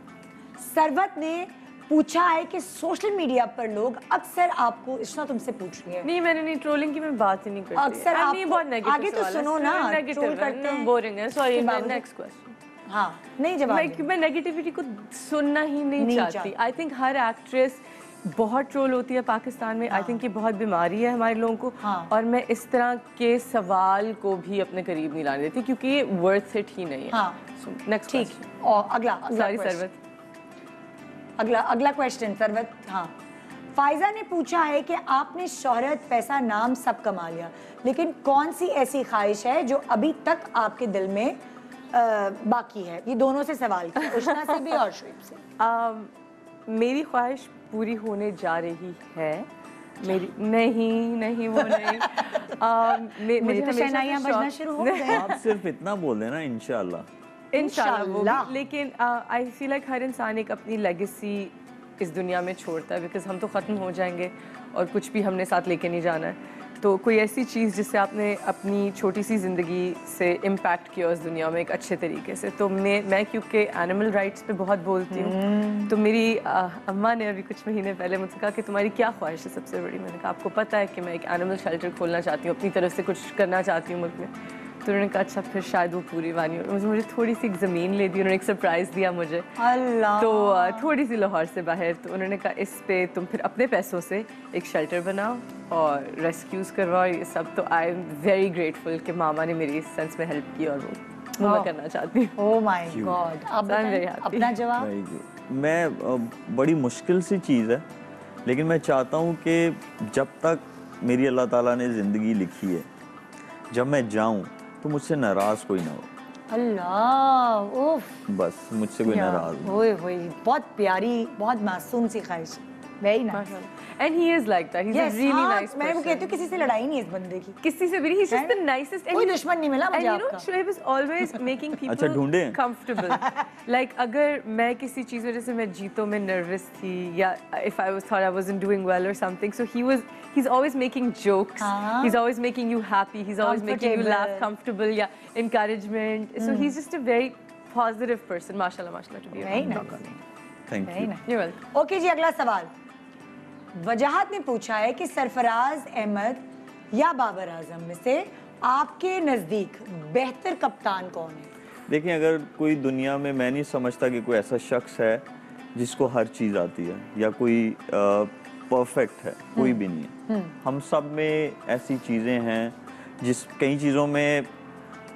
सरवत ने पूछा है कि सोशल मीडिया पर लोग अक्सर आपको, इतना तुमसे पूछ रही है। नहीं, मैंने नहीं, ट्रोलिंग की मैं बात ही नहीं करती। अक्सर आप बहुत नेगेटिव, आगे तो सुनो ना, ट्रोल करते हैं, बोरिंग है। Sorry, next question. हाँ, नहीं जवाब। मैं नेगेटिविटी को सुनना ही नहीं चाहती। आई थिंक हर एक्ट्रेस बहुत ट्रोल होती है पाकिस्तान में। आई थिंक ये बहुत बीमारी है हमारे लोगों को। और मैं इस तरह के सवाल को भी अपने करीब नहीं लाने देती, क्योंकि ये वर्थ इट ही नहीं है। नेक्स्ट, ठीक। और अगला सरवत, अगला क्वेश्चन सरवत। हाँ, फायजा ने पूछा है कि आपने शोहरत, पैसा, नाम सब कमा लिया, लेकिन कौन सी ऐसी ख्वाहिश है जो अभी तक आपके दिल में बाकी है? ये दोनों से सवाल किया, उष्णा से भी और शोएब से। मेरी ख्वाहिश पूरी होने जा रही है। मेरी नहीं वो नहीं। मुझे तो शहनाइयां बजना शुरू हो गए। आप सिर्फ इतना बोल देना, इंशाल्लाह। लेकिन आई फील लाइक हर इंसान एक अपनी लेगेसी इस दुनिया में छोड़ता है, बिकॉज हम तो ख़त्म हो जाएंगे और कुछ भी हमने साथ लेके नहीं जाना है। तो कोई ऐसी चीज़ जिससे आपने अपनी छोटी सी ज़िंदगी से इम्पैक्ट किया उस दुनिया में एक अच्छे तरीके से। तो मैं क्योंकि एनिमल राइट्स पे बहुत बोलती हूँ, तो मेरी अम्मा ने अभी कुछ महीने पहले मुझसे कहा कि तुम्हारी क्या ख्वाहिश है सबसे बड़ी? मैंने कहा आपको पता है कि मैं एक एनिमल शेल्टर खोलना चाहती हूँ, अपनी तरफ से कुछ करना चाहती हूँ मुल्क में। तो उन्होंने कहा अच्छा फिर शायद वो पूरी वानी हो। मुझे थोड़ी सी एक ज़मीन ले दी, उन्होंने एक सरप्राइज़ दिया मुझे। अल्लाह। तो थोड़ी सी लाहौर से बाहर, तो उन्होंने कहा इस पे तुम फिर अपने पैसों से एक शेल्टर बनाओ और रेस्क्यूज़ करवाओ, ये सब। तो आई एम वेरी ग्रेटफुल कि मामा ने मेरी इस सेंस में हेल्प की और वो मैं करना चाहती हूँ। Oh my god. अब अपना जवाब। मैं बड़ी मुश्किल सी चीज़ है, लेकिन मैं चाहता हूँ कि जब तक मेरी अल्लाह ताला ने ज़िंदगी लिखी है, जब मैं जाऊँ तो मुझसे नाराज़ कोई ना हो। अल्लाह, उफ। बस मुझसे कोई नाराज़ हो। ओए बहुत प्यारी, बहुत मासूम सी ख्वाहिश। Very nice. And he is like that. He's a really nice person. मैं वो कहती हूँ किसी से लड़ाई नहीं है इस बंदे की। किसी से भी नहीं। He's just the nicest. कोई दुश्मन नहीं मिला मुझे आपका। And Shoaib is always making people comfortable. Like अगर मैं किसी चीज़ में, जैसे मैं जीतों में nervous थी, या if I thought I wasn't doing well or something, so he's always making jokes. He's always making you happy. He's always making you laugh, comfortable, yeah, encouragement. So he's just a very positive person. Mashallah, mashallah to be. Very nice. Thank you. You're welcome. Okay जी, अगला सवाल। वजाहत ने पूछा है कि सरफराज अहमद या बाबर आजम में से आपके नज़दीक बेहतर कप्तान कौन है? देखिए, अगर कोई दुनिया में, मैं नहीं समझता कि कोई ऐसा शख्स है जिसको हर चीज़ आती है या कोई परफेक्ट है, कोई भी नहीं है। हम सब में ऐसी चीज़ें हैं कई चीज़ों में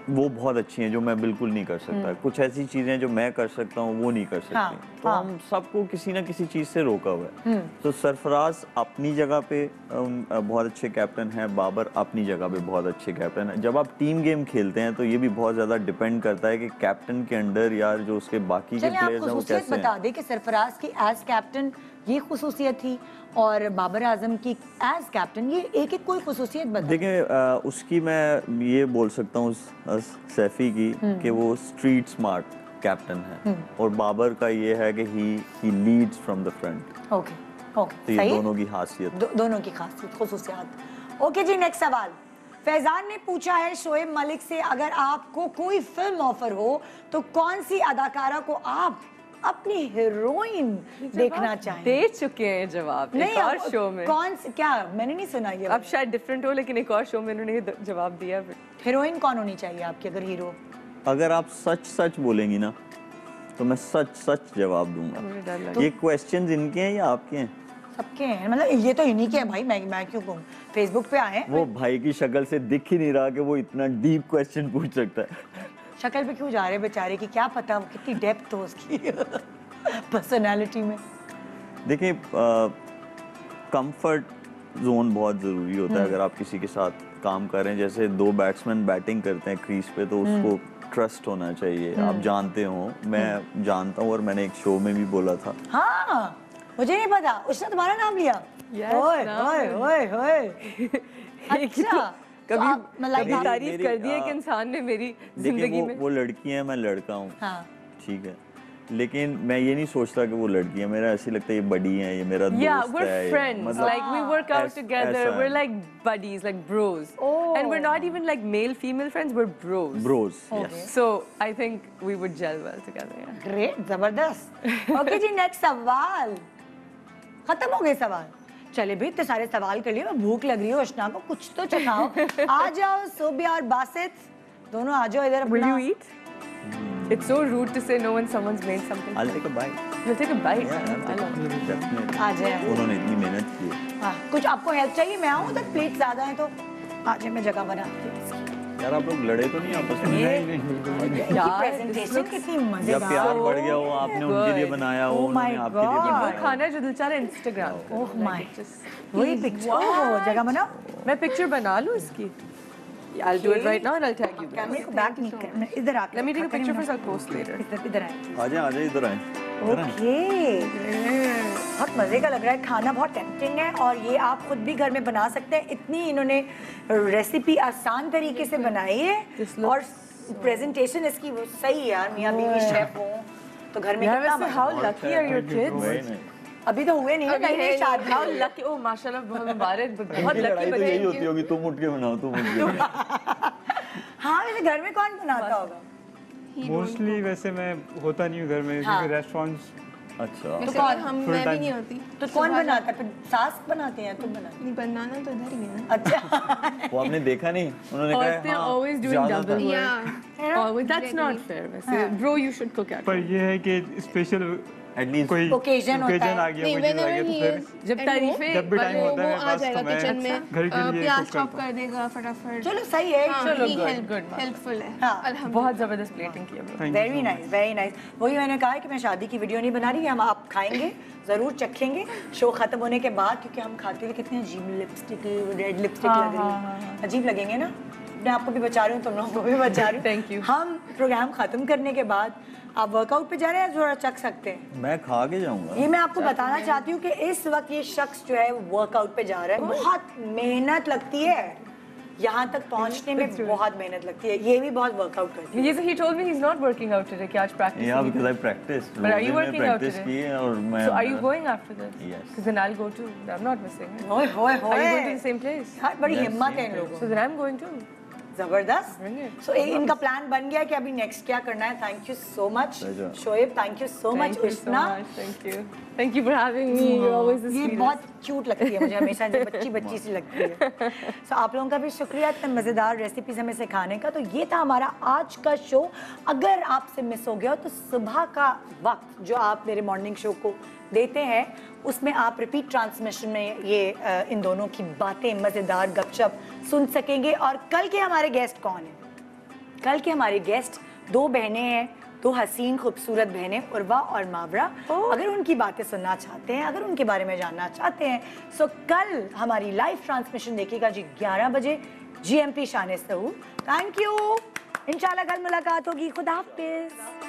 वो बहुत अच्छी हैं जो मैं बिल्कुल नहीं कर सकता। कुछ ऐसी चीजें जो मैं कर सकता हूँ वो नहीं कर सकती। तो हम सबको किसी ना किसी चीज से रोका हुआ है। तो सरफराज अपनी जगह पे बहुत अच्छे कैप्टन हैं, बाबर अपनी जगह पे बहुत अच्छे कैप्टन हैं। जब आप टीम गेम खेलते हैं तो ये भी बहुत ज्यादा डिपेंड करता है कि कैप्टन के अंडर यार जो उसके बाकी के प्लेयर्स हैं वो कैसे हैं। बता दें कि सरफराज की एज कैप्टन ये खुसूसियत थी और बाबर आजम की एज कैप्टन ये एक एक कोई खुसूसियत बता। देखिए उसकी मैं ये बोल सकता हूँ सैफी की कि वो स्ट्रीट स्मार्ट कैप्टन है और बाबर का ये है कि he leads from the front. Okay तो ये दोनों की खासियत दोनों की खासियत खुसूसियत। ओके जी, नेक्स्ट सवाल फैजान ने पूछा है शोएब मलिक से, अगर आपको कोई फिल्म ऑफर हो तो कौन सी अदाकारा को आप अपनी हीरोइन देखना चाहें? दे चुके हैं जवाब एक और शो में। कौन सी? क्या मैंने नहीं सुना ये। अब शायद डिफरेंट हो लेकिन एक और शो में उन्होंने जवाब दिया। हीरोइन कौन होनी चाहिए आपकी अगर हीरो? अगर आप सच सच बोलेंगी ना तो मैं सच सच जवाब दूंगा। ये क्वेश्चंस इनके हैं या आपके हैं? सबके हैं, मतलब ये तो इन्हीं के हैं भाई। मैं क्यों कहूँ, फेसबुक पे आए। वो भाई की शक्ल से दिख ही नहीं रहा कि वो इतना डीप क्वेश्चन पूछ सकता है। शक्ल पे क्यों जा रहे बेचारे की, क्या पता वो कितनी डेप्थ हो उसकी पर्सनालिटी में। देखिए कंफर्ट जोन बहुत ज़रूरी होता है अगर आप किसी के साथ काम कर रहे हैं। जैसे दो बैट्समैन बैटिंग करते हैं क्रीज पे तो उसको ट्रस्ट होना चाहिए। आप जानते हो, मैं जानता हूँ और मैंने एक शो में भी बोला था। हाँ, मुझे नहीं पता उसने तुम्हारा नाम लिया। ओए ओए ओए ओए। अच्छा, कभी तारीफ कर दी है कि इंसान ने मेरी जिंदगी में। वो लड़की है, मैं लड़का हूँ। ठीक है, लेकिन मैं ये नहीं सोचता कि वो लड़की है। मेरा ऐसे लगता है ये बड़ी है, ये मेरा दोस्त है। we're friends, like we work out together, we're like buddies, like bros. And we're not even like male female friends, we're bros. Bros, yes. So I think we would gel well together. Yeah. Great, जबरदस्त। Okay जी, next सवाल। खत्म हो गए सवाल? चले भाई, इतने सारे सवाल कर लिए, भूख लग रही है उष्णा को, कुछ तो चखाओ। आ जाओ सोबिया और बासित, दोनों आ जाओ इधर। Will you eat? It's so rude to say no when someone's made something. I'll take a bite. You'll take a bite? Definitely. आ जाए। उन्होंने इतनी मेहनत की। हाँ, कुछ आपको हेल्प चाहिए? मैं आऊँ उधर, प्लेट ज्यादा है तो आ जाए, मैं जगह बनाती हूँ। यार आप लोग लड़े तो नहीं आपस में? यार प्रेजेंटेशन कितनी मजेदार। जब प्यार बढ़ गया हो, आपने उनके लिए बनाया हो, उन्होंने आपके लिए बनाया। वो खाना जो दिलचा रहा है इंस्टाग्राम। ओह माय, वही पिक्चर जगह बनाओ। मैं पिक्चर बना लूँ इसकी? I'll do it right now and I'll tag you. कैमरे को बैक नहीं करना, इधर आके। Let me take a picture first, I'll post later. इधर आए। आ जाए इधर आए। ओके, बहुत मजे का लग रहा है, खाना बहुत टेम्पटिंग है और ये आप खुद भी घर में बना सकते हैं। इतनी इन्होंने रेसिपी आसान तरीके से बनाई है और प्रेजेंटेशन इसकी सही है यार। मियां बीवी शेफ हो तो घर में कितना मजा। How lucky are your kids? अभी तो हुए नहीं, नई शादी। How lucky! Oh माशाल्लाह, बहुत मुबारक, बहुत लकी बच्चे। यही होती होगी, तुम उठ के बनाओ, तुम उठ के। हाँ, वैसे घर में कौन बनाता होगा? मोस्टली वैसे मैं होता नहीं हूँ घर में, क्योंकि रेस्टोरेंट्स। अच्छा, तो कौन? हम मैं भी नहीं होती। तो कौन बनाता है? फिर सास बनाते हैं, तुम बनाते? नहीं, बनाना तो इधर ही है। अच्छा। वो आपने देखा नहीं? उन्होंने कहा हाँ, always doing double work. Yeah. Oh, that's not fair. वैसे bro, you should cook at पर home. ये है कि स्पेशल एटलीस्ट कोई occasion होता है। आ गया, नहीं, कोई चीज़ आ whenever गया he तो is फिर जब तारीफें जब भी टाइम होता वो है आ बस जाएगा तो मैं किचन में, घर के लिए प्याज कुक चॉप करता कर देगा फटाफट। चलो सही है। चलो, he good, good, हेल्पफुल है। हाँ। अल्हम्दुलिल्लाह। बहुत जबरदस्त प्लेटिंग की है। Very nice, very nice. वही मैंने कहा है कि मैं शादी की वीडियो नहीं बना रही, हम आप खाएंगे ज़रूर, चखेंगे शो खत्म होने के बाद, क्योंकि हम खाते हुए कितने अजीब लिपस्टिक, रेड लिपस्टिक लग रही है, अजीब लगेंगे ना। मैं आपको भी बचा रही हूँ, तुम लोगों को भी बचा रही हूँ। Thank you. हम प्रोग्राम खत्म करने के बाद आप वर्कआउट पे जा रहे हैं, थोड़ा चख सकते हैं। मैं खा के जाऊंगा। ये मैं आपको बताना चाहती हूँ कि इस वक्त ये शख्स जो है वर्कआउट पे जा रहा है। बहुत मेहनत लगती है, यहाँ तक पहुँचने में बहुत मेहनत लगती है। ये भी बहुत वर्कआउट करती है। He told me he's not working out today. कि आज practice Yeah, नहीं because I की। practiced. But are you working out practice today? की है और मैं। So are you going after this? Yes. Because then I'll go too. I'm not missing it. होए होए Are you going to होए, the same place? हाँ, बड़ी हिम्मत है इन लोगों So को। then I'm going too. जबरदस्त। Bring it. सो इनका प्लान बन गया कि अभी नेक्स्ट क्या करना है। Thank you so much Pleasure. Shoaib, thank you so much Thank you so Ushna. much. Thank you. Thank you for having me. You're always the ये sweetest. बहुत क्यूट लगती है मुझे हमेशा, जो बच्ची बच्ची सी लगती है। सो आप लोगों का भी शुक्रिया इतने मज़ेदार रेसिपीज हमें सिखाने का। तो ये था हमारा आज का शो। अगर आपसे मिस हो गया हो तो सुबह का वक्त जो आप मेरे मॉर्निंग शो को देते हैं, उसमें आप रिपीट ट्रांसमिशन में ये इन दोनों की बातें, मज़ेदार गपशप सुन सकेंगे। और कल के हमारे गेस्ट कौन हैं? कल के हमारे गेस्ट 2 बहनें हैं, 2 हसीन खूबसूरत बहनें, उर्वा और मावरा। अगर उनकी बातें सुनना चाहते हैं, अगर उनके बारे में जानना चाहते हैं, सो कल हमारी लाइव ट्रांसमिशन देखिएगा जी 11 बजे GMP शान-ए-सहूर। थैंक यू, इंशाल्लाह कल मुलाकात होगी। खुदा हाफिज़।